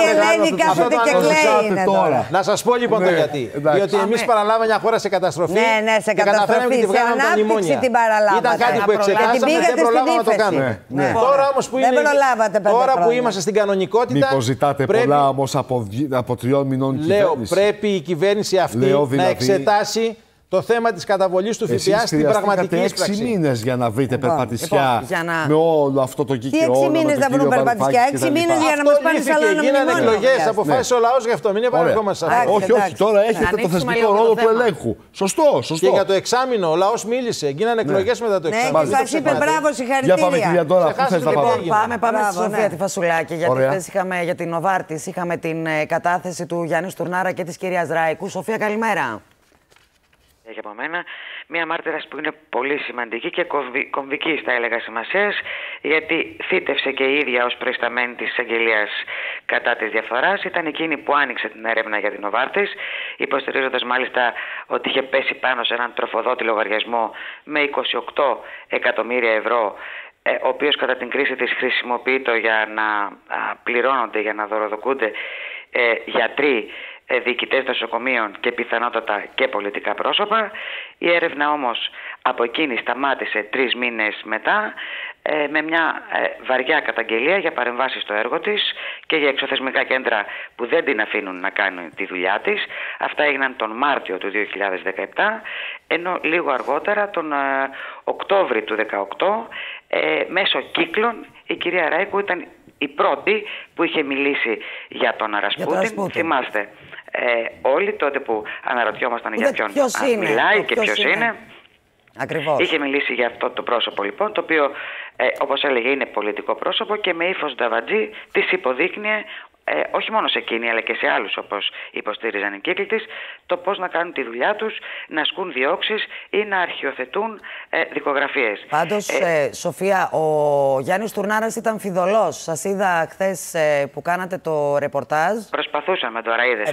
Να σας πω λοιπόν το γιατί. Διότι εμείς παραλάβαμε μια χώρα σε καταστροφή. Ναι, σε καταστροφή, σε ανάπτυξη την παραλάβατε. Ήταν κάτι που εξετάσαμε, δεν προλάβαμε να το κάνουμε. Τώρα όμως που, που είμαστε στην κανονικότητα. Μήπως ζητάτε πολλά όμως από 3 μηνών κυβέρνηση? Λέω, πρέπει η κυβέρνηση αυτή να εξετάσει το θέμα της καταβολής του ΦΠΑ στην πραγματική ίσπραξη. 6 μήνες για να βρείτε περπατησιά με όλο αυτό το κύκλο. Τι 6 μήνες να βρουν περπατησιά, 6 μήνες για να μας πάρει σαλόνι μνημόνιο. Γίνανε εκλογές, αποφάσισε ο λαός γι' αυτό. Μην επανερχόμαστε σε αυτό. Όχι, τώρα έχετε το θεσμικό ρόλο του ελέγχου. Σωστό. Και για το εξάμηνο ο λαός μίλησε. Γίνανε εκλογές μετά το εξάμηνο. Ναι, και σας είπε μπράβο, συγχαρητήρια. Για πάμε κυρία τώρα, πού θες να πάμε? Πάμε στη Σοφία τη Φασουλάκη, γιατί χθες είχαμε για την Νοβάρτις, είχαμε την κατάθεση του Γιάννη Στουρνάρα και της κυρίας Ράικου. Σοφία, καλημέρα. Έχει από μένα. Μία μάρτυρας που είναι πολύ σημαντική και κομβική, θα έλεγα, σημασίας, γιατί θύτευσε και η ίδια ως προϊσταμένη της εισαγγελίας κατά της διαφθοράς. Ήταν εκείνη που άνοιξε την έρευνα για την Νοβάρτης, υποστηρίζοντας μάλιστα ότι είχε πέσει πάνω σε έναν τροφοδότη λογαριασμό με 28 εκατομμύρια ευρώ, ο οποίος κατά την κρίση της χρησιμοποιείται για να πληρώνονται, για να δωροδοκούνται γιατροί, διοικητές νοσοκομείων και πιθανότατα και πολιτικά πρόσωπα. Η έρευνα όμως από εκείνη σταμάτησε 3 μήνες μετά, με μια βαριά καταγγελία για παρεμβάσεις στο έργο της και για εξωθεσμικά κέντρα που δεν την αφήνουν να κάνει τη δουλειά της. Αυτά έγιναν τον Μάρτιο του 2017, ενώ λίγο αργότερα, τον Οκτώβρη του 2018, μέσω κύκλων, η κυρία Ράικου ήταν η πρώτη που είχε μιλήσει για τον Ρασπούτιν. Θυμάστε όλοι τότε που αναρωτιόμασταν για ποιον μιλάει και ποιος είναι. Ακριβώς. Είχε μιλήσει για αυτό το πρόσωπο, λοιπόν, το οποίο, όπως έλεγε, είναι πολιτικό πρόσωπο και με ύφος νταβατζή της υποδείκνυε, όχι μόνο σε εκείνη αλλά και σε άλλους, όπως υποστήριζαν οι κύκλοι της, το πώς να κάνουν τη δουλειά τους, να ασκούν διώξεις ή να αρχιοθετούν δικογραφίες. Πάντως, Σοφία, ο Γιάννης Τουρνάρας ήταν φιδωλός. Σας είδα χθες που κάνατε το ρεπορτάζ. Προσπαθούσαμε τώρα, είδες,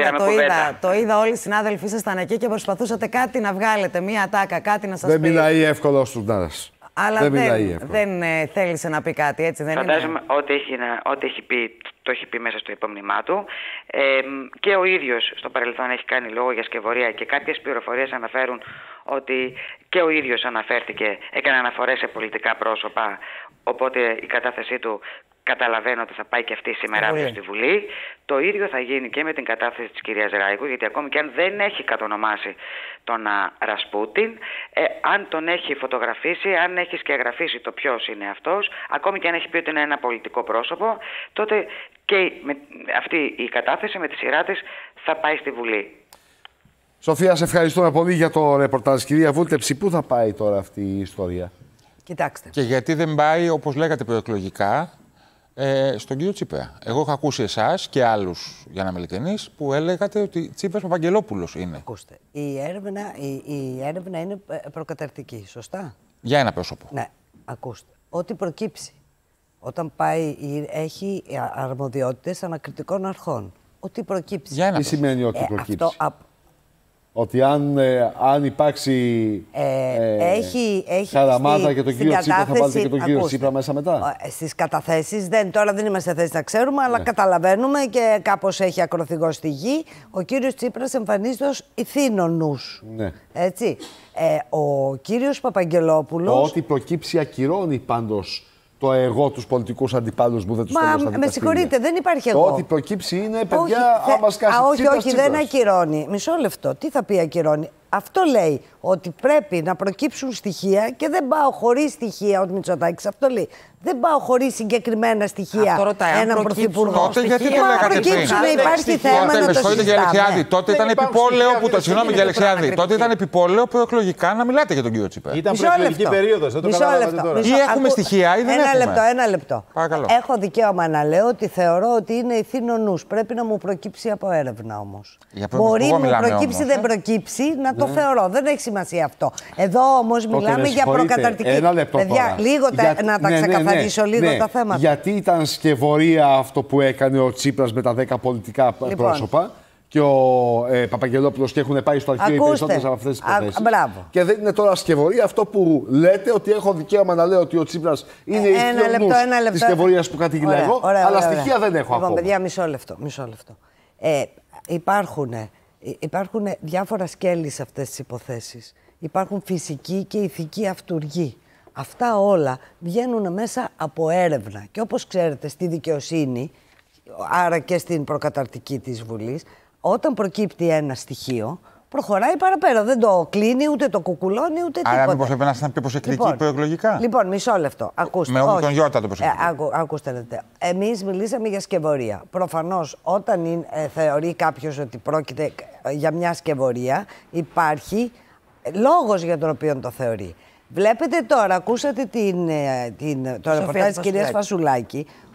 το είδα, όλοι οι συνάδελφοί ήσασταν εκεί και προσπαθούσατε κάτι να βγάλετε, μία ατάκα, κάτι να σας πει. Δεν μιλάει εύκολα ο Τουρνάρας. Αλλά δεν θέλησε να πει κάτι, έτσι δεν είναι? Φαντάζομαι ό,τι έχει πει, το έχει πει μέσα στο υπόμνημά του. Και ο ίδιος στο παρελθόν έχει κάνει λόγο για σκευωρία και κάποιες πληροφορίες αναφέρουν ότι και ο ίδιος αναφέρθηκε, έκανε αναφορές σε πολιτικά πρόσωπα, οπότε η κατάθεσή του καταλαβαίνω ότι θα πάει και αυτή σήμερα αύριο στη Βουλή. Το ίδιο θα γίνει και με την κατάθεση της κυρίας Ράικου, γιατί ακόμη και αν δεν έχει κατονομάσει τον Ρασπούτιν, αν τον έχει φωτογραφίσει, αν έχει σκιαγραφίσει το ποιος είναι αυτός, ακόμη και αν έχει πει ότι είναι ένα πολιτικό πρόσωπο, τότε και αυτή η κατάθεση με τη σειρά της θα πάει στη Βουλή. Σοφία, σε ευχαριστούμε πολύ για το ρεπορτάζ. Κυρία Βούλτεψη, πού θα πάει τώρα αυτή η ιστορία? Κοιτάξτε. Και γιατί δεν πάει, όπως λέγατε προεκλογικά, στον κύριο Τσίπρα? Εγώ έχω ακούσει εσάς και άλλους, για να είμαι ειλικρινής, που έλεγατε ότι Τσίπρας Παπαγγελόπουλος είναι. Ακούστε, η έρευνα είναι προκαταρκτική, σωστά? Για ένα πρόσωπο. Ναι, ακούστε. Ό,τι προκύψει, όταν πάει, έχει αρμοδιότητες ανακριτικών αρχών. Ό,τι προκύψει. Για ένα τι σημαίνει ό,τι προκύψει? Ότι αν υπάρξει χαραμάδα και τον κύριο Τσίπρα, θα βάλετε και τον κύριο Τσίπρα μέσα μετά? Στις καταθέσεις, τώρα δεν είμαστε θέση να ξέρουμε, αλλά καταλαβαίνουμε και κάπως έχει ακροθυγώσει στη γη. Ο κύριος Τσίπρας εμφανίζεται ως ηθήνων νους. Ναι. Έτσι. Ο κύριος Παπαγγελόπουλος... Το ό,τι προκύψει ακυρώνει πάντως το εγώ τους πολιτικούς αντιπάλους μου, δεν τους θέλω στα δικαστήρια. Με συγχωρείτε, δεν υπάρχει εγώ. Το ό,τι προκύψει είναι, παιδιά, άμα σκάσει Τσίπρας. Όχι, δεν ακυρώνει. Μισό λεπτό. Τι θα πει ακυρώνει? Αυτό λέει ότι πρέπει να προκύψουν στοιχεία και δεν πάω χωρίς στοιχεία, ο Μητσοτάκης αυτό λέει. Δεν πάω χωρίς συγκεκριμένα στοιχεία έναν πρωθυπουργό. Τότε γιατί το λέγατε πριν? Υπάρχει θέμα να το συζητάμε. Τότε ήταν επιπόλαιο που το συγγνώμη για Αλεξιάδη. Τότε ήταν επιπόλαιο προεκλογικά να μιλάτε για τον κύριο Τσίπρα. Ήταν προεκλογική περίοδος, δεν το καταλάβατε τώρα. Ή έχουμε στοιχεία ή δεν έχουμε? Ένα λεπτό. Έχω δικαίωμα να λέω ότι θεωρώ ότι είναι ηθήνων νους. Πρέπει να μου προκύψει από έρευνα όμως. Μπορεί να μου προκύψει, δεν προκύψει, να το θεωρώ. Δεν έχει σημασία αυτό. Εδώ όμως μιλάμε για προκαταρτική. Ένα λεπτό. Παιδιά, λίγο να τα ξεκαθαρίσω λίγο τα θέματα. Γιατί ήταν σκευωρία αυτό που έκανε ο Τσίπρας με τα 10 πολιτικά πρόσωπα και ο Παπαγγελόπουλος και έχουν πάει στο αρχείο οι περισσότερες από αυτές τις υποθέσεις. Και δεν είναι τώρα σκευωρία αυτό που λέτε, ότι έχω δικαίωμα να λέω ότι ο Τσίπρας είναι ηθήνων νους της σκευωρίας που κατήγγειλα εγώ, αλλά στοιχεία δεν έχω ακόμα. Παιδιά, μισό λεπτό. Υπάρχουν διάφορα σκέλη σε αυτές τις υποθέσεις. Υπάρχουν φυσική και ηθική αυτουργοί. Αυτά όλα βγαίνουν μέσα από έρευνα. Και όπως ξέρετε, στη δικαιοσύνη, άρα και στην προκαταρτική της Βουλής, όταν προκύπτει ένα στοιχείο, προχωράει παραπέρα. Δεν το κλείνει, ούτε το κουκουλώνει, ούτε τίποτα. Άρα μήπως έπρεπε να είστε πιο προσεκτικοί προεκλογικά? Λοιπόν, μισό λεπτό. Ακούστε. Με όλη τον Γιώτα το προσεκτικό. Ακούστε. Εμείς μιλήσαμε για σκευωρία. Προφανώς, όταν θεωρεί κάποιος ότι πρόκειται για μια σκευωρία, υπάρχει λόγος για τον οποίο το θεωρεί. Βλέπετε τώρα, ακούσατε το ρεπορτάζ της κυρίας Φασουλάκη,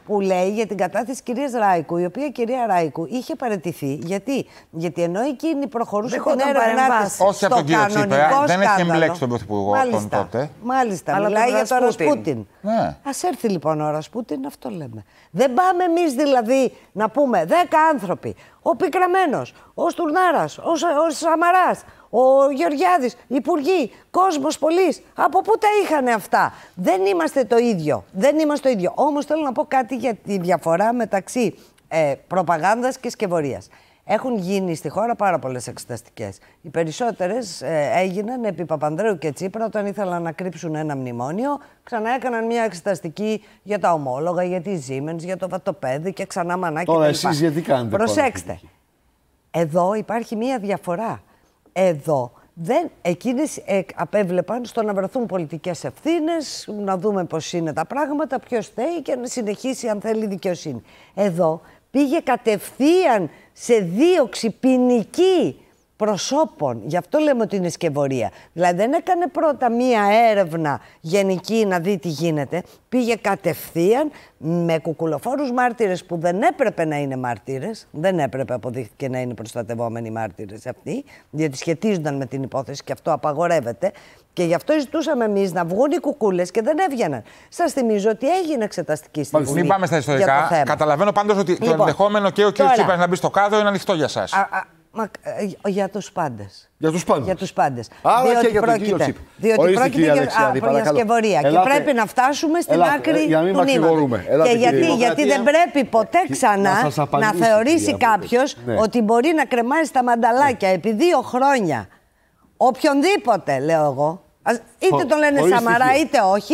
που λέει για την κατάθεση κυρίας Ράικου, η οποία η κυρία Ράικου είχε παραιτηθεί. Γιατί ενώ εκείνη προχωρούσε την έρευνά της όχι από τον κύριο Τσίπρα, δεν έχει εμπλέξει τον Πρωθυπουργό τον τότε. Μάλιστα, μιλάει για τον Ρασπούτιν. Ας έρθει λοιπόν ο Ρασπούτιν, αυτό λέμε. Δεν πάμε εμείς δηλαδή να πούμε 10 άνθρωποι, ο Πικραμένος, ο Στουρνάρας, ο Σαμαράς, ο Γεωργιάδης, υπουργοί, κόσμος πολύς. Από πού τα είχανε αυτά? Δεν είμαστε το ίδιο. Δεν είμαστε το ίδιο. Όμως θέλω να πω κάτι για τη διαφορά μεταξύ προπαγάνδας και σκευωρίας. Έχουν γίνει στη χώρα πάρα πολλές εξεταστικές. Οι περισσότερες έγιναν επί Παπανδρέου και Τσίπρα όταν ήθελαν να κρύψουν ένα μνημόνιο. Ξανά έκαναν μια εξεταστική για τα ομόλογα, για τη Siemens, για το βατοπέδι και ξανά μανάκι. Τώρα εσείς γιατί κάνετε? Προσέξτε. Εδώ υπάρχει μια διαφορά. Εδώ εκείνες απέβλεπαν στο να βρεθούν πολιτικές ευθύνες, να δούμε πώς είναι τα πράγματα, ποιος θέλει και να συνεχίσει αν θέλει δικαιοσύνη. Εδώ πήγε κατευθείαν σε δίωξη ποινική προσώπων. Γι' αυτό λέμε ότι είναι σκευωρία. Δηλαδή δεν έκανε πρώτα μία έρευνα γενική να δει τι γίνεται. Πήγε κατευθείαν με κουκουλοφόρους μάρτυρες που δεν έπρεπε να είναι μάρτυρες. Δεν έπρεπε, αποδείχθηκε, να είναι προστατευόμενοι μάρτυρες αυτοί, διότι σχετίζονταν με την υπόθεση και αυτό απαγορεύεται. Και γι' αυτό ζητούσαμε εμείς να βγουν οι κουκούλες και δεν έβγαιναν. Σας θυμίζω ότι έγινε εξεταστική στη Βουλή. Μην πάμε στα ιστορικά. Καταλαβαίνω πάντως ότι το ενδεχόμενο και ο κ. Τσίπρας να μπει στο κάδρο είναι ανοιχτό για σας. Για τους πάντες. Για τους πάντες. Για τους πάντες. Άρα διότι και για τον κύριο Τσίπρα. Διότι πρόκειται για σκευωρία. Και πρέπει να φτάσουμε στην άκρη του νήματος. Και γιατί δεν πρέπει ποτέ ξανά να θεωρήσει κάποιος ότι μπορεί να κρεμάσει τα μανταλάκια επί 2 χρόνια. Οποιονδήποτε, λέω εγώ. Είτε το λένε Σαμαρά είτε όχι,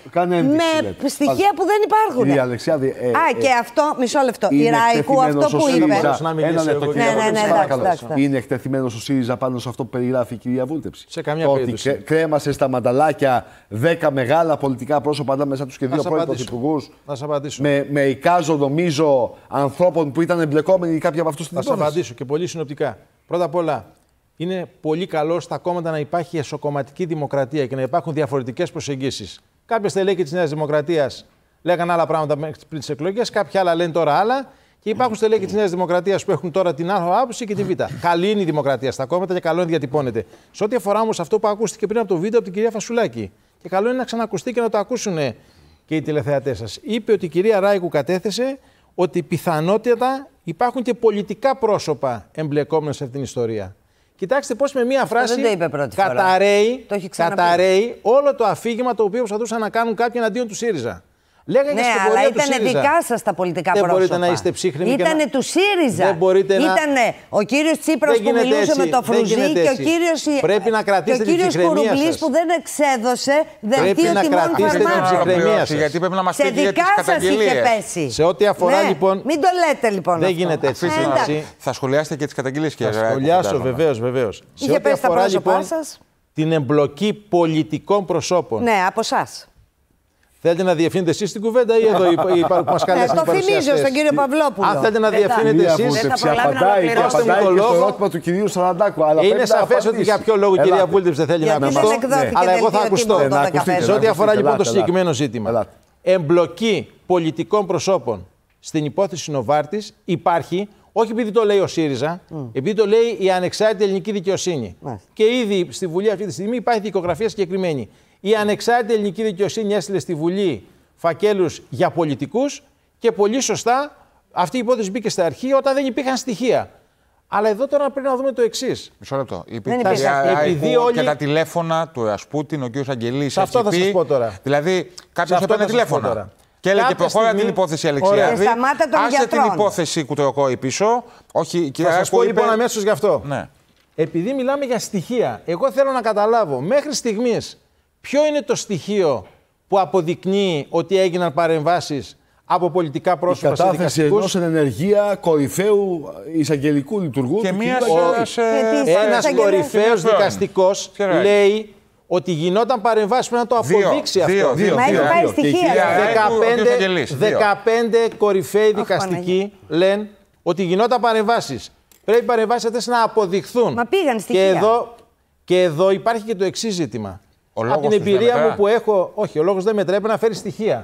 με στοιχεία που δεν υπάρχουν. Κυρία Αλεξιάδη, και αυτό, μισό λεπτό. Η Ράικου αυτό που είπε. Είναι εκτεθειμένος ο ΣΥΡΙΖΑ πάνω σε αυτό που περιγράφει η κυρία Βούλτεψη? Σε καμία περίπτωση. Ότι κρέμασε στα μανταλάκια 10 μεγάλα πολιτικά πρόσωπα, ανάμεσα τους και 2 πρώην πρωθυπουργούς. Να σας απαντήσω. Με εικάζο, νομίζω, ανθρώπων που ήταν εμπλεκόμενοι κάποιοι από αυτούς στην υπόθεση. Θα σας απαντήσω και πολύ συνοπτικά. Πρώτα απ' όλα, είναι πολύ καλό στα κόμματα να υπάρχει εσωκομματική δημοκρατία και να υπάρχουν διαφορετικές προσεγγίσεις. Κάποια στελέχη της Νέας Δημοκρατίας λέγανε άλλα πράγματα πριν τις εκλογές, κάποια άλλα λένε τώρα άλλα. Και υπάρχουν στελέχη της Νέας Δημοκρατίας που έχουν τώρα την Α άποψη και τη Β. Καλή είναι η δημοκρατία στα κόμματα και καλό είναι διατυπώνεται. Σε ό,τι αφορά όμως αυτό που ακούστηκε πριν από το βίντεο από την κυρία Φασουλάκη, και καλό είναι να ξανακουστεί και να το ακούσουν και οι τηλεθεατές σας. Είπε ότι η κυρία Ράικου κατέθεσε ότι πιθανότατα υπάρχουν και πολιτικά πρόσωπα εμπλεκόμενα σε αυτήν την ιστορία. Κοιτάξτε πώς με μία φράση καταρρέει όλο το αφήγημα το οποίο προσπαθούσαν να κάνουν κάποιοι εναντίον του ΣΥΡΙΖΑ. Λέγανε αλλά ήταν δικά σας τα πολιτικά πρόσωπα. Δεν μπορείτε να είστε ψύχρεμοι. Ήτανε του ΣΥΡΙΖΑ. Ήτανε ο κύριος Τσίπρας που μιλούσε με το Φρουζί και ο κύριος Κουρουμπλής που δεν εξέδωσε δελτίο τιμών φαρμάκων. Γιατί πρέπει να μας πείτε για τις καταγγελίες. Σε ό,τι αφορά λοιπόν. Μην το λέτε λοιπόν. Δεν γίνεται έτσι. Θα σχολιάσετε και τις καταγγελίες, κύριε Ράικου? Θα σχολιάσω, βεβαίως. Σε ό,τι αφορά λοιπόν την εμπλοκή πολιτικών προσώπων. Ναι, από εσάς. Θέλετε να διευθύνετε εσείς την κουβέντα ή εδώ που μας καλέσατε? Το θυμίζω στον κύριο Παυλόπουλο. Αν θέλετε να διευθύνετε εσείς, απαντάει και στο ερώτημα του κυρίου Σαραντάκου. Είναι σαφές ότι για ποιο λόγο η κυρία Βούλτεψη δεν θέλει να ακουστώ, αλλά εγώ θα ακουστώ. Σε ό,τι αφορά λοιπόν το συγκεκριμένο ζήτημα, εμπλοκή πολιτικών προσώπων στην υπόθεση Νοβάρτης υπάρχει, όχι επειδή το λέει ο ΣΥΡΙΖΑ, επειδή το λέει η ανεξάρτητη ελληνική δικαιοσύνη. Και ήδη στη Βουλή αυτή τη στιγμή υπάρχει δικογραφία συγκεκριμένη. Η ανεξάρτητη ελληνική δικαιοσύνη έστειλε στη Βουλή φακέλους για πολιτικούς και πολύ σωστά αυτή η υπόθεση μπήκε στα αρχή όταν δεν υπήρχαν στοιχεία. Αλλά εδώ τώρα πρέπει να δούμε το εξής. Μισό λεπτό. Επειδή όλοι... Και τα τηλέφωνα του Ρασπούτιν, ο κ. Αγγελής. Αυτό θα σας πω τώρα. Δηλαδή κάποιος έπαιρνε τηλέφωνα. Και έλεγε προχώρα την υπόθεση Αλεξιάδη. Άσε την υπόθεση Κουτροκόη πίσω. Όχι, θα σας πω λοιπόν αμέσως γι' αυτό. Ναι. Επειδή μιλάμε για στοιχεία, εγώ θέλω να καταλάβω μέχρι στιγμής ποιο είναι το στοιχείο που αποδεικνύει ότι έγιναν παρεμβάσεις από πολιτικά πρόσωπα σε δικαστικούς. Η κατάθεση ενός ενεργεία κορυφαίου εισαγγελικού λειτουργού. Και ένας κορυφαίος δικαστικός λέει ότι γινόταν παρεμβάσεις, πρέπει να το αποδείξει αυτό. Μα έχει πάει στοιχεία. 15 κορυφαίοι δικαστικοί λένε ότι γινόταν παρεμβάσεις. Πρέπει οι παρεμβάσεις αυτές να αποδειχθούν. Μα πήγαν στοιχεία. Και εδώ υπάρχει και το εξής ζήτημα. Από την εμπειρία μου που έχω, όχι, ο λόγος δεν μετρέπει να φέρει στοιχεία.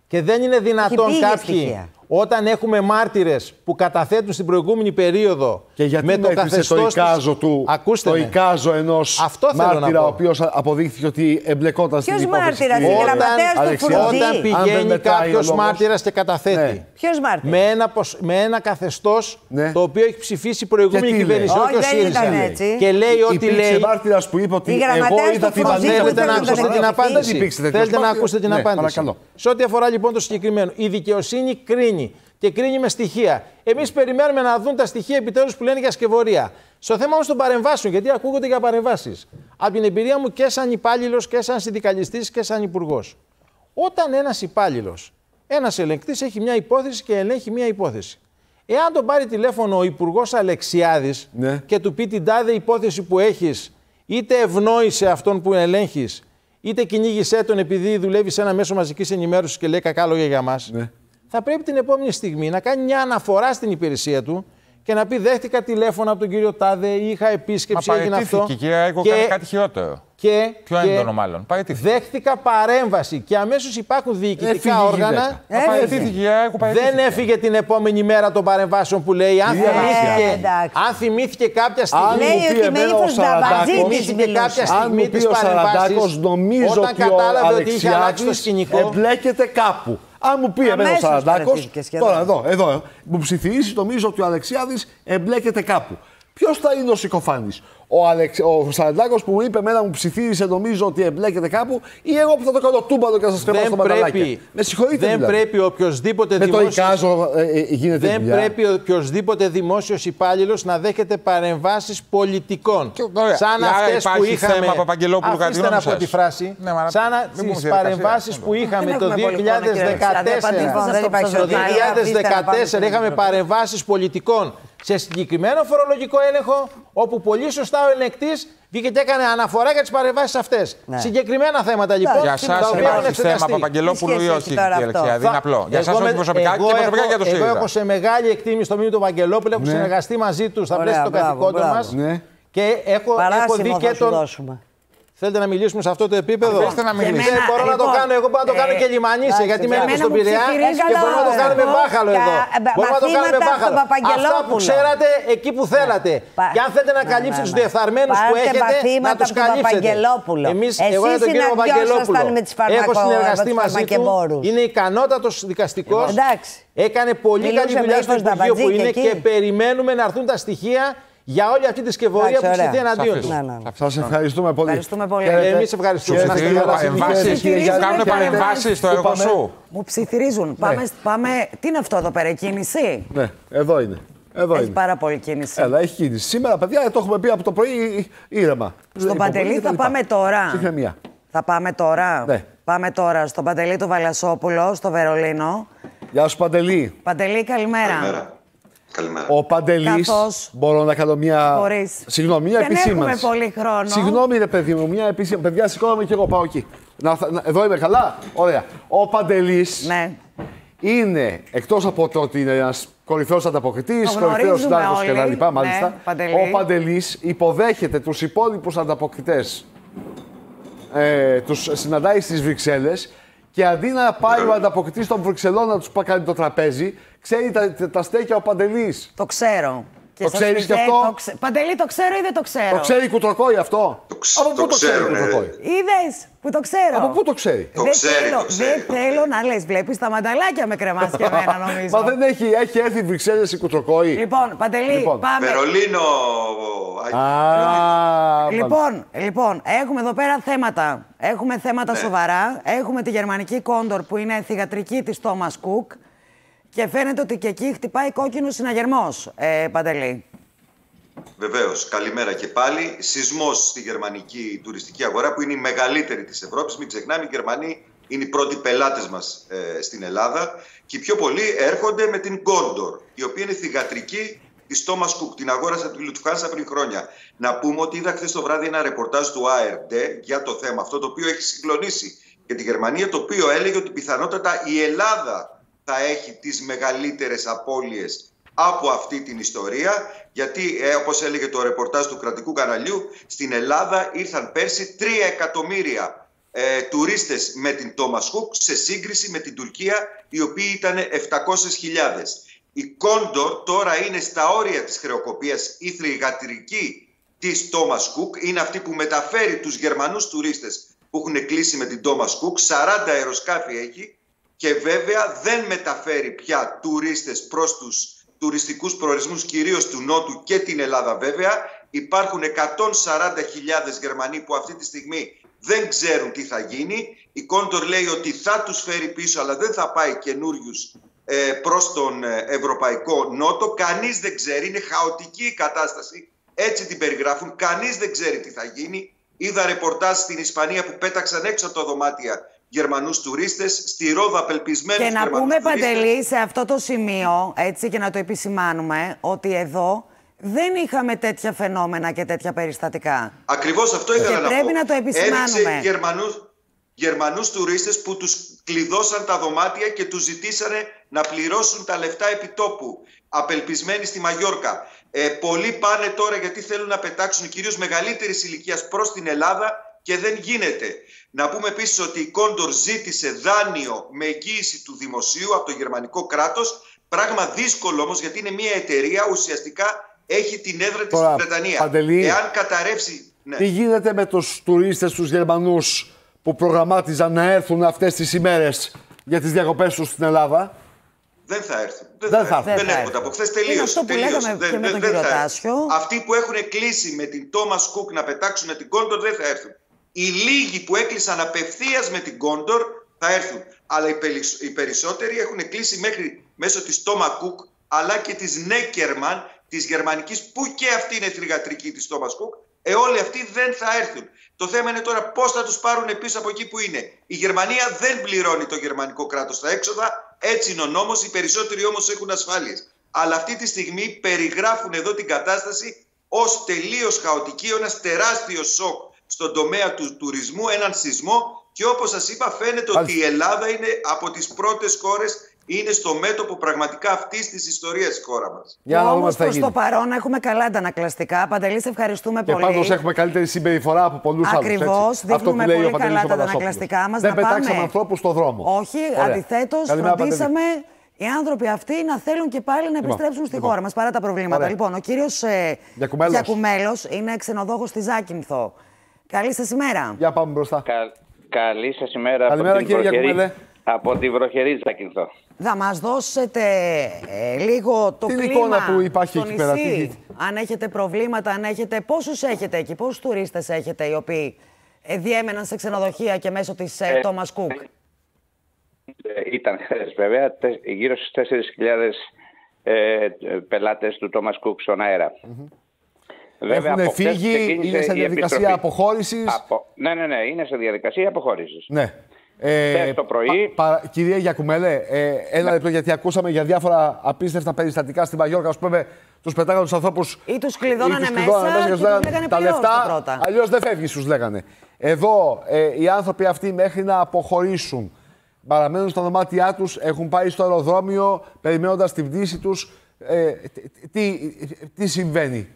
Και δεν είναι δυνατόν κάποιοι, όταν έχουμε μάρτυρες που καταθέτουν στην προηγούμενη περίοδο και γιατί με το καθεστώς το εικάζο του, το εικάζο ενός μάρτυρα, ο οποίος αποδείχθηκε ότι εμπλεκόταν στην υπόθεση. Ποιος μάρτυρας, η γραμματέας του Φρουντζή. Όταν πηγαίνει κάποιος μάρτυρας και καταθέτει με ένα καθεστώς το οποίο έχει ψηφίσει η προηγούμενη κυβέρνηση, όχι ο ΣΥΡΙΖΑ, και λέει ότι λέει. Υπήρξε μάρτυρας που είπε ότι εγώ είδα την απάντηση. Θέλετε να ακούσετε την απάντηση. Σε ό,τι αφορά λοιπόν το συγκεκριμένο, η δικαιοσύνη κρίνει και κρίνει με στοιχεία. Εμείς περιμένουμε να δουν τα στοιχεία επιτέλους που λένε για σκευωρία. Στο θέμα όμως των παρεμβάσεων, γιατί ακούγονται για παρεμβάσεις. Από την εμπειρία μου και σαν υπάλληλος και σαν συνδικαλιστής και σαν υπουργός. Όταν ένας υπάλληλος, ένας ελεγκτής έχει μια υπόθεση και ελέγχει μια υπόθεση. Εάν τον πάρει τηλέφωνο ο υπουργός Αλεξιάδης και του πει την τάδε υπόθεση που έχεις, είτε ευνόησε αυτόν που ελέγχεις, είτε κυνήγησέ τον επειδή δουλεύει σε ένα μέσο μαζικής ενημέρωσης και λέει κακά λόγια για μας, θα πρέπει την επόμενη στιγμή να κάνει μια αναφορά στην υπηρεσία του και να πει: δέχτηκα τηλέφωνα από τον κύριο Τάδε, είχα επίσκεψη, έγινε αυτό. Και κυρία Έγκο, κάνει κάτι χειρότερο. Πιο έντονο μάλλον. Δέχτηκα παρέμβαση και αμέσως υπάρχουν διοικητικά όργανα. Δεν έφυγε την επόμενη μέρα των παρεμβάσεων που λέει. Αν θυμήθηκε κάποια στιγμή. Λέει ότι με ύφος Νταμπατζήτης τις παρεμβάσεις, όταν κατάλαβε ότι είχε αλλάξει το σκηνικό, εμπλέκεται κάπου. Αν μου πει εμένα ο Σαραντάκος, τώρα εδώ, μου ψιθυρίσει, νομίζω ότι ο Αλεξιάδης εμπλέκεται κάπου. Ποιος θα είναι ο συκοφάνης, ο Σαραντάκος που μου είπε εμένα, μου ψιθύρισε, νομίζω ότι εμπλέκεται κάπου, ή εγώ που θα το κάνω τούμπανο και θα σας κρεμάσω τα μανταλάκια. Με συγχωρείτε. Δεν πρέπει οποιοσδήποτε δημόσιος υπάλληλος να δέχεται παρεμβάσεις πολιτικών. Σαν αυτές που είχαμε. Αφήστε να πω τη φράση. Σαν τις παρεμβάσεις που είχαμε το 2014. Είχαμε παρεμβάσεις πολιτικών σε συγκεκριμένο φορολογικό έλεγχο, όπου πολύ σωστά ο ελεγκτής βγήκε και έκανε αναφορά για τις παρεμβάσεις αυτές. Συγκεκριμένα θέματα λοιπόν. Για σας υπάρχει θέμα Παπαγγελόπουλου ή όχι, κύριε Αλεξιάδη? Είναι απλό. Για σας όχι προσωπικά και προσωπικά για το ΣΥΡΙΖΑ. Εγώ έχω σε μεγάλη εκτίμηση στο μήνυμα του Παπαγγελόπουλου, έχω συνεργαστεί μαζί του στα πλαίσια των καθηκόντων μας και έχω δει και τον. Θέλετε να μιλήσουμε σε αυτό το επίπεδο? Μπορώ να το κάνω, εγώ μπορώ να το κάνω και λιμανίσια, γιατί μένετε στον Πειραιά και μπορούμε να το κάνουμε μπάχαλο εδώ. Μπορούμε να το κάνουμε μπάχαλο. Αυτά που ξέρατε εκεί που θέλατε. Και αν θέλετε να καλύψετε τους διεφθαρμένους που έχετε, να τους καλύψετε. Εγώ για τον κύριο Παπαγγελόπουλο έχω συνεργαστεί μαζί του. Είναι ικανότατος δικαστικός. Έκανε πολύ καλή δουλειά στο Υπουργείο που είναι και περιμένουμε να έρθουν τα στοιχεία για όλη αυτή τη σκευωρία που ψηθεί εναντίον του. Σας ευχαριστούμε πολύ. Εμείς ευχαριστούμε. Κάνουν παρεμβάσεις στο έργο σου. Μου ψιθυρίζουν. Πάμε. Τι είναι αυτό εδώ πέρα, η κίνηση? Ναι, εδώ είναι. Έχει πάρα πολύ κίνηση. Έλα, έχει κίνηση. Σήμερα, παιδιά, το έχουμε πει από το πρωί ήρεμα. Στον Παντελή θα πάμε τώρα. Συγχρεμία. Θα πάμε τώρα. Ναι. Πάμε τώρα στον Παντελή του Βαλασόπουλο, στο Βερολίνο. Γεια σου, Παντελή. Παντελή, καλημέρα. Καλημέρα. Ο Παντελής, μπορώ να κάνω μια. Συγγνώμη, μια επισήμανση. Δεν έχουμε πολύ χρόνο. Συγγνώμη, ρε παιδί μου, μια επισήμανση. Παιδιά, σηκώνομαι και εγώ πάω εκεί. Εδώ είμαι καλά. Ωραία. Ο Παντελής είναι, εκτός από το ότι είναι ένας κορυφαίος ανταποκριτής, κορυφαίος συντάκτης κτλ. Μάλιστα. Ο Παντελής υποδέχεται τους υπόλοιπους ανταποκριτές. Τους συναντάει στις Βρυξέλλες. Και αντί να πάει ο ανταποκριτής των Βρυξελών να τους κάνει το τραπέζι, ξέρει τα στέκια ο Παντελής. Το ξέρω. Το ξέρεις και αυτό? Παντελή, το ξέρω ή δεν το ξέρω? Το ξέρει η Κουτροκόη αυτό? Από πού το ξέρει η Κουτροκόη? Είδες που το ξέρω. Από πού το ξέρει? Δεν θέλω να λες, βλέπεις τα μανταλάκια με κρεμάς και εμένα νομίζω. Μα δεν έχει έρθει Βρυξέλλες η Κουτροκόη? Λοιπόν, Παντελή, πάμε. Βερολίνο. Λοιπόν, έχουμε εδώ πέρα θέματα. Έχουμε θέματα σοβαρά. Έχουμε τη γερμανική Κόντορ που είναι θυγατρική της Τόμας Κουκ. Και φαίνεται ότι και εκεί χτυπάει κόκκινο συναγερμός, Παντελή. Βεβαίως. Καλημέρα και πάλι. Σεισμός στη γερμανική τουριστική αγορά που είναι η μεγαλύτερη της Ευρώπης. Μην ξεχνάμε, οι Γερμανοί είναι οι πρώτοι πελάτες μας στην Ελλάδα. Και οι πιο πολλοί έρχονται με την Κόντορ, η οποία είναι θυγατρική της Thomas Cook. Την αγόρασα τη Lufthansa πριν χρόνια. Να πούμε ότι είδα χθες το βράδυ ένα ρεπορτάζ του ARD για το θέμα αυτό, το οποίο έχει συγκλονίσει και τη Γερμανία, το οποίο έλεγε ότι πιθανότατα η Ελλάδα θα έχει τις μεγαλύτερες απώλειες από αυτή την ιστορία, γιατί όπως έλεγε το ρεπορτάζ του κρατικού καναλιού, στην Ελλάδα ήρθαν πέρσι 3 εκατομμύρια τουρίστες με την Thomas Cook σε σύγκριση με την Τουρκία, οι οποίοι ήταν 700.000. Η Κόντορ τώρα είναι στα όρια της χρεοκοπίας, η θρηγατρική της Thomas Cook, είναι αυτή που μεταφέρει τους Γερμανούς τουρίστες που έχουν κλείσει με την Thomas Cook, 40 αεροσκάφη έχει, και βέβαια δεν μεταφέρει πια τουρίστες προς τους τουριστικούς προορισμούς, κυρίως του Νότου και την Ελλάδα βέβαια. Υπάρχουν 140.000 Γερμανοί που αυτή τη στιγμή δεν ξέρουν τι θα γίνει. Η Κόντορ λέει ότι θα τους φέρει πίσω, αλλά δεν θα πάει καινούριους προς τον Ευρωπαϊκό Νότο. Κανείς δεν ξέρει, είναι χαοτική η κατάσταση, έτσι την περιγράφουν. Κανείς δεν ξέρει τι θα γίνει. Είδα ρεπορτάζ στην Ισπανία που πέταξαν έξω από τα δωμάτια Γερμανούς τουρίστες, στη Ρόδα απελπισμένους Γερμανούς τουρίστες. Και να πούμε, Παντελή, σε αυτό το σημείο, έτσι, και να το επισημάνουμε, ότι εδώ δεν είχαμε τέτοια φαινόμενα και τέτοια περιστατικά. Ακριβώς αυτό ήθελα να πω. Πρέπει να το επισημάνουμε. Έδειξε Γερμανούς τουρίστες που τους κλειδώσαν τα δωμάτια και τους ζητήσανε να πληρώσουν τα λεφτά επιτόπου, απελπισμένοι στη Μαγιόρκα. Πολλοί πάνε τώρα γιατί θέλουν να πετάξουν, κυρίως μεγαλύτερης ηλικίας, προς την Ελλάδα και δεν γίνεται. Να πούμε επίσης ότι η Κόντορ ζήτησε δάνειο με εγγύηση του δημοσίου από το γερμανικό κράτος. Πράγμα δύσκολο όμως, γιατί είναι μια εταιρεία, ουσιαστικά έχει την έδρα της στην Βρετανία. Παντελή, εάν καταρρεύσει... Ναι. Τι γίνεται με τους τουρίστες, τους Γερμανούς που προγραμμάτιζαν να έρθουν αυτές τις ημέρες για τις διακοπές τους στην Ελλάδα? Δεν θα έρθουν. Δεν έρχονται. Από χθες τελείωσε. Αυτοί που έχουν κλείσει με την Thomas Cook να πετάξουν την Κόντορ δεν θα έρθουν. Οι λίγοι που έκλεισαν απευθείας με την Κόντορ θα έρθουν. Αλλά οι περισσότεροι έχουν κλείσει μέσω της Thomas Cook, αλλά και της Neckermann, της γερμανικής, που και αυτή είναι θρηγατρική της Thomas Cook. Όλοι αυτοί δεν θα έρθουν. Το θέμα είναι τώρα πώς θα τους πάρουν πίσω από εκεί που είναι. Η Γερμανία δεν πληρώνει το γερμανικό κράτος τα έξοδα. Έτσι είναι ο νόμος. Οι περισσότεροι όμως έχουν ασφάλειες. Αλλά αυτή τη στιγμή περιγράφουν εδώ την κατάσταση ως τελείως χαοτική, ένας τεράστιος σοκ στον τομέα του τουρισμού, έναν σεισμό. Και όπως σας είπα, φαίνεται ότι η Ελλάδα είναι από τις πρώτες χώρες, είναι στο μέτωπο πραγματικά αυτής της ιστορίας η χώρα μας. Όμως προς το παρόν έχουμε καλά αντανακλαστικά. Παντελή, σε ευχαριστούμε πολύ. Και πάντως έχουμε καλύτερη συμπεριφορά από πολλούς άλλους. Ακριβώς, δείχνουμε πολύ καλά τα αντανακλαστικά μας. Δεν πετάξαμε ανθρώπους στον δρόμο. Όχι, αντιθέτως φροντίσαμε οι άνθρωποι αυτοί να θέλουν και πάλι να επιστρέψουν στη χώρα μας παρά τα προβλήματα. Ωραία. Λοιπόν, ο κύριος Γιακουμέλος είναι ξενοδόχος στη Ζάκυνθο. Καλή σας ημέρα. Για πάμε μπροστά. Καλή σας ημέρα. Καλημέρα, κύριε Γιακουμέλε. Από τη βροχερή Ζάκυνθο. Θα μας δώσετε λίγο το κλίμα εικόνα που υπάρχει στο εκεί πέρα. Αν έχετε προβλήματα, αν έχετε, πόσους έχετε εκεί, πόσους τουρίστες έχετε οι οποίοι διέμεναν σε ξενοδοχεία και μέσω της Thomas Cook? Ήταν χθες βέβαια γύρω στις 4.000 πελάτες του Thomas Cook στον αέρα. Έχουν φύγει, είναι σε διαδικασία αποχώρησης. Ναι, είναι σε διαδικασία αποχώρησης. Ναι. Το πρωί. Κυρία Γιακουμέλε, ένα λεπτό, γιατί ακούσαμε για διάφορα απίστευτα περιστατικά στη Μαγιόρκα. Ας πούμε, τους πετάγανε τους ανθρώπους. Ή τους κλειδώνανε μέσα και τους λέγανε τα λεφτά. Αλλιώς δεν φεύγεις, τους λέγανε. Εδώ οι άνθρωποι αυτοί μέχρι να αποχωρήσουν παραμένουν στα δωμάτια τους, έχουν πάει στο αεροδρόμιο περιμένοντας την πτήση τους. Τι συμβαίνει?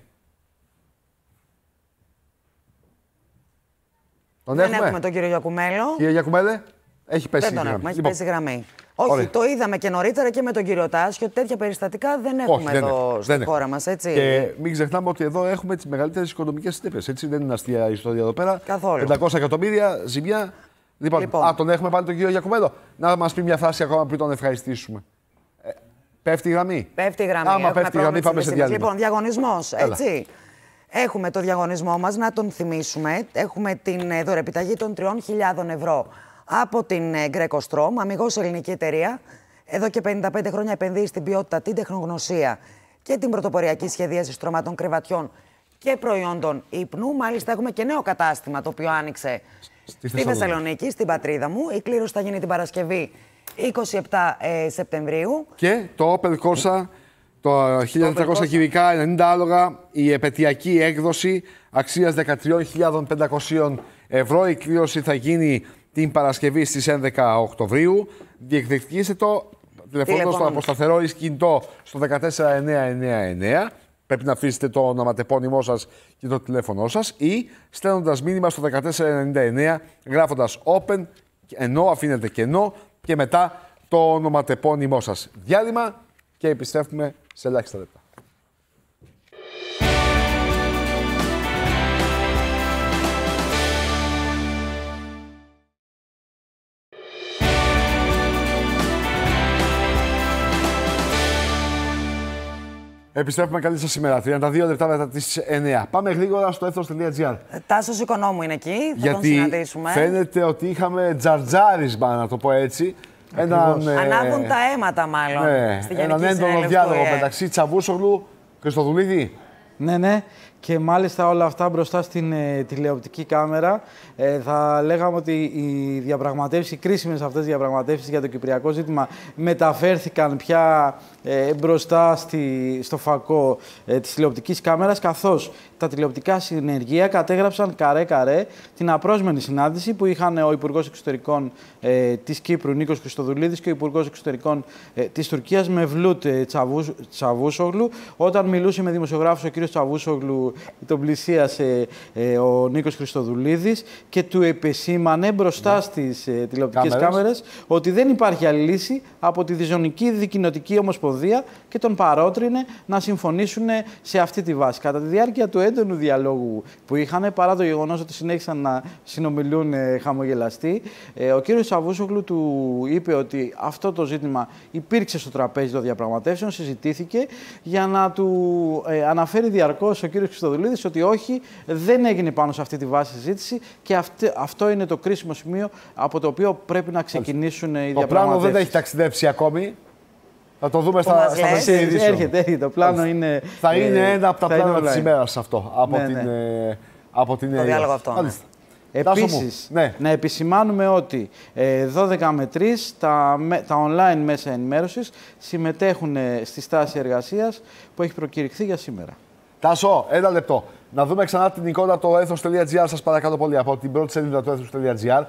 Δεν έχουμε τον κύριο Γιακουμέλο. Κύριε Γιακουμέλε, έχει πέσει η γραμμή. Έχει πέσει γραμμή. Όχι, ωραία. Το είδαμε και νωρίτερα και με τον κύριο Τάσιο ότι τέτοια περιστατικά δεν έχουμε εδώ στη χώρα μας. Έτσι. Και μην ξεχνάμε ότι εδώ έχουμε τις μεγαλύτερες οικονομικές συνέπειες. Έτσι, δεν είναι αστεία ιστορία εδώ πέρα. Καθόλου. 500 εκατομμύρια ζημιά. Λοιπόν, τον έχουμε πάλι τον κύριο Γιακουμέλο. Να μας πει μια φράση ακόμα πριν τον ευχαριστήσουμε. Πέφτει η γραμμή. Πέφτει η γραμμή. Άμα πέφτει η γραμμή, πάμε σε διάλειμμα. Λοιπόν, διαγωνισμός. Έτσι. Έχουμε το διαγωνισμό μας, να τον θυμίσουμε. Έχουμε την δωρεπιταγή των 3.000 ευρώ από την Greco-Strom, αμιγώς ελληνική εταιρεία. Εδώ και 55 χρόνια επενδύει στην ποιότητα, την τεχνογνωσία και την πρωτοποριακή σχεδίαση στρωμάτων κρεβατιών και προϊόντων ύπνου. Μάλιστα, έχουμε και νέο κατάστημα το οποίο άνοιξε στη Θεσσαλονίκη, στην πατρίδα μου. Η κλήρωση θα γίνει την Παρασκευή 27 Σεπτεμβρίου. Και το Opel Corsa. Το 1.400 κυβικά, 90 άλογα, η επετειακή έκδοση αξίας 13.500 ευρώ. Η κλήρωση θα γίνει την Παρασκευή στις 11 Οκτωβρίου. Διεκδικήστε το τηλεφωνώντας στο αποσταθερό ή κινητό στο 14999. Πρέπει να αφήσετε το ονοματεπώνυμό σας και το τηλέφωνό σας ή στέλνοντας μήνυμα στο 1499 γράφοντας Open, ενώ αφήνετε κενό και μετά το ονοματεπώνυμό σας. Διάλειμμα και επιστρέφουμε σε ελάχιστα λεπτά. Επιστρέφουμε, καλή σας ημέρα. 32 λεπτά μετά τις 9. Πάμε γρήγορα στο ethos.gr. Τάσος Οικονόμου είναι εκεί, θα τον συναντήσουμε. Φαίνεται ότι είχαμε τζαρτζάρισμα, να το πω έτσι. Ανάβουν τα αίματα μάλλον. Στη έναν έντονο διάλογο μεταξύ Τσαβούσογλου και Χριστοδουλίδη. Ναι. Και μάλιστα όλα αυτά μπροστά στην τηλεοπτική κάμερα. Θα λέγαμε ότι οι διαπραγματεύσεις, οι κρίσιμες αυτές διαπραγματεύσεις για το κυπριακό ζήτημα μεταφέρθηκαν πια μπροστά στο φακό της τηλεοπτικής κάμερας, καθώς τα τηλεοπτικά συνεργεία κατέγραψαν καρέ-καρέ την απρόσμενη συνάντηση που είχαν ο Υπουργός Εξωτερικών της Κύπρου, Νίκος Χριστοδουλίδης, και ο Υπουργός Εξωτερικών της Τουρκίας, Μευλούτ Τσαβούσογλου. Όταν μιλούσε με δημοσιογράφους, ο κ. Τσαβούσογλου τον πλησίασε ο Νίκος Χριστοδουλίδης και του επεσήμανε μπροστά στις τηλεοπτικές κάμερες ότι δεν υπάρχει άλλη λύση από τη διζωνική δικοινοτική ομοσπονδία και τον παρότρινε να συμφωνήσουν σε αυτή τη βάση. Κατά τη διάρκεια του έντονου διαλόγου που είχαν, παρά το γεγονός ότι συνέχισαν να συνομιλούν χαμογελαστοί, ο κύριος Τσαβούσογλου του είπε ότι αυτό το ζήτημα υπήρξε στο τραπέζι των διαπραγματεύσεων, συζητήθηκε, για να του αναφέρει διαρκώς ο κύριος Χριστοδουλίδης ότι όχι, δεν έγινε πάνω σε αυτή τη βάση συζήτηση και αυτό είναι το κρίσιμο σημείο από το οποίο πρέπει να ξεκινήσουν οι διαπραγματεύσεις. Το πλάνο δεν έχει ταξιδέψει ακόμη. Θα το δούμε στα δελτία ειδήσεων. Έρχεται, το πλάνο είναι... Θα είναι ένα από τα πλάνα της ημέρας αυτό, από την το διάλογο αυτό. Επίσης, να επισημάνουμε ότι 12 με 3 τα online μέσα ενημέρωσης συμμετέχουν στη στάση εργασίας που έχει προκηρυχθεί για σήμερα. Τάσο, ένα λεπτό. Να δούμε ξανά την εικόνα από το ethos.gr, σας παρακαλώ πολύ, από την πρώτη σελίδα του ethos.gr.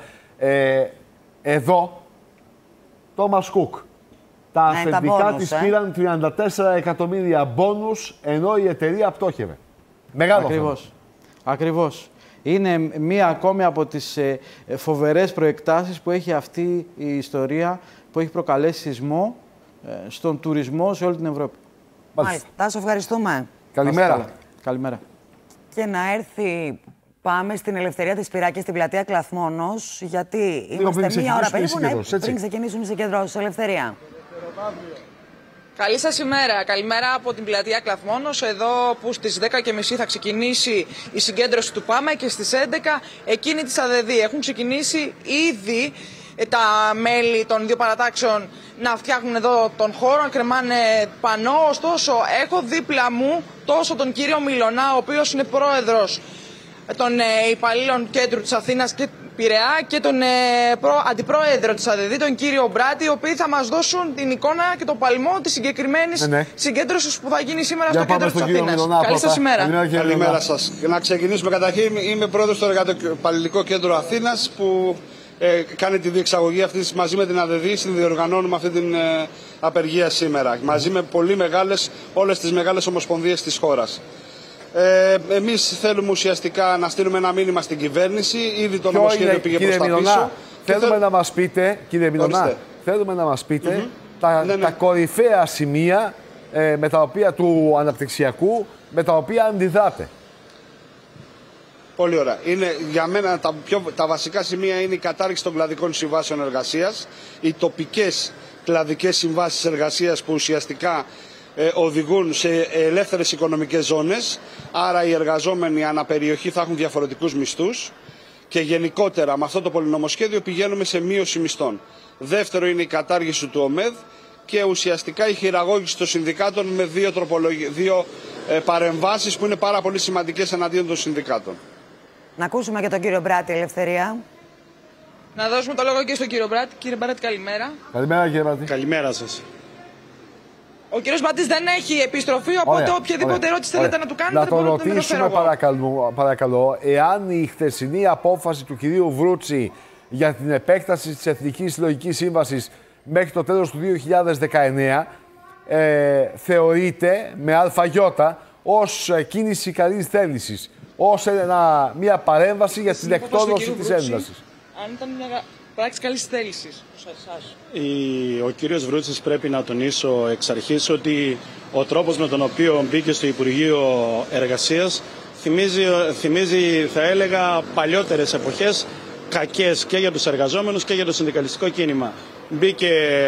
Εδώ, Thomas Cook. Τα αφεντικά της πήραν 34 εκατομμύρια μπόνους, ενώ η εταιρεία πτώχευε. Μεγάλο θέμα. Ακριβώς. Είναι μία ακόμη από τις φοβερές προεκτάσεις που έχει αυτή η ιστορία, που έχει προκαλέσει σεισμό στον τουρισμό σε όλη την Ευρώπη. Μάλιστα. Τάσο, ευχαριστούμε. Καλημέρα. Καλημέρα. Και να έρθει, πάμε στην Ελευθερία της Πυρά και στην πλατεία Κλαθμόνος, γιατί είμαστε μία ώρα περίπου πριν ξεκινήσουν οι συγκεντρώσεις. Ελευθερία. Καλή σας ημέρα. Καλημέρα από την πλατεία Κλαθμόνος, εδώ που στις 10:30 θα ξεκινήσει η συγκέντρωση του ΠΑΜΕ και στις 11 εκείνη της ΑΔΔ. Έχουν ξεκινήσει ήδη τα μέλη των δύο παρατάξεων να φτιάχνουν εδώ τον χώρο, να κρεμάνε πανό. Ωστόσο, έχω δίπλα μου τόσο τον κύριο Μιλωνά, ο οποίος είναι πρόεδρος των υπαλλήλων κέντρου της Αθήνας και Πειραιά, και τον αντιπρόεδρο της ΑΔΔ, τον κύριο Μπράτη, οι οποίοι θα μας δώσουν την εικόνα και το παλμό της συγκεκριμένης συγκέντρωσης που θα γίνει σήμερα στο κέντρο της Αθήνας. Καλή σας ημέρα. Καλημέρα σας. Να ξεκινήσουμε καταρχήν. Είμαι πρόεδρος του Εργατοπαλληλικό Κέντρο Αθήνας, που κάνει τη διεξαγωγή αυτής μαζί με την ΑΔΔ. Συνδιοργανώνουμε αυτή την απεργία σήμερα, μαζί με όλες τις μεγάλες ομοσπονδίες της χώρας. Εμείς θέλουμε ουσιαστικά να στείλουμε ένα μήνυμα στην κυβέρνηση. Ήδη το νομοσχέδιο πήγε προς τα πίσω. Θέλουμε να μας πείτε, κύριε Μιλωνά, θέλουμε να μας πείτε τα κορυφαία σημεία με τα οποία, του αναπτυξιακού, με τα οποία αντιδράτε. Πολύ ωραία. Για μένα τα βασικά σημεία είναι η κατάργηση των κλαδικών συμβάσεων εργασίας, οι τοπικές κλαδικές συμβάσεις εργασίας που ουσιαστικά οδηγούν σε ελεύθερες οικονομικές ζώνες, άρα οι εργαζόμενοι αναπεριοχή θα έχουν διαφορετικούς μισθούς και γενικότερα με αυτό το πολυνομοσχέδιο πηγαίνουμε σε μείωση μισθών. Δεύτερο είναι η κατάργηση του ΟΜΕΔ και ουσιαστικά η χειραγώγηση των συνδικάτων με δύο παρεμβάσεις που είναι πάρα πολύ σημαντικές εναντίον των συνδικάτων. Να ακούσουμε και τον κύριο Μπράτη, Ελευθερία. Να δώσουμε το λόγο και στον κύριο Μπράτη. Κύριε Μπράτη, καλημέρα. Καλημέρα, κύριε Μπράτη. Καλημέρα σας. Ο κύριος Μπράτης δεν έχει επιστροφή, οπότε οποιαδήποτε ερώτηση θέλετε να του κάνετε. Να τον ρωτήσουμε παρακαλώ, εάν η χθεσινή απόφαση του κυρίου Βρούτση για την επέκταση της Εθνικής Συλλογικής Σύμβασης μέχρι το τέλος του 2019 θεωρείται με αλφαγιώτα ως κίνηση καλής θέλησης, ως μια παρέμβαση για την εκτόνωση της έντασης. Αν ήταν μια πράξη καλής θέλησης σε εσάς. Ο κύριος Βρούτσης, πρέπει να τονίσω εξ αρχής ότι ο τρόπος με τον οποίο μπήκε στο Υπουργείο Εργασίας θυμίζει, θα έλεγα, παλιότερες εποχές, κακές και για τους εργαζόμενους και για το συνδικαλιστικό κίνημα. Μπήκε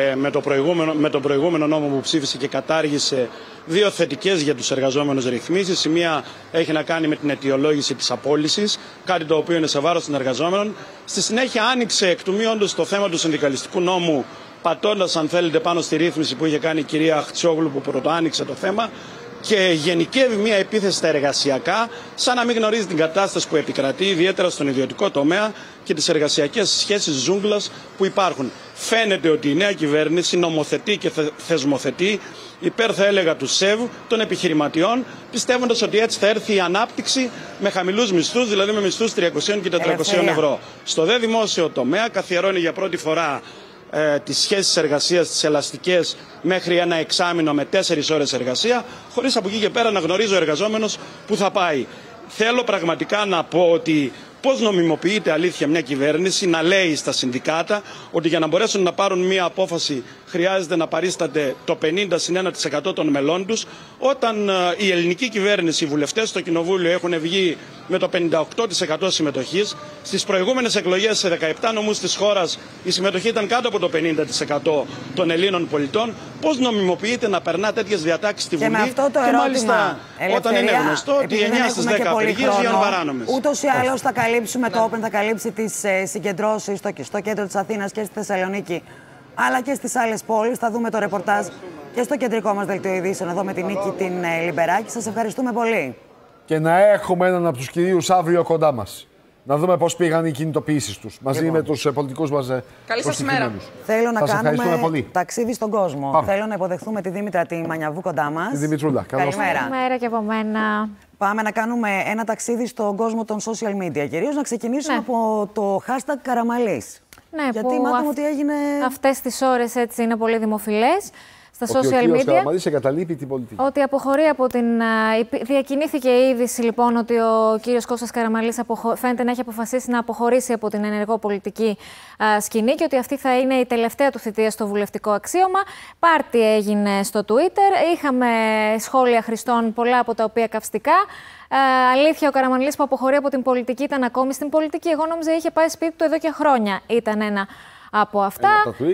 με τον προηγούμενο νόμο που ψήφισε και κατάργησε 2 θετικές για τους εργαζόμενους ρυθμίσεις. Η μία έχει να κάνει με την αιτιολόγηση της απόλυσης, κάτι το οποίο είναι σε βάρος των εργαζόμενων. Στη συνέχεια άνοιξε εκ του μείοντος το θέμα του συνδικαλιστικού νόμου, πατώντας, αν θέλετε, πάνω στη ρύθμιση που είχε κάνει η κυρία Αχτσιόγλου, που πρωτοάνοιξε το θέμα, και γενικεύει μια επίθεση στα εργασιακά, σαν να μην γνωρίζει την κατάσταση που επικρατεί, ιδιαίτερα στον ιδιωτικό τομέα, και τις εργασιακές σχέσεις ζούγκλας που υπάρχουν. Φαίνεται ότι η νέα κυβέρνηση νομοθετεί και θεσμοθετεί υπέρ, θα έλεγα, του ΣΕΒ, των επιχειρηματιών, πιστεύοντας ότι έτσι θα έρθει η ανάπτυξη με χαμηλούς μισθούς, δηλαδή με μισθούς 300 και 400 ευρώ. Στο δε δημόσιο τομέα καθιερώνει για πρώτη φορά τις σχέσεις εργασίας, τις ελαστικές, μέχρι ένα εξάμηνο με 4 ώρες εργασία, χωρίς από εκεί και πέρα να γνωρίζει ο εργαζόμενος που θα πάει. Θέλω πραγματικά να πω ότι πώς νομιμοποιείται, αλήθεια, μια κυβέρνηση να λέει στα συνδικάτα ότι για να μπορέσουν να πάρουν μια απόφαση χρειάζεται να παρίσταται το 50-1% των μελών τους, όταν η ελληνική κυβέρνηση, οι βουλευτές στο Κοινοβούλιο έχουν βγει με το 58% συμμετοχής. Στις προηγούμενες εκλογές σε 17 νομούς της χώρας η συμμετοχή ήταν κάτω από το 50% των Ελλήνων πολιτών. Πώς νομιμοποιείται να περνά τέτοιες διατάξεις στη Βουλή? Και με αυτό το ερώτημα, μάλιστα, όταν είναι γνωστό ότι 9 στις 10 απεργίες γίνουν παράνομες. Ούτως ή άλλως θα καλύψουμε, το Open θα καλύψει τις συγκεντρώσεις στο κέντρο της Αθήνας και στη Θεσσαλονίκη, αλλά και στις άλλες πόλεις. Θα δούμε το ρεπορτάζ και στο κεντρικό μας δελτίο ειδήσεων εδώ με την Νίκη την Λιμπεράκη. Σας ευχαριστούμε πολύ. Και να έχουμε έναν από τους κυρίους αύριο κοντά μας. Να δούμε πώς πήγαν οι κινητοποιήσεις τους μαζί με τους πολιτικούς μας. Καλή σας ημέρα. Θέλω να κάνουμε ταξίδι στον κόσμο. Πάμε. Θέλω να υποδεχθούμε τη Δήμητρα τη Μανιαβού κοντά μας. Τη Δημητρούλα. Καλημέρα. Καλημέρα και από μένα. Πάμε να κάνουμε ένα ταξίδι στον κόσμο των social media. Κυρίως να ξεκινήσουμε από το hashtag Καραμαλής. Ναι, γιατί μάθαμε ότι έγινε. Αυτές τις ώρες έτσι είναι πολύ δημοφιλές στα social media. Ο κύριος Καραμαλής εγκαταλείπει την πολιτική. Ότι αποχωρεί από την. Διακινήθηκε η είδηση λοιπόν ότι ο κύριος Κώστας Καραμαλής φαίνεται να έχει αποφασίσει να αποχωρήσει από την ενεργό πολιτική σκηνή και ότι αυτή θα είναι η τελευταία του θητεία στο βουλευτικό αξίωμα. Πάρτι έγινε στο Twitter. Είχαμε σχόλια χρηστών, πολλά από τα οποία καυστικά. Αλήθεια, ο Καραμαλής που αποχωρεί από την πολιτική ήταν ακόμη στην πολιτική. Εγώ νόμιζα είχε πάει σπίτι του εδώ και χρόνια. Ήταν ένα από αυτά.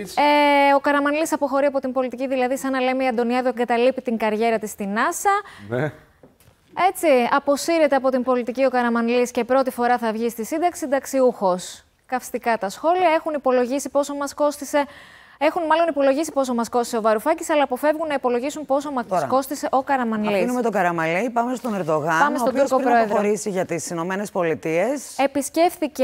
Ο Καραμαλής αποχωρεί από την πολιτική, δηλαδή σαν να λέμε η Αντωνιάδου εγκαταλείπει την καριέρα της στην NASA. Ναι. Έτσι, αποσύρεται από την πολιτική ο Καραμαλής και πρώτη φορά θα βγει στη σύνταξη συνταξιούχος. Καυστικά τα σχόλια. Έχουν υπολογίσει πόσο μας κόστισε. Έχουν μάλλον υπολογίσει πόσο μας κόστισε ο Βαρουφάκης, αλλά αποφεύγουν να υπολογίσουν πόσο μας κόστισε ο Καραμανλής. Αφήνουμε τον Καραμαλή, πάμε στον Ερντογάν. Πάμε στον Τούρκο Πρόεδρο. Αποχωρήσει για τις Ηνωμένες Πολιτείες. Επισκέφθηκε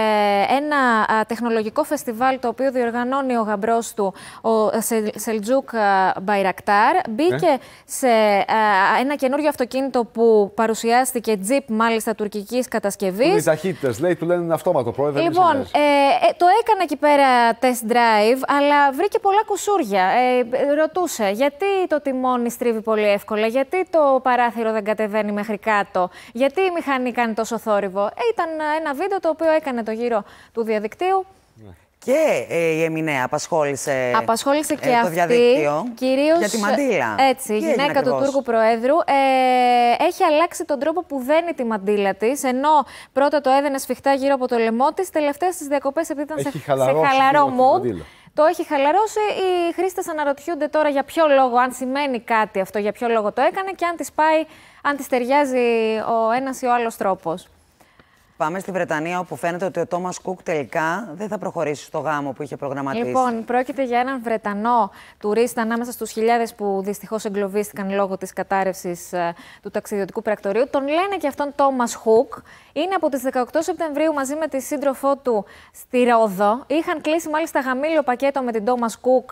ένα τεχνολογικό φεστιβάλ το οποίο διοργανώνει ο γαμπρός του, ο Σελτζούκ Μπαϊρακτάρ. Μπήκε σε ένα καινούριο αυτοκίνητο που παρουσιάστηκε, τζιπ μάλιστα τουρκικής κατασκευής. Οι ταχύτητες, λέει, του λένε αυτόματο πρόεδρο. Λοιπόν, το έκανε εκεί πέρα test drive, αλλά βρήκε πολλά κουσούρια. Ρωτούσε γιατί το τιμόνι στρίβει πολύ εύκολα, γιατί το παράθυρο δεν κατεβαίνει μέχρι κάτω, γιατί η μηχανή κάνει τόσο θόρυβο. Ήταν ένα βίντεο το οποίο έκανε το γύρο του διαδικτύου. Και η Εμινέα απασχόλησε και το αυτή, διαδίκτυο κυρίως για τη μαντήλα. Έτσι, η γυναίκα του Τούρκου Προέδρου έχει αλλάξει τον τρόπο που δένει τη μαντήλα της, ενώ πρώτα το έδαινε σφιχτά γύρω από το λαιμό της, τελευταία στις διακοπές επειδή ήταν σε χαλαρό mood. Το έχει χαλαρώσει. Οι χρήστες αναρωτιούνται τώρα για ποιο λόγο, αν σημαίνει κάτι αυτό, για ποιο λόγο το έκανε και αν της πάει, αν της ταιριάζει ο ένας ή ο άλλος τρόπος. Πάμε στη Βρετανία, όπου φαίνεται ότι ο Τόμας Κουκ τελικά δεν θα προχωρήσει στο γάμο που είχε προγραμματίσει. Λοιπόν, πρόκειται για έναν Βρετανό τουρίστα ανάμεσα στους χιλιάδες που δυστυχώς εγκλωβίστηκαν λόγω της κατάρρευσης του ταξιδιωτικού πρακτορείου. Τον λένε και αυτόν Τόμας Χουκ. Είναι από τις 18 Σεπτεμβρίου μαζί με τη σύντροφό του στη Ρόδο. Είχαν κλείσει μάλιστα γαμήλιο πακέτο με την Τόμας Κουκ.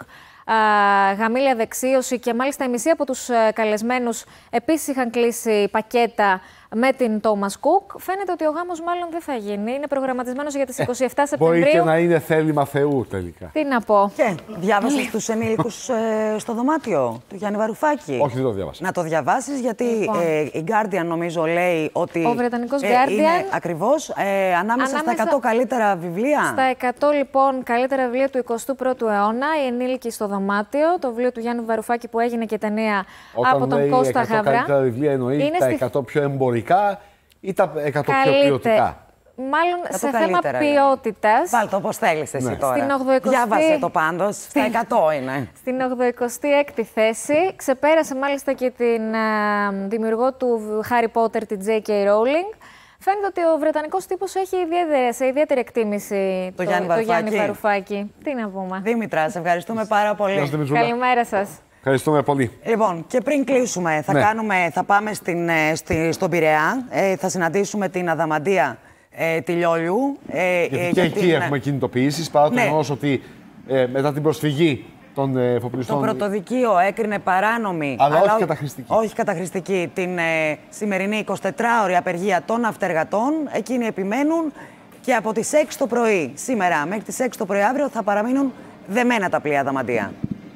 Γαμήλια δεξίωση και μάλιστα η μισή από τους καλεσμένους επίσης είχαν κλείσει πακέτα με την Thomas Cook. Φαίνεται ότι ο γάμος μάλλον δεν θα γίνει. Είναι προγραμματισμένος για τις 27 Σεπτεμβρίου. Μπορεί και να είναι θέλημα Θεού τελικά. Τι να πω. Και διάβασες τους ενήλικους στο δωμάτιο του Γιάννη Βαρουφάκη. Όχι, δεν το διάβασα. Να το διαβάσεις, γιατί η Guardian νομίζω λέει ότι. Ο Βρετανικός Guardian. Είναι ακριβώς ανάμεσα στα 100 καλύτερα βιβλία. Στα 100 λοιπόν καλύτερα βιβλία του 21ου αιώνα, οι ενήλικοι στο δωμάτιο. Το βιβλίο του Γιάννη Βαρουφάκη που έγινε και ταινία από τον Κώστα Γαβρά. Τα καλύτερα βιβλία εννοεί τα 100 πιο εμπορικά ή τα 100 πιο ποιοτικά. Μάλλον σε θέμα ποιότητας. Βάλτε όπως θέλεις εσύ τώρα. Στην 80... Διάβασε το πάντως. Στα 100 είναι. Στην 86η θέση. Ξεπέρασε μάλιστα και την δημιουργό του Harry Potter, την J.K. Rowling. Φαίνεται ότι ο Βρετανικός τύπος έχει σε ιδιαίτερη εκτίμηση το Γιάννη Βαρουφάκη. Τι να πούμε. Δήμητρα, σε ευχαριστούμε πάρα πολύ. Καλημέρα σας. Ευχαριστούμε πολύ. Λοιπόν, και πριν κλείσουμε, θα πάμε στον Πειραιά. Θα συναντήσουμε την Αδαμαντία Τηλιόλιου. Γιατί και εκεί έχουμε κινητοποιήσεις, παρά το γεγονός ότι μετά την προσφυγή των εφοπλιστών. Το πρωτοδικείο έκρινε παράνομη, αλλά όχι καταχρηστική. Όχι καταχρηστική την σημερινή 24ωρη απεργία των ναυτεργατών. Εκείνοι επιμένουν και από τις 6 το πρωί σήμερα μέχρι τις 6 το πρωί αύριο θα παραμείνουν δεμένα τα πλοία Αδαμαντία.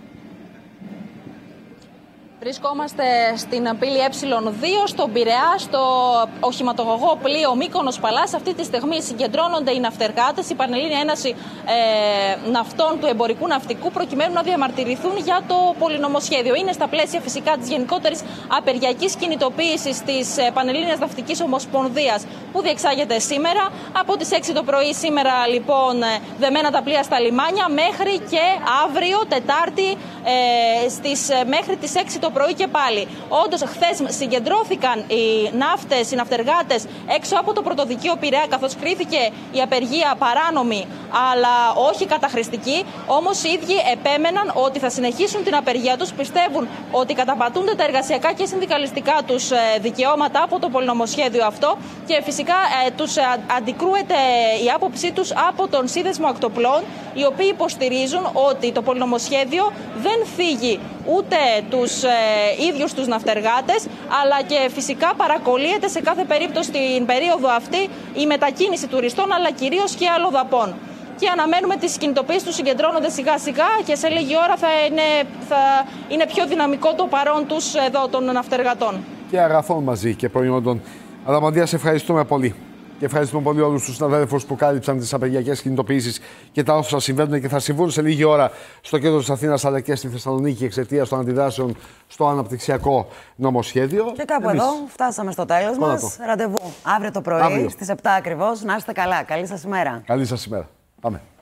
Βρισκόμαστε στην πύλη Ε2, στον Πειραιά, στο οχηματογωγό πλοίο Μύκονος Παλάς. Αυτή τη στιγμή συγκεντρώνονται οι ναυτεργάτες, η Πανελλήνια Ένωση Ναυτών του Εμπορικού Ναυτικού, προκειμένου να διαμαρτυρηθούν για το πολυνομοσχέδιο. Είναι στα πλαίσια φυσικά της γενικότερης απεργιακής κινητοποίησης της Πανελλήνιας Ναυτικής Ομοσπονδίας που διεξάγεται σήμερα. Από τις 6 το πρωί σήμερα λοιπόν δεμένα τα πλοία στα λιμάνια, μέχρι και αύριο Τετάρτη μέχρι τις 6 το πρωί και πάλι. Όντως, χθες συγκεντρώθηκαν οι ναύτες, οι ναυτεργάτες έξω από το πρωτοδικείο Πειραιά, καθώς κρίθηκε η απεργία παράνομη, αλλά όχι καταχρηστική. Όμως οι ίδιοι επέμεναν ότι θα συνεχίσουν την απεργία τους. Πιστεύουν ότι καταπατούνται τα εργασιακά και συνδικαλιστικά τους δικαιώματα από το πολυνομοσχέδιο αυτό και φυσικά τους αντικρούεται η άποψή τους από τον Σύνδεσμο Ακτοπλών, οι οποίοι υποστηρίζουν ότι το πολυνομοσχέδιο δεν θίγει ούτε τους ίδιους τους ναυτεργάτες, αλλά και φυσικά παρακολύεται σε κάθε περίπτωση στην περίοδο αυτή η μετακίνηση τουριστών, αλλά κυρίως και αλλοδαπών. Και αναμένουμε τις κινητοποιήσεις του συγκεντρώνονται σιγά σιγά και σε λίγη ώρα θα είναι πιο δυναμικό το παρόν τους εδώ των ναυτεργατών. Και αγαθών μαζί και προϊόντων. Αδαμαντία, σε ευχαριστούμε πολύ. Και ευχαριστούμε πολύ όλους τους συναδέλφους που κάλυψαν τις απεργιακές κινητοποιήσεις και τα όσα συμβαίνουν και θα συμβούν σε λίγη ώρα στο κέντρο της Αθήνας αλλά και στη Θεσσαλονίκη εξαιτίας των αντιδράσεων στο αναπτυξιακό νομοσχέδιο. Και κάπου εδώ φτάσαμε στο τέλος μας. Ραντεβού αύριο το πρωί στις 7 ακριβώς. Να είστε καλά. Καλή σας ημέρα. Καλή σας ημέρα. Πάμε.